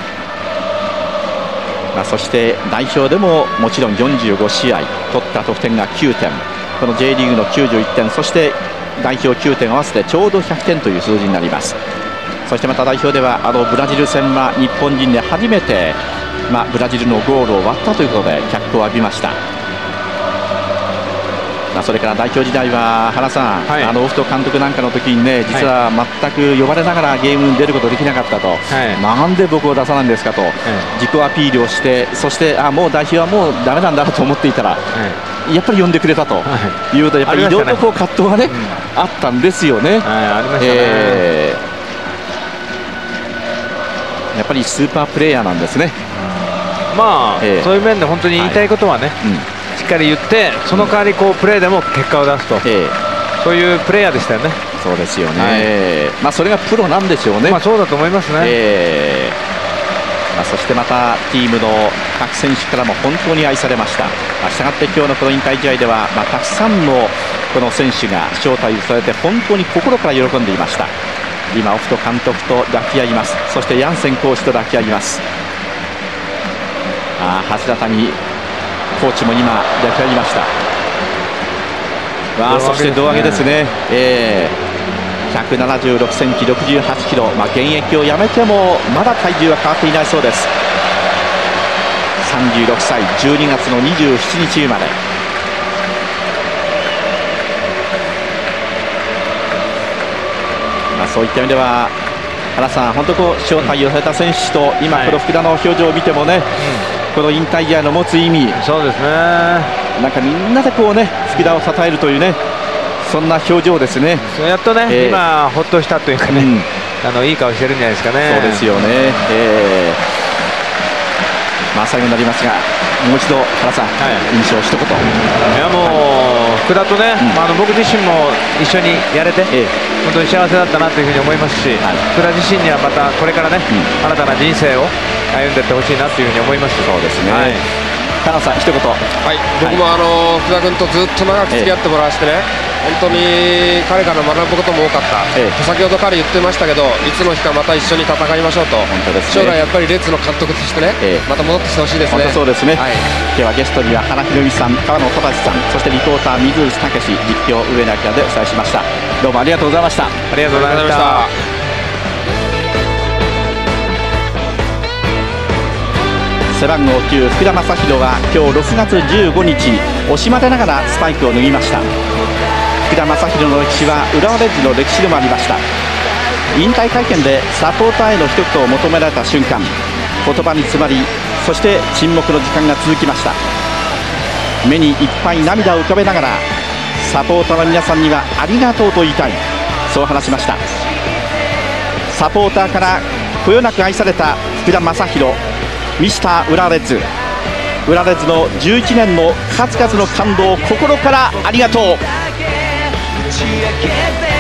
まあ、そして代表でももちろんよんじゅうごしあい取った得点がきゅうてん、この J リーグのきゅうじゅういってん、そして代表きゅうてん合わせてちょうどひゃくてんという数字になります。そしてまた代表ではあのブラジル戦は日本人で初めて、まあ、ブラジルのゴールを割ったということで脚光を浴びました。まあ、それから代表時代は原さん、はい、あのオフト監督なんかの時にね実は全く呼ばれながらゲームに出ることできなかったと、はい、なんで僕を出さないんですかと、はい、自己アピールをして、そしてあもう代表はもうだめなんだと思っていたら、はい、やっぱり呼んでくれたというと、やっぱりいろいろこう葛藤がね、うん、あったんですよね。はい、ありましたね、えー、やっぱりスーパープレーヤーなんですね。 まあ、えー、そういう面で本当に言いたいことはね、はい、うんしっかり言ってその代わりこうプレーでも結果を出すと、えー、そういうプレーヤーでしたよね。 そうですよね、はい、まあ、それがプロなんでしょうね。 まあ、そうだと思いますね、 えーまあ、そしてまたチームの各選手からも本当に愛されました。したがって今日のこの引退試合では、まあ、たくさんのこの選手が招待されて本当に心から喜んでいました。今オフト監督と抱き合います。そしてヤンセンコーチと抱き合います。あ橋田谷コーチも今抱き合いました。わあそして胴上げですね、えー、ひゃくななじゅうろくセンチろくじゅうはちキロ、まあ、現役をやめてもまだ体重は変わっていないそうです。さんじゅうろくさいじゅうにがつのにじゅうしちにち生まれ。まあ、そういった意味では原さん本当こう招待をされた選手と今この福田の表情を見てもね、はい、うんこの引退試合の持つ意味、 そうですね、 なんかみんなでこうね福田を称えるというねそんな表情ですね。 やっとね、えー、今ほっとしたというかね、うん、あのいい顔してるんじゃないですかね。 そうですよね、えー、まあ最後になりますがもう一度原さん、はい、印象一言。 いやもう、はい、福田とね、うんまあ、あの僕自身も一緒にやれて、えー、本当に幸せだったなというふうに思いますし、はい、福田自身にはまたこれからね、うん、新たな人生を歩んでいってほしいなというふうに思います。 そうですね、はい、田中さん一言。 はい、僕もあの福田君とずっと長く付き合ってもらわせてね、ええ、本当に彼から学ぶことも多かった、ええ、先ほど彼言ってましたけどいつの日かまた一緒に戦いましょうと。本当です、ね、将来やっぱりレッズの監督としてね、ええ、また戻ってきてほしいですね。 本当そうですね、はい、今日はゲストには原博美さん、川野忠さん、そしてリポーター水内武史、実況上野明でお伝えしました。どうもありがとうございました。ありがとうございました。 背番号きゅう福田正博は今日ろくがつじゅうごにち惜しまれながらスパイクを脱ぎました。福田正博の歴史は浦和レッズの歴史でもありました。 引退会見でサポーターへの一言を求められた瞬間、言葉に詰まり、そして沈黙の時間が続きました。目にいっぱい涙を浮かべながら、サポーターの皆さんにはありがとうと言いたい、そう話しました。サポーターからこよなく愛された福田正博、ミスター浦和レッズ、浦和レッズのじゅういちねんの数々の感動を心からありがとう。